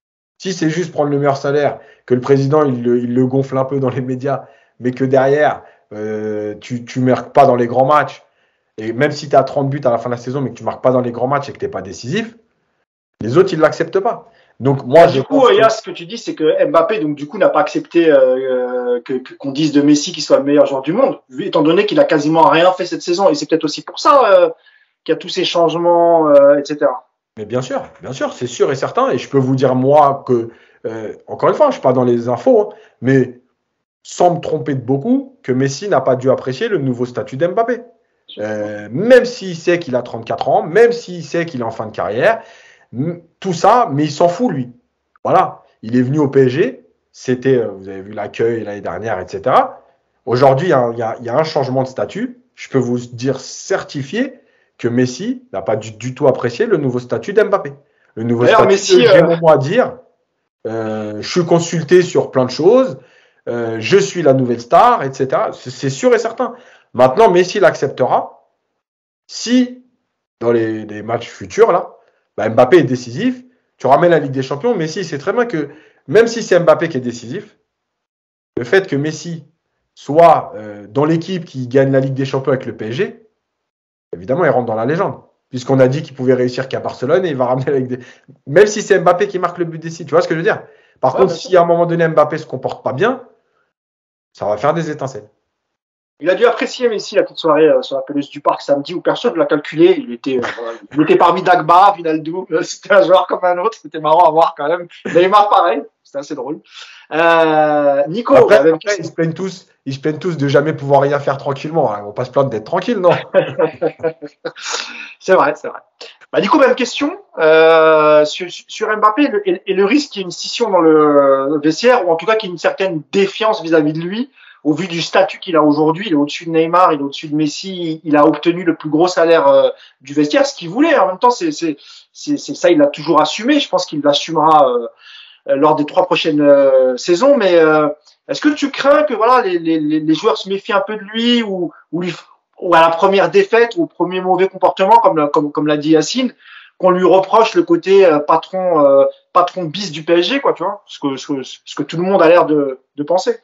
Si c'est juste prendre le meilleur salaire, que le président il le, il le gonfle un peu dans les médias, mais que derrière, euh, tu ne marques pas dans les grands matchs, et même si tu as trente buts à la fin de la saison, mais que tu ne marques pas dans les grands matchs et que tu n'es pas décisif, les autres, ils ne l'acceptent pas. Donc, moi, du coup, il y a ce que tu dis, c'est que Mbappé, donc, du coup, n'a pas accepté euh, que, que, qu'on dise de Messi qu'il soit le meilleur joueur du monde, étant donné qu'il a quasiment rien fait cette saison. Et c'est peut-être aussi pour ça euh, qu'il y a tous ces changements, euh, et cetera. Mais bien sûr, bien sûr, c'est sûr et certain. Et je peux vous dire, moi, que, euh, encore une fois, je ne suis pas dans les infos, hein, mais sans me tromper de beaucoup, que Messi n'a pas dû apprécier le nouveau statut d'Mbappé. Euh, même s'il sait qu'il a trente-quatre ans, même s'il sait qu'il est en fin de carrière, tout ça, mais il s'en fout, lui. Voilà, il est venu au P S G, c'était, vous avez vu l'accueil l'année dernière, et cetera. Aujourd'hui, il y a, il y a, il y a un changement de statut. Je peux vous dire certifié que Messi n'a pas du, du tout apprécié le nouveau statut d'Mbappé. Le nouveau D'ailleurs, statut, Messi, j'ai euh... mon mot à dire. Euh, je suis consulté sur plein de choses. Euh, je suis la nouvelle star, et cetera. C'est, c'est sûr et certain. Maintenant, Messi l'acceptera si, dans les, les matchs futurs, là, bah Mbappé est décisif. Tu ramènes la Ligue des Champions. Messi, c'est très bien que, même si c'est Mbappé qui est décisif, le fait que Messi soit euh, dans l'équipe qui gagne la Ligue des Champions avec le P S G, évidemment, il rentre dans la légende. Puisqu'on a dit qu'il pouvait réussir qu'à Barcelone et il va ramener la Ligue des... Même si c'est Mbappé qui marque le but décisif. Tu vois ce que je veux dire? Par ouais, contre, si à un moment donné, Mbappé se comporte pas bien, ça va faire des étincelles. Il a dû apprécier Messi la petite soirée euh, sur la pelouse du Parc samedi où personne ne l'a calculé. Il était, euh, il était parmi Dagba, Vinaldo. Euh, c'était un joueur comme un autre. C'était marrant à voir quand même. Neymar pareil. C'était assez drôle. Euh, Nico. Après, après ils se plaignent tous. Ils se plaignent tous de jamais pouvoir rien faire tranquillement. Hein. Ils vont pas se plaindre d'être tranquille, non? C'est vrai, c'est vrai. Bah, du coup, même question euh, sur, sur Mbappé le, et, et le risque qu'il y ait une scission dans le, le vestiaire ou en tout cas qu'il y ait une certaine défiance vis-à-vis de lui. Au vu du statut qu'il a aujourd'hui, il est au-dessus de Neymar, il est au-dessus de Messi, il a obtenu le plus gros salaire euh, du vestiaire, ce qu'il voulait. En même temps, c'est, c'est, c'est, c'est ça, il l'a toujours assumé. Je pense qu'il l'assumera euh, lors des trois prochaines euh, saisons. Mais euh, Est-ce que tu crains que voilà les, les, les joueurs se méfient un peu de lui ou, ou, lui, ou à la première défaite ou au premier mauvais comportement, comme, comme, comme l'a dit Yacine, qu'on lui reproche le côté euh, patron euh, patron bis du P S G, quoi, tu vois, ce que, ce que, ce que tout le monde a l'air de, de penser.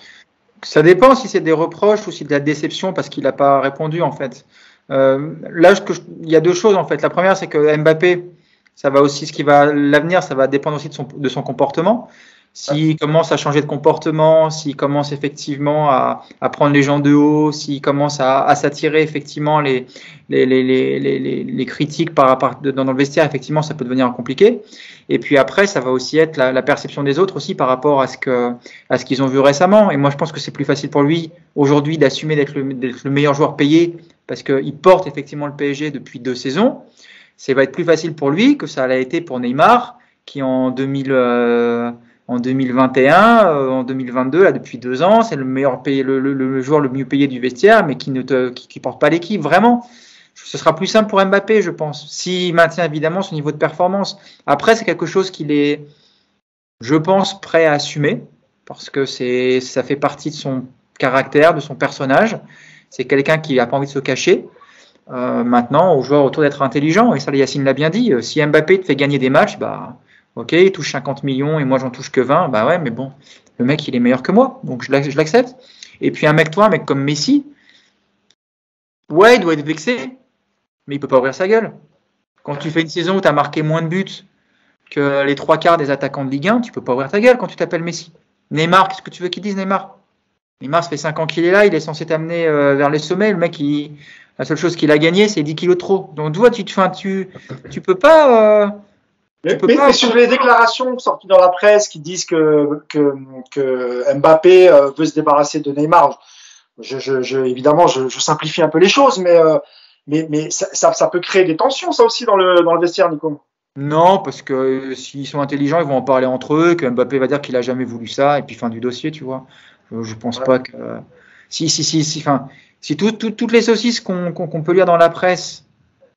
Ça dépend si c'est des reproches ou si c'est de la déception parce qu'il n'a pas répondu en fait. Euh, là, que je, il y a deux choses en fait. La première, c'est que Mbappé, ça va aussi, ce qui va l'avenir, ça va dépendre aussi de son, de son comportement. S'il commence à changer de comportement, s'il commence effectivement à, à prendre les gens de haut, s'il commence à, à s'attirer effectivement les, les, les, les, les, les critiques par rapport de, dans le vestiaire, effectivement, ça peut devenir compliqué. Et puis après, ça va aussi être la, la perception des autres aussi par rapport à ce que, à ce qu'ils ont vu récemment. Et moi, je pense que c'est plus facile pour lui aujourd'hui d'assumer d'être le, d'être le meilleur joueur payé parce qu'il porte effectivement le P S G depuis deux saisons. Ça va être plus facile pour lui que ça l'a été pour Neymar, qui en deux mille, euh, en deux mille vingt et un, euh, en deux mille vingt-deux, là depuis deux ans, c'est le meilleur payé, le, le, le joueur le mieux payé du vestiaire, mais qui ne te, qui, qui porte pas l'équipe vraiment. Ce sera plus simple pour Mbappé, je pense, s'il maintient évidemment son niveau de performance. Après, c'est quelque chose qu'il est, je pense, prêt à assumer parce que c'est, ça fait partie de son caractère, de son personnage. C'est quelqu'un qui n'a pas envie de se cacher. Euh, maintenant, aux joueurs autour d'être intelligents, et ça, Yacine l'a bien dit. Si Mbappé te fait gagner des matchs, bah ok, il touche cinquante millions et moi j'en touche que vingt, bah ouais, mais bon, le mec il est meilleur que moi, donc je l'accepte. Et puis un mec, toi, un mec comme Messi, ouais, il doit être vexé, mais il peut pas ouvrir sa gueule. Quand tu fais une saison où tu as marqué moins de buts que les trois quarts des attaquants de Ligue un, tu peux pas ouvrir ta gueule quand tu t'appelles Messi. Neymar, qu'est-ce que tu veux qu'il dise, Neymar? Neymar, ça fait cinq ans qu'il est là, il est censé t'amener euh, vers les sommets, le mec, il, la seule chose qu'il a gagné, c'est dix kilos de trop. Donc tu vois, tu, tu, tu, tu peux pas... Euh, Mais, mais, mais sur les déclarations sorties dans la presse qui disent que, que, que Mbappé euh, veut se débarrasser de Neymar, je, je, je, évidemment, je, je simplifie un peu les choses, mais, euh, mais, mais ça, ça, ça peut créer des tensions, ça aussi, dans le, dans le vestiaire, Nico. Non, parce que euh, s'ils sont intelligents, ils vont en parler entre eux, que Mbappé va dire qu'il a jamais voulu ça, et puis fin du dossier, tu vois. Je, je pense ouais. pas que... Euh, si, si, si, si, enfin, si tout, tout, toutes les saucisses qu'on qu'on, qu'on peut lire dans la presse,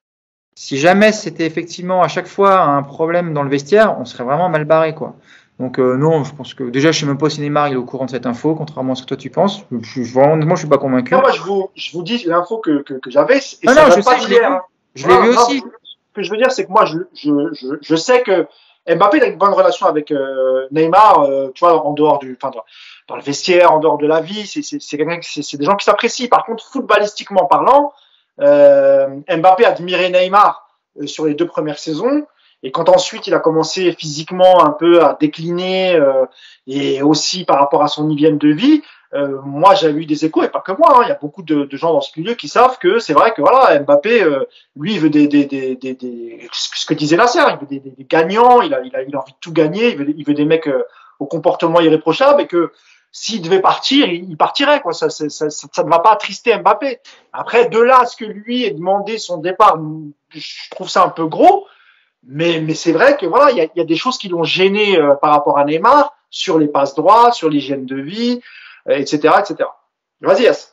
si jamais c'était effectivement à chaque fois un problème dans le vestiaire, on serait vraiment mal barré, quoi. Donc euh, non, je pense que déjà je sais même pas si Neymar il est au courant de cette info, contrairement à ce que toi tu penses. Je, je, vraiment, moi je suis pas convaincu. Non, moi je vous, je vous dis l'info que, que, que j'avais. Non, non, je sais, je l'ai vu. Je l'ai vu aussi. Ce que je veux dire, c'est que moi je, je, je, je sais que Mbappé a une bonne relation avec euh, Neymar, euh, tu vois, en dehors du, enfin, dans le vestiaire, en dehors de la vie, c'est, c'est, c'est, c'est, c'est des gens qui s'apprécient. Par contre, footballistiquement parlant, euh, Mbappé admirait Neymar euh, sur les deux premières saisons. Et quand ensuite il a commencé physiquement un peu à décliner euh, et aussi par rapport à son hygiène de vie, euh, moi j'ai eu des échos et pas que moi. Hein, il y a beaucoup de, de gens dans ce milieu qui savent que c'est vrai que voilà Mbappé, euh, lui il veut des, des, des, des, des ce que disait Nasser, il veut des, des, des gagnants, il a, il a, il a envie de tout gagner, il veut, il veut des mecs euh, au comportement irréprochable et que s'il devait partir, il, il partirait quoi. Ça, ça, ça, ça ne va pas attrister Mbappé. Après de là à ce que lui ait demandé son départ, je trouve ça un peu gros. Mais, mais c'est vrai que voilà, il y a, y a des choses qui l'ont gêné euh, par rapport à Neymar sur les passes droits, sur l'hygiène de vie, euh, et cetera, et cetera. Vas-y, Yass.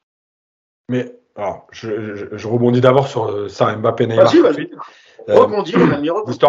Mais alors, je, je, je rebondis d'abord sur ça, Mbappé, Neymar. Vas-y, vas-y. Euh, rebondis, mon ami, rebondis.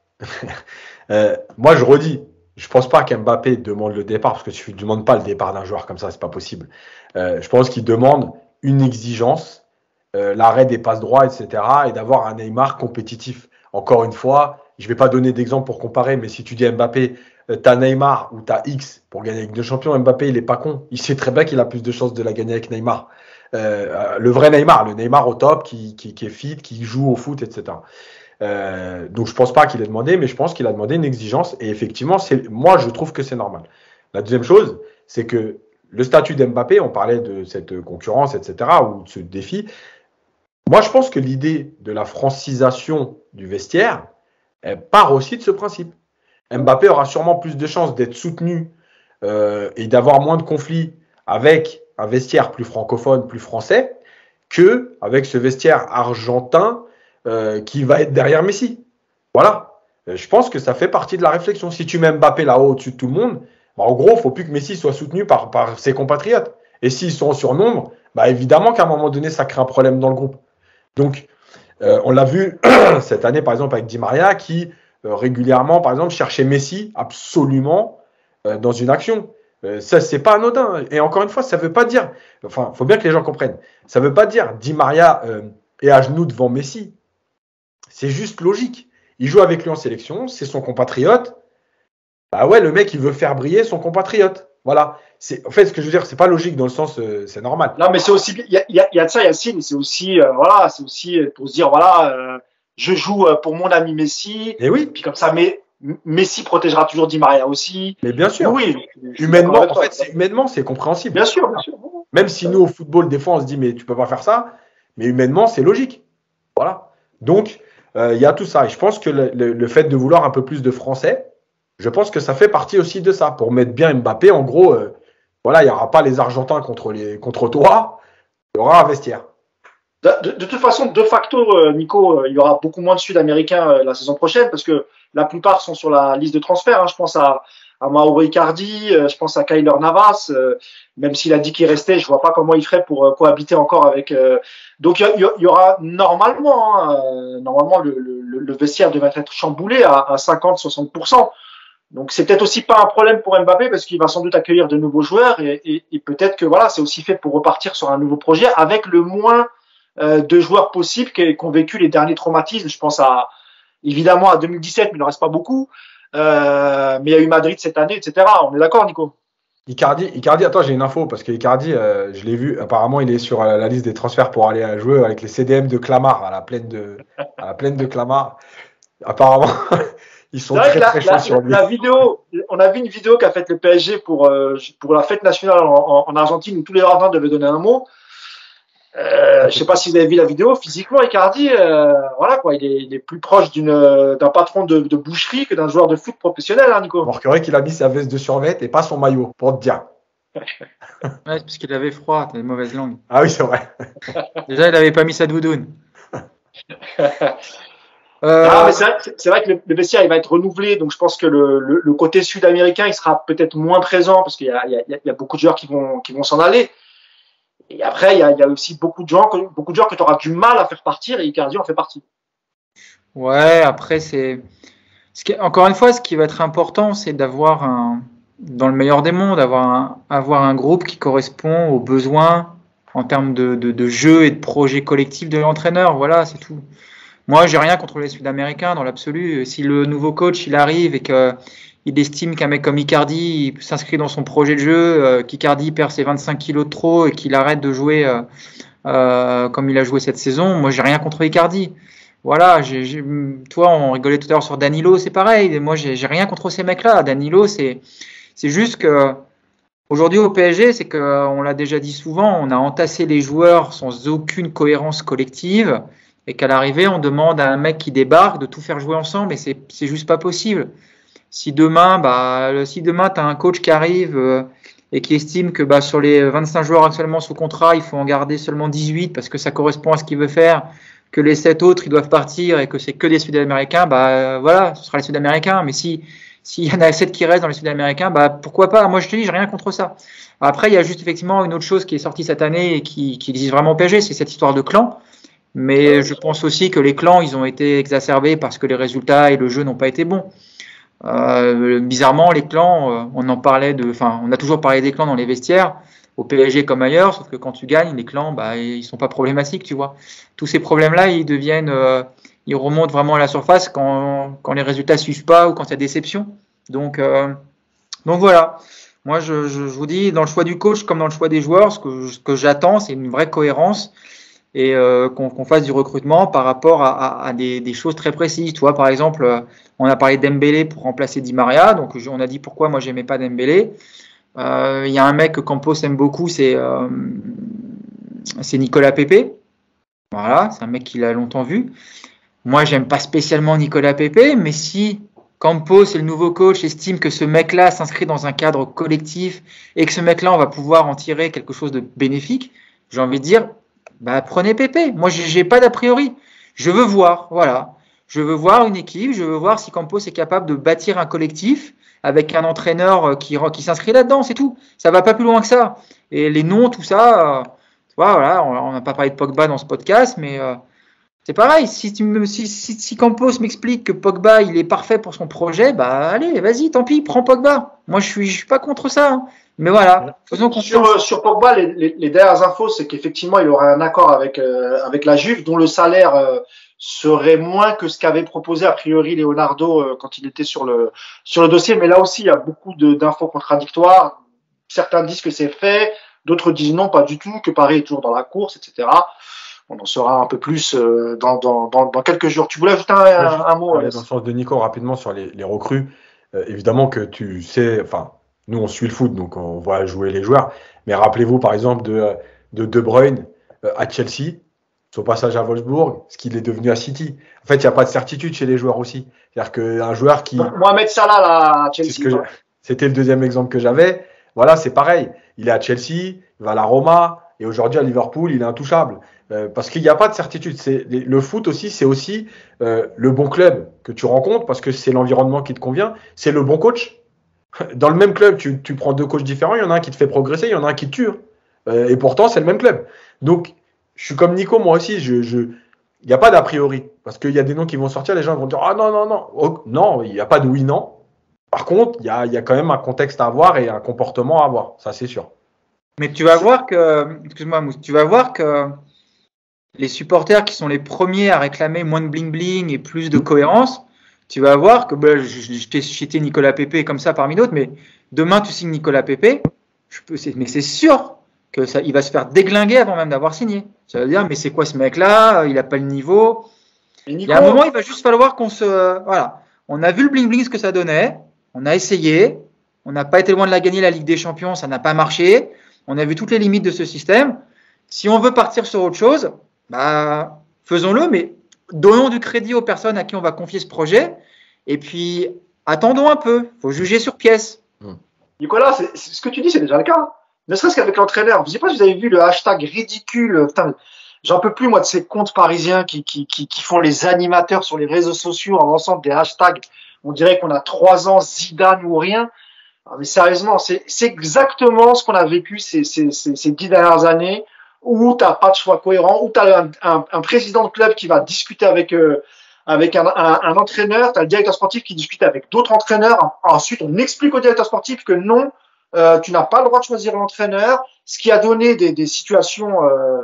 euh, moi, je redis, je pense pas qu'Mbappé demande le départ parce que tu ne demandes pas le départ d'un joueur comme ça, c'est pas possible. Euh, je pense qu'il demande une exigence, euh, l'arrêt des passes droits, et cetera, et d'avoir un Neymar compétitif. Encore une fois, je ne vais pas donner d'exemple pour comparer, mais si tu dis Mbappé, euh, tu as Neymar ou tu as X pour gagner avec deux champions, Mbappé, il n'est pas con. Il sait très bien qu'il a plus de chances de la gagner avec Neymar. Euh, le vrai Neymar, le Neymar au top, qui, qui, qui est fit, qui joue au foot, et cetera. Euh, donc, je ne pense pas qu'il ait demandé, mais je pense qu'il a demandé une exigence. Et effectivement, c'est, moi, je trouve que c'est normal. La deuxième chose, c'est que le statut d'Mbappé, on parlait de cette concurrence, et cetera, ou de ce défi. Moi, je pense que l'idée de la francisation du vestiaire, elle part aussi de ce principe. Mbappé aura sûrement plus de chances d'être soutenu euh, et d'avoir moins de conflits avec un vestiaire plus francophone, plus français, que avec ce vestiaire argentin euh, qui va être derrière Messi. Voilà. Je pense que ça fait partie de la réflexion. Si tu mets Mbappé là-haut au-dessus de tout le monde, bah, en gros, il ne faut plus que Messi soit soutenu par, par ses compatriotes. Et s'ils sont en surnombre, bah, évidemment qu'à un moment donné, ça crée un problème dans le groupe. Donc, euh, on l'a vu cette année, par exemple, avec Di Maria, qui euh, régulièrement, par exemple, cherchait Messi absolument euh, dans une action. Euh, ça, c'est pas anodin. Et encore une fois, ça veut pas dire. Enfin, faut bien que les gens comprennent. Ça veut pas dire Di Maria euh, est à genoux devant Messi. C'est juste logique. Il joue avec lui en sélection, c'est son compatriote. Bah ouais, le mec, il veut faire briller son compatriote. Voilà. C'est, en fait, ce que je veux dire, c'est pas logique dans le sens, euh, c'est normal. Non, mais c'est aussi, il y a, y, a, y a de ça, Yacine, c'est aussi, euh, voilà, c'est aussi pour se dire, voilà, euh, je joue pour mon ami Messi. Et oui. Puis comme ça, mais, Messi protégera toujours Di Maria aussi. Mais bien sûr. Oui, humainement, en fait, c'est, humainement, c'est compréhensible. Bien sûr, bien sûr. Même si nous, au football, des fois, on se dit, mais tu peux pas faire ça. Mais humainement, c'est logique. Voilà. Donc, il euh, y a tout ça. Et je pense que le, le, le fait de vouloir un peu plus de Français, je pense que ça fait partie aussi de ça. Pour mettre bien Mbappé, en gros, euh, voilà, il n'y aura pas les Argentins contre, les, contre toi. Il y aura un vestiaire. De, de, de toute façon, de facto, Nico, il y aura beaucoup moins de Sud-Américains la saison prochaine parce que la plupart sont sur la liste de transfert. Hein. Je pense à, à Mauro Icardi, je pense à Keylor Navas. Euh, même s'il a dit qu'il restait, je vois pas comment il ferait pour euh, cohabiter encore avec. Euh... Donc il y, y, y aura normalement, hein, euh, normalement le, le, le vestiaire devrait être chamboulé à, à cinquante à soixante pour cent. Donc c'est peut-être aussi pas un problème pour Mbappé parce qu'il va sans doute accueillir de nouveaux joueurs et, et, et peut-être que voilà, c'est aussi fait pour repartir sur un nouveau projet avec le moins euh, de joueurs possibles qui, qui ont vécu les derniers traumatismes. Je pense à évidemment à deux mille dix-sept, mais il n'en reste pas beaucoup. Euh, mais il y a eu Madrid cette année, et cetera. On est d'accord, Nico? Icardi, Icardi, attends, j'ai une info parce que Icardi, euh, je l'ai vu. Apparemment, il est sur la liste des transferts pour aller jouer avec les C D M de Clamart à la plaine de, à la plaine de Clamart. Apparemment. Ils sont très, la, très chauds la, sur lui. La vidéo, on a vu une vidéo qu'a faite le P S G pour, euh, pour la fête nationale en, en, en Argentine où tous les Argentins devaient donner un mot. Euh, je sais pas si vous avez vu la vidéo. Physiquement, Icardi, euh, voilà quoi, il est, il est plus proche d'une, d'un patron de, de boucherie que d'un joueur de foot professionnel, hein, Nico. On remarquerait qu'il a mis sa veste de survêt et pas son maillot, pour te dire. Ouais, parce qu'il avait froid, t'as une mauvaise langue. Ah oui, c'est vrai. Déjà, il avait pas mis sa doudoune. Euh... Ah, mais c'est vrai, c'est vrai que le, le vestiaire il va être renouvelé, donc je pense que le, le, le côté sud-américain il sera peut-être moins présent parce qu'il y a, il y a, il y a beaucoup de joueurs qui vont, qui vont s'en aller. Et après, il y a, il y a aussi beaucoup de gens, beaucoup de joueurs que tu auras du mal à faire partir et Icardi en fait partie. Ouais, après c'est, ce qui, encore une fois, ce qui va être important, c'est d'avoir un, dans le meilleur des mondes, avoir un, avoir un groupe qui correspond aux besoins en termes de, de, de jeu et de projet collectif de l'entraîneur. Voilà, c'est tout. Moi, j'ai rien contre les Sud-Américains dans l'absolu. Si le nouveau coach il arrive et qu'il estime qu'un mec comme Icardi s'inscrit dans son projet de jeu, euh, qu'Icardi perd ses vingt-cinq kilos de trop et qu'il arrête de jouer euh, euh, comme il a joué cette saison, moi, j'ai rien contre Icardi. Voilà, j'ai, j'ai, toi, on rigolait tout à l'heure sur Danilo, c'est pareil. Moi, j'ai, j'ai rien contre ces mecs-là. Danilo, c'est, c'est juste que aujourd'hui au P S G, c'est que on l'a déjà dit souvent, on a entassé les joueurs sans aucune cohérence collective. Et qu'à l'arrivée, on demande à un mec qui débarque de tout faire jouer ensemble, et c'est c'est juste pas possible. Si demain, bah, si demain t'as un coach qui arrive euh, et qui estime que bah, sur les vingt-cinq joueurs actuellement sous contrat, il faut en garder seulement dix-huit parce que ça correspond à ce qu'il veut faire, que les sept autres ils doivent partir et que c'est que des Sud-Américains, bah euh, voilà, ce sera les Sud-Américains. Mais si s'il y en a sept qui restent dans les Sud-Américains, bah pourquoi pas. Moi je te dis, j'ai rien contre ça. Après, il y a juste effectivement une autre chose qui est sortie cette année et qui, qui existe vraiment au P S G, c'est cette histoire de clan. Mais je pense aussi que les clans, ils ont été exacerbés parce que les résultats et le jeu n'ont pas été bons. Euh, bizarrement, les clans, euh, on en parlait de, enfin, on a toujours parlé des clans dans les vestiaires, au P S G comme ailleurs, sauf que quand tu gagnes, les clans, bah, ils sont pas problématiques, tu vois. Tous ces problèmes-là, ils deviennent, euh, ils remontent vraiment à la surface quand, quand les résultats suivent pas ou quand il y a déception. Donc, euh, donc voilà. Moi, je, je, je vous dis, dans le choix du coach comme dans le choix des joueurs, ce que, ce que j'attends, c'est une vraie cohérence. Et euh, qu'on qu'on fasse du recrutement par rapport à, à, à des, des choses très précises. Tu vois, par exemple, euh, on a parlé d'Dembélé pour remplacer Di Maria, donc on a dit pourquoi moi j'aimais pas Dembélé. Il euh, y a un mec que Campos aime beaucoup, c'est euh, c'est Nicolas Pepe. Voilà, c'est un mec qu'il a longtemps vu. Moi, j'aime pas spécialement Nicolas Pepe, mais si Campos et le nouveau coach estiment que ce mec-là s'inscrit dans un cadre collectif et que ce mec-là, on va pouvoir en tirer quelque chose de bénéfique, j'ai envie de dire, bah, prenez Pépé. Moi, j'ai pas d'a priori. Je veux voir, voilà. Je veux voir une équipe, je veux voir si Campos est capable de bâtir un collectif avec un entraîneur qui, qui s'inscrit là-dedans, c'est tout. Ça va pas plus loin que ça. Et les noms, tout ça, euh, tu vois, voilà, on n'a pas parlé de Pogba dans ce podcast, mais euh, C'est pareil, si, tu me, si, si, si Campos m'explique que Pogba il est parfait pour son projet, bah allez, vas-y, tant pis, prends Pogba. Moi je suis, je suis pas contre ça. Hein. Mais voilà, faisons confiance. Sur, sur Pogba, les, les, les dernières infos, c'est qu'effectivement il aurait un accord avec, euh, avec la Juve, dont le salaire euh, serait moins que ce qu'avait proposé a priori Leonardo euh, quand il était sur le, sur le dossier. Mais là aussi, il y a beaucoup de, d'infos contradictoires. Certains disent que c'est fait, d'autres disent non, pas du tout, que Paris est toujours dans la course, et cetera. On en saura un peu plus euh, dans, dans, dans, dans quelques jours. Tu voulais ajouter un, un, un mot? Aller dans le sens de Nico rapidement sur les, les recrues. Euh, évidemment que tu sais, enfin, nous on suit le foot, donc on voit jouer les joueurs. Mais rappelez-vous par exemple de De, de Bruyne euh, à Chelsea, son passage à Wolfsburg, ce qu'il est devenu à City. En fait, il n'y a pas de certitude chez les joueurs aussi. C'est-à-dire qu'un joueur qui... Mohamed Salah là, à Chelsea. C'est ce C'était le deuxième exemple que j'avais. Voilà, c'est pareil. Il est à Chelsea, il va à la Roma, et aujourd'hui à Liverpool, il est intouchable. Euh, parce qu'il n'y a pas de certitude. C'est, le foot aussi, c'est aussi euh, le bon club que tu rencontres, parce que c'est l'environnement qui te convient. C'est le bon coach. Dans le même club, tu, tu prends deux coachs différents, il y en a un qui te fait progresser, il y en a un qui te tue. Euh, et pourtant, c'est le même club. Donc, je suis comme Nico, moi aussi. Je, je, il n'y a pas d'a priori. Parce qu'il y a des noms qui vont sortir, les gens vont dire ah non, non, non. Oh, non, il n'y a pas de oui, non. Par contre, il y a, il y a quand même un contexte à avoir et un comportement à avoir. Ça, c'est sûr. Mais tu vas voir que, excuse-moi, Mousse, tu vas voir que les supporters qui sont les premiers à réclamer moins de bling-bling et plus de cohérence, tu vas voir que, bah, je, je t'ai cité Nicolas Pepe comme ça parmi d'autres, mais demain, tu signes Nicolas Pepe, je peux, mais c'est sûr que ça, il va se faire déglinguer avant même d'avoir signé. Ça veut dire, mais c'est quoi ce mec-là? Il n'a pas le niveau. Nico, il y a un moment, il va juste falloir qu'on se, voilà. On a vu le bling-bling ce que ça donnait. On a essayé. On n'a pas été loin de la gagner, la Ligue des Champions. Ça n'a pas marché. On a vu toutes les limites de ce système. Si on veut partir sur autre chose, bah, faisons-le, mais donnons du crédit aux personnes à qui on va confier ce projet. Et puis, attendons un peu. Il faut juger sur pièce. Nicolas, c'est, c'est, ce que tu dis, c'est déjà le cas. Ne serait-ce qu'avec l'entraîneur. Je ne sais pas si vous avez vu le hashtag ridicule. Putain, j'en peux plus, moi, de ces comptes parisiens qui, qui, qui, qui font les animateurs sur les réseaux sociaux en lançant des hashtags. On dirait qu'on a trois ans, Zidane ou rien. Non, mais sérieusement, c'est, c'est exactement ce qu'on a vécu ces, ces, ces, ces dix dernières années, où tu n'as pas de choix cohérent, où tu as un, un, un président de club qui va discuter avec, euh, avec un, un, un entraîneur, tu as le directeur sportif qui discute avec d'autres entraîneurs. Ensuite, on explique au directeur sportif que non, euh, tu n'as pas le droit de choisir l'entraîneur, ce qui a donné des, des situations euh,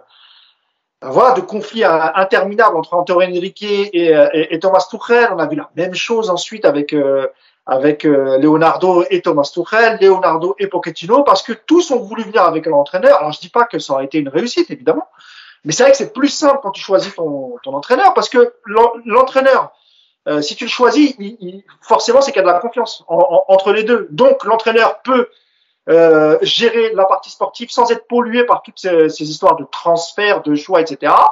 voilà, de conflits interminables entre Antonio Henrique et, et, et Thomas Tuchel. On a vu la même chose ensuite avec euh, avec euh, Leonardo et Thomas Tuchel, Leonardo et Pochettino, parce que tous ont voulu venir avec un entraîneur. Alors je dis pas que ça aurait été une réussite, évidemment, mais c'est vrai que c'est plus simple quand tu choisis ton, ton entraîneur, parce que l'entraîneur, euh, si tu le choisis, il, il, forcément c'est qu'il y a de la confiance en, en, entre les deux. Donc l'entraîneur peut euh, gérer la partie sportive sans être pollué par toutes ces, ces histoires de transfert, de choix, et cetera.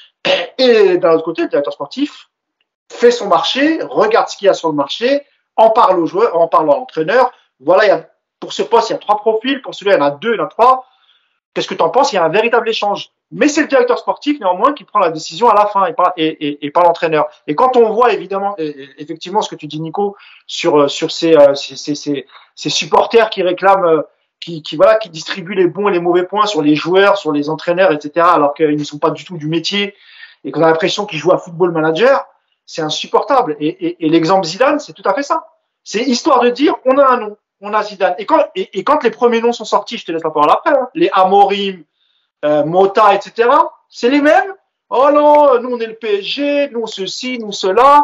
Et, et d'un autre côté, le directeur sportif fait son marché, regarde ce qu'il y a sur le marché, en parle aux joueurs, en parle à l'entraîneur. Voilà, il y a, pour ce poste, il y a trois profils. Pour celui-là, il y en a deux, il y en a trois. Qu'est-ce que tu en penses? Il y a un véritable échange. Mais c'est le directeur sportif, néanmoins, qui prend la décision à la fin et pas, et, et, et pas l'entraîneur. Et quand on voit, évidemment, effectivement, ce que tu dis, Nico, sur, sur ces, ces, ces, ces, ces supporters qui réclament, qui, qui, voilà, qui distribuent les bons et les mauvais points sur les joueurs, sur les entraîneurs, et cetera, alors qu'ils ne sont pas du tout du métier et qu'on a l'impression qu'ils jouent à football manager, c'est insupportable. Et, et, et l'exemple Zidane, c'est tout à fait ça. C'est histoire de dire, on a un nom, on a Zidane. Et quand, et, et quand les premiers noms sont sortis, je te laisse la parole après, hein, les Amorim, euh, Mota, et cetera, c'est les mêmes. Oh non, nous on est le P S G, nous ceci, nous cela.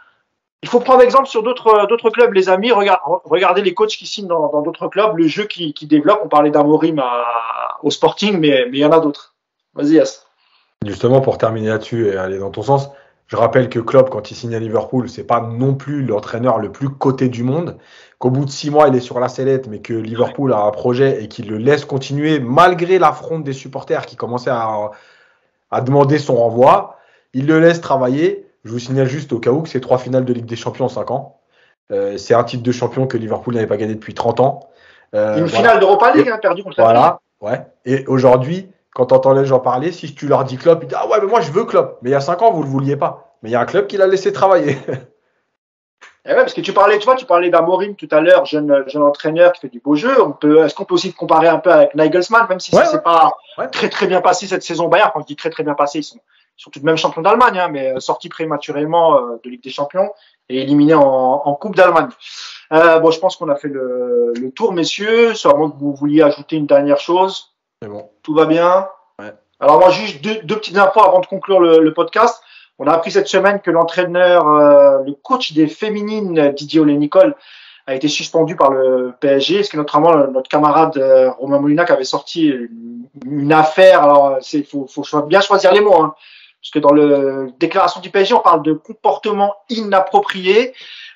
Il faut prendre exemple sur d'autres d'autres clubs, les amis. Regardez, regardez les coachs qui signent dans, dans d'autres clubs, le jeu qui, qui développe. On parlait d'Amorim au Sporting, mais mais il y en a d'autres. Vas-y, Yass. Justement, pour terminer là-dessus et aller dans ton sens, je rappelle que Klopp, quand il signe à Liverpool, c'est pas non plus l'entraîneur le plus coté du monde. Qu'au bout de six mois, il est sur la sellette, mais que Liverpool a un projet et qu'il le laisse continuer malgré l'affront des supporters qui commençaient à, à demander son renvoi. Il le laisse travailler. Je vous signale juste au cas où que c'est trois finales de Ligue des Champions en cinq ans. Euh, c'est un titre de champion que Liverpool n'avait pas gagné depuis trente ans. Euh, Une voilà. Finale d'Europa League, hein, perdue contre la Voilà, ouais. Et aujourd'hui, quand tu entends les gens parler, si tu leur dis Klopp, ils disent ah ouais, mais moi je veux Klopp. Mais il y a cinq ans, vous ne le vouliez pas. Mais il y a un club qui l'a laissé travailler. Et ouais, parce que tu parlais, tu vois, tu parlais d'Amorim tout à l'heure, jeune, jeune entraîneur qui fait du beau jeu. On peut, est-ce qu'on peut aussi te comparer un peu avec Nagelsmann, même si ouais, ça s'est ouais. pas ouais. très très bien passé cette saison Bayern. Quand je dis très très bien passé, ils sont, sont tout de même champions d'Allemagne, hein, mais sortis prématurément euh, de Ligue des Champions et éliminés en, en Coupe d'Allemagne. Euh, bon, je pense qu'on a fait le, le tour, messieurs. Sûrement que vous vouliez ajouter une dernière chose. C'est bon. Tout va bien. Ouais. Alors moi, juste deux, deux petites infos avant de conclure le, le podcast. On a appris cette semaine que l'entraîneur, euh, le coach des féminines, Didier Olé-Nicole, a été suspendu par le P S G, parce que notamment notre camarade euh, Romain Molinac avait sorti une, une affaire. Alors, c'est faut, faut bien choisir les mots, hein, parce que dans le déclaration du P S G, on parle de comportement inapproprié.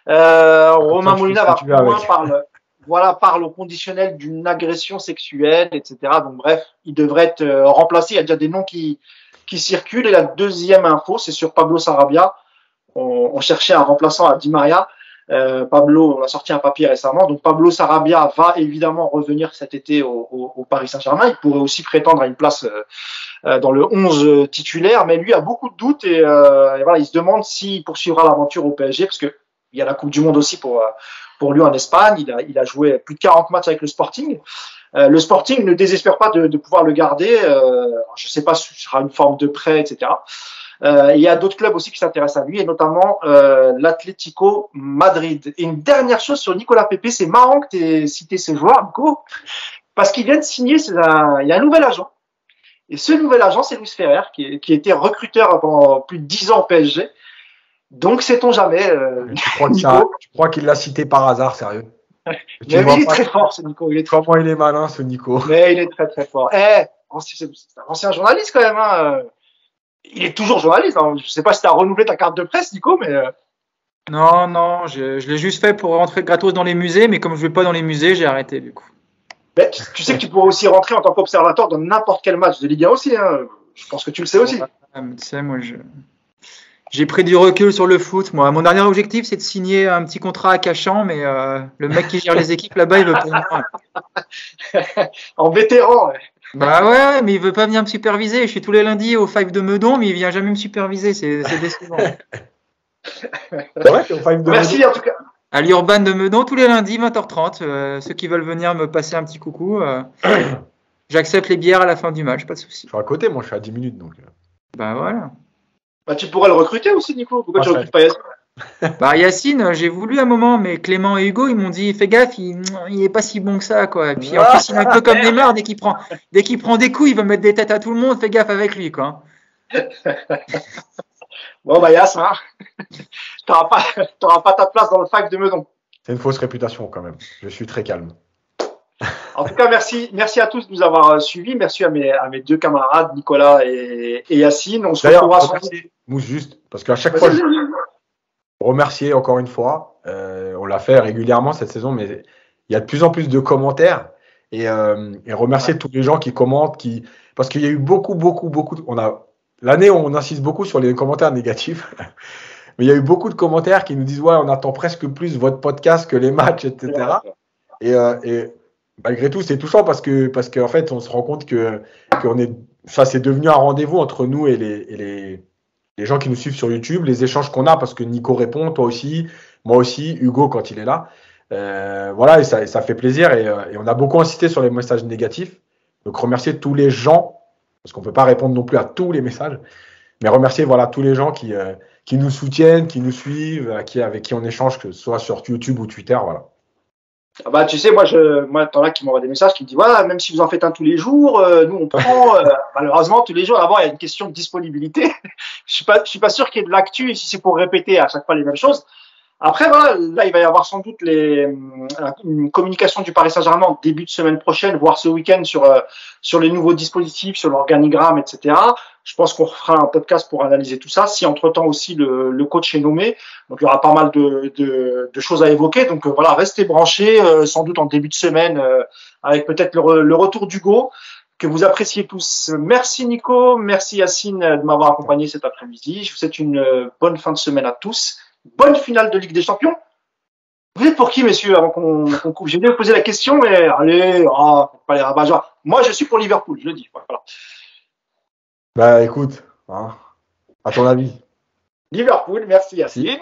Euh, Romain Molinac va plus loin, parle, voilà, parle au conditionnel d'une agression sexuelle, et cetera. Donc bref, il devrait être euh, remplacé. Il y a déjà des noms qui qui circulent. Et la deuxième info, c'est sur Pablo Sarabia. On, on cherchait un remplaçant à Di Maria. Euh, Pablo, on a sorti un papier récemment. Donc Pablo Sarabia va évidemment revenir cet été au, au, au Paris Saint-Germain. Il pourrait aussi prétendre à une place euh, dans le onze titulaire, mais lui a beaucoup de doutes et, euh, et voilà, il se demande s'il poursuivra l'aventure au P S G, parce que il y a la Coupe du Monde aussi pour pour lui en Espagne. Il a il a joué plus de quarante matchs avec le Sporting. Euh, le Sporting ne désespère pas de, de pouvoir le garder. Euh, je ne sais pas si ce sera une forme de prêt, et cetera. Euh, il y a d'autres clubs aussi qui s'intéressent à lui, et notamment euh, l'Atlético Madrid. Et une dernière chose sur Nicolas Pepe, c'est marrant que tu aies cité ce joueur, Nico, parce qu'il vient de signer, c'est un, il y a un nouvel agent. Et ce nouvel agent, c'est Luis Ferrer, qui, qui était recruteur pendant plus de dix ans au P S G. Donc, sait-on jamais. Euh, tu crois, ça, tu crois qu'il l'a cité par hasard, sérieux? Mais, mais il est très fort, ce Nico. Il est très Comment fort. Il est malin, ce Nico. Mais il est très très fort. Eh, c'est un ancien journaliste quand même. Hein. Il est toujours journaliste. Hein. Je sais pas si tu as renouvelé ta carte de presse, Nico, mais. Non, non, je, je l'ai juste fait pour rentrer gratos dans les musées, mais comme je vais pas dans les musées, j'ai arrêté du coup. Mais tu, tu sais que tu pourrais aussi rentrer en tant qu'observateur dans n'importe quel match de Ligue un aussi. Hein. Je pense que tu le sais aussi. Ouais, tu sais, moi, je. J'ai pris du recul sur le foot. Moi, mon dernier objectif, c'est de signer un petit contrat à Cachan, mais euh, le mec qui gère les équipes là-bas, il veut pas moi. En vétéran. Ouais. Bah ouais, mais il veut pas venir me superviser. Je suis tous les lundis au Five de Meudon, mais il vient jamais me superviser. C'est, c'est décevant. C'est vrai, c'est au Five de Merci Meudon. en tout cas. À l'Urban de Meudon, tous les lundis, vingt heures trente. Euh, ceux qui veulent venir me passer un petit coucou, euh, j'accepte les bières à la fin du match, pas de souci. Je suis à côté, moi, je suis à dix minutes, donc. Bah voilà. Bah, tu pourrais le recruter aussi, Nico. Pourquoi ah, tu recrutes pas Yacine? Bah Yacine, j'ai voulu un moment, mais Clément et Hugo, ils m'ont dit fais gaffe, il, il est pas si bon que ça, quoi. Et puis en plus, il est un peu comme Neymar, dès qu'il prend, dès qu'il prend des coups, il va mettre des têtes à tout le monde. Fais gaffe avec lui, quoi. Bon bah Yacine, hein. t'auras pas, t'auras pas ta place dans le Five de Meudon. C'est une fausse réputation quand même. Je suis très calme. En tout cas, merci, merci à tous de nous avoir suivis. Merci à mes, à mes deux camarades, Nicolas et, et Yacine. On se retrouvera sur Mousse juste, parce qu'à chaque fois, je remercier encore une fois. Euh, on l'a fait régulièrement cette saison, mais il y a de plus en plus de commentaires et, euh, et remercier ouais. tous les gens qui commentent, qui parce qu'il y a eu beaucoup, beaucoup, beaucoup. De... On a l'année, on insiste beaucoup sur les commentaires négatifs, mais il y a eu beaucoup de commentaires qui nous disent ouais, on attend presque plus votre podcast que les matchs, et cetera. Et, euh, et malgré tout, c'est touchant parce que parce qu'en fait, on se rend compte que qu'on est, ça c'est devenu un rendez-vous entre nous et les et les les gens qui nous suivent sur YouTube, les échanges qu'on a, parce que Nico répond, toi aussi, moi aussi, Hugo quand il est là. Euh, voilà, et ça, et ça fait plaisir. Et, et on a beaucoup insisté sur les messages négatifs. Donc remercier tous les gens, parce qu'on ne peut pas répondre non plus à tous les messages, mais remercier voilà, tous les gens qui, euh, qui nous soutiennent, qui nous suivent, qui, avec qui on échange, que ce soit sur YouTube ou Twitter. Voilà. Ah bah, tu sais, moi, je, moi, t'en as qui m'envoient des messages qui me disent, voilà, même si vous en faites un tous les jours, euh, nous, on prend, euh, malheureusement, tous les jours, d'abord, il y a une question de disponibilité. je suis pas, je suis pas sûr qu'il y ait de l'actu, si c'est pour répéter à chaque fois les mêmes choses. Après, voilà, là, il va y avoir sans doute les, une communication du Paris Saint-Germain en début de semaine prochaine, voire ce week-end sur, euh, sur les nouveaux dispositifs, sur l'organigramme, et cetera. Je pense qu'on fera un podcast pour analyser tout ça. Si entre-temps aussi le, le coach est nommé, donc il y aura pas mal de, de, de choses à évoquer. Donc euh, voilà, restez branchés, euh, sans doute en début de semaine, euh, avec peut-être le, re, le retour d'Hugo, que vous appréciez tous. Merci Nico, merci Yacine de m'avoir accompagné cet après-midi. Je vous souhaite une bonne fin de semaine à tous. Bonne finale de Ligue des Champions. Vous êtes pour qui, messieurs, avant qu'on, qu'on coupe? J'ai bien posé la question, mais allez, oh, pas les rabat-joie. Moi, je suis pour Liverpool, je le dis. Voilà. Bah, écoute, hein, à ton avis. Liverpool, merci Yacine.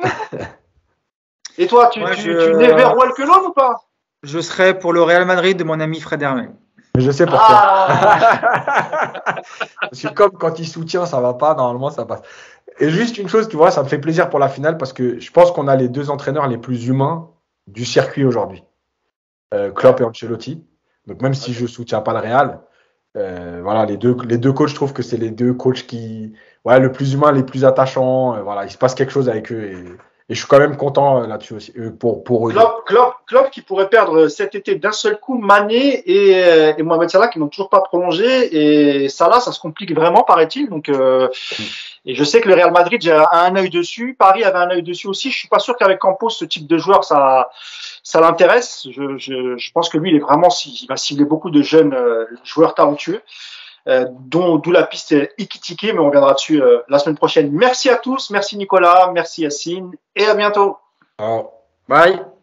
Et toi, tu, Moi, tu, je... tu n'es vers Walkelon ou pas? Je serai pour le Real Madrid de mon ami Fred Hermel. Mais je sais pourquoi. Ah Parce que comme quand il soutient, ça va pas, normalement ça passe. Et juste une chose, tu vois, ça me fait plaisir pour la finale parce que je pense qu'on a les deux entraîneurs les plus humains du circuit aujourd'hui. Euh, Klopp et Ancelotti. Donc même si je soutiens pas le Real, euh, voilà, les deux, les deux coachs, je trouve que c'est les deux coachs qui, ouais, le plus humain, les plus attachants. Euh, voilà, il se passe quelque chose avec eux et, et je suis quand même content euh, là-dessus aussi euh, pour pour eux. Klopp, Klopp, Klopp qui pourrait perdre cet été d'un seul coup Mané et, euh, et Mohamed Salah qui n'ont toujours pas prolongé. Et Salah, ça se complique vraiment, paraît-il. Donc, euh, et je sais que le Real Madrid a un œil dessus. Paris avait un œil dessus aussi. Je suis pas sûr qu'avec Campos, ce type de joueur, ça, ça l'intéresse. Je, je, je pense que lui, il est vraiment, il va cibler beaucoup de jeunes euh, joueurs talentueux. Euh, dont d'où la piste Ekitike, mais on reviendra dessus euh, la semaine prochaine. Merci à tous, merci Nicolas, merci Yacine, et à bientôt. Alors, Bye.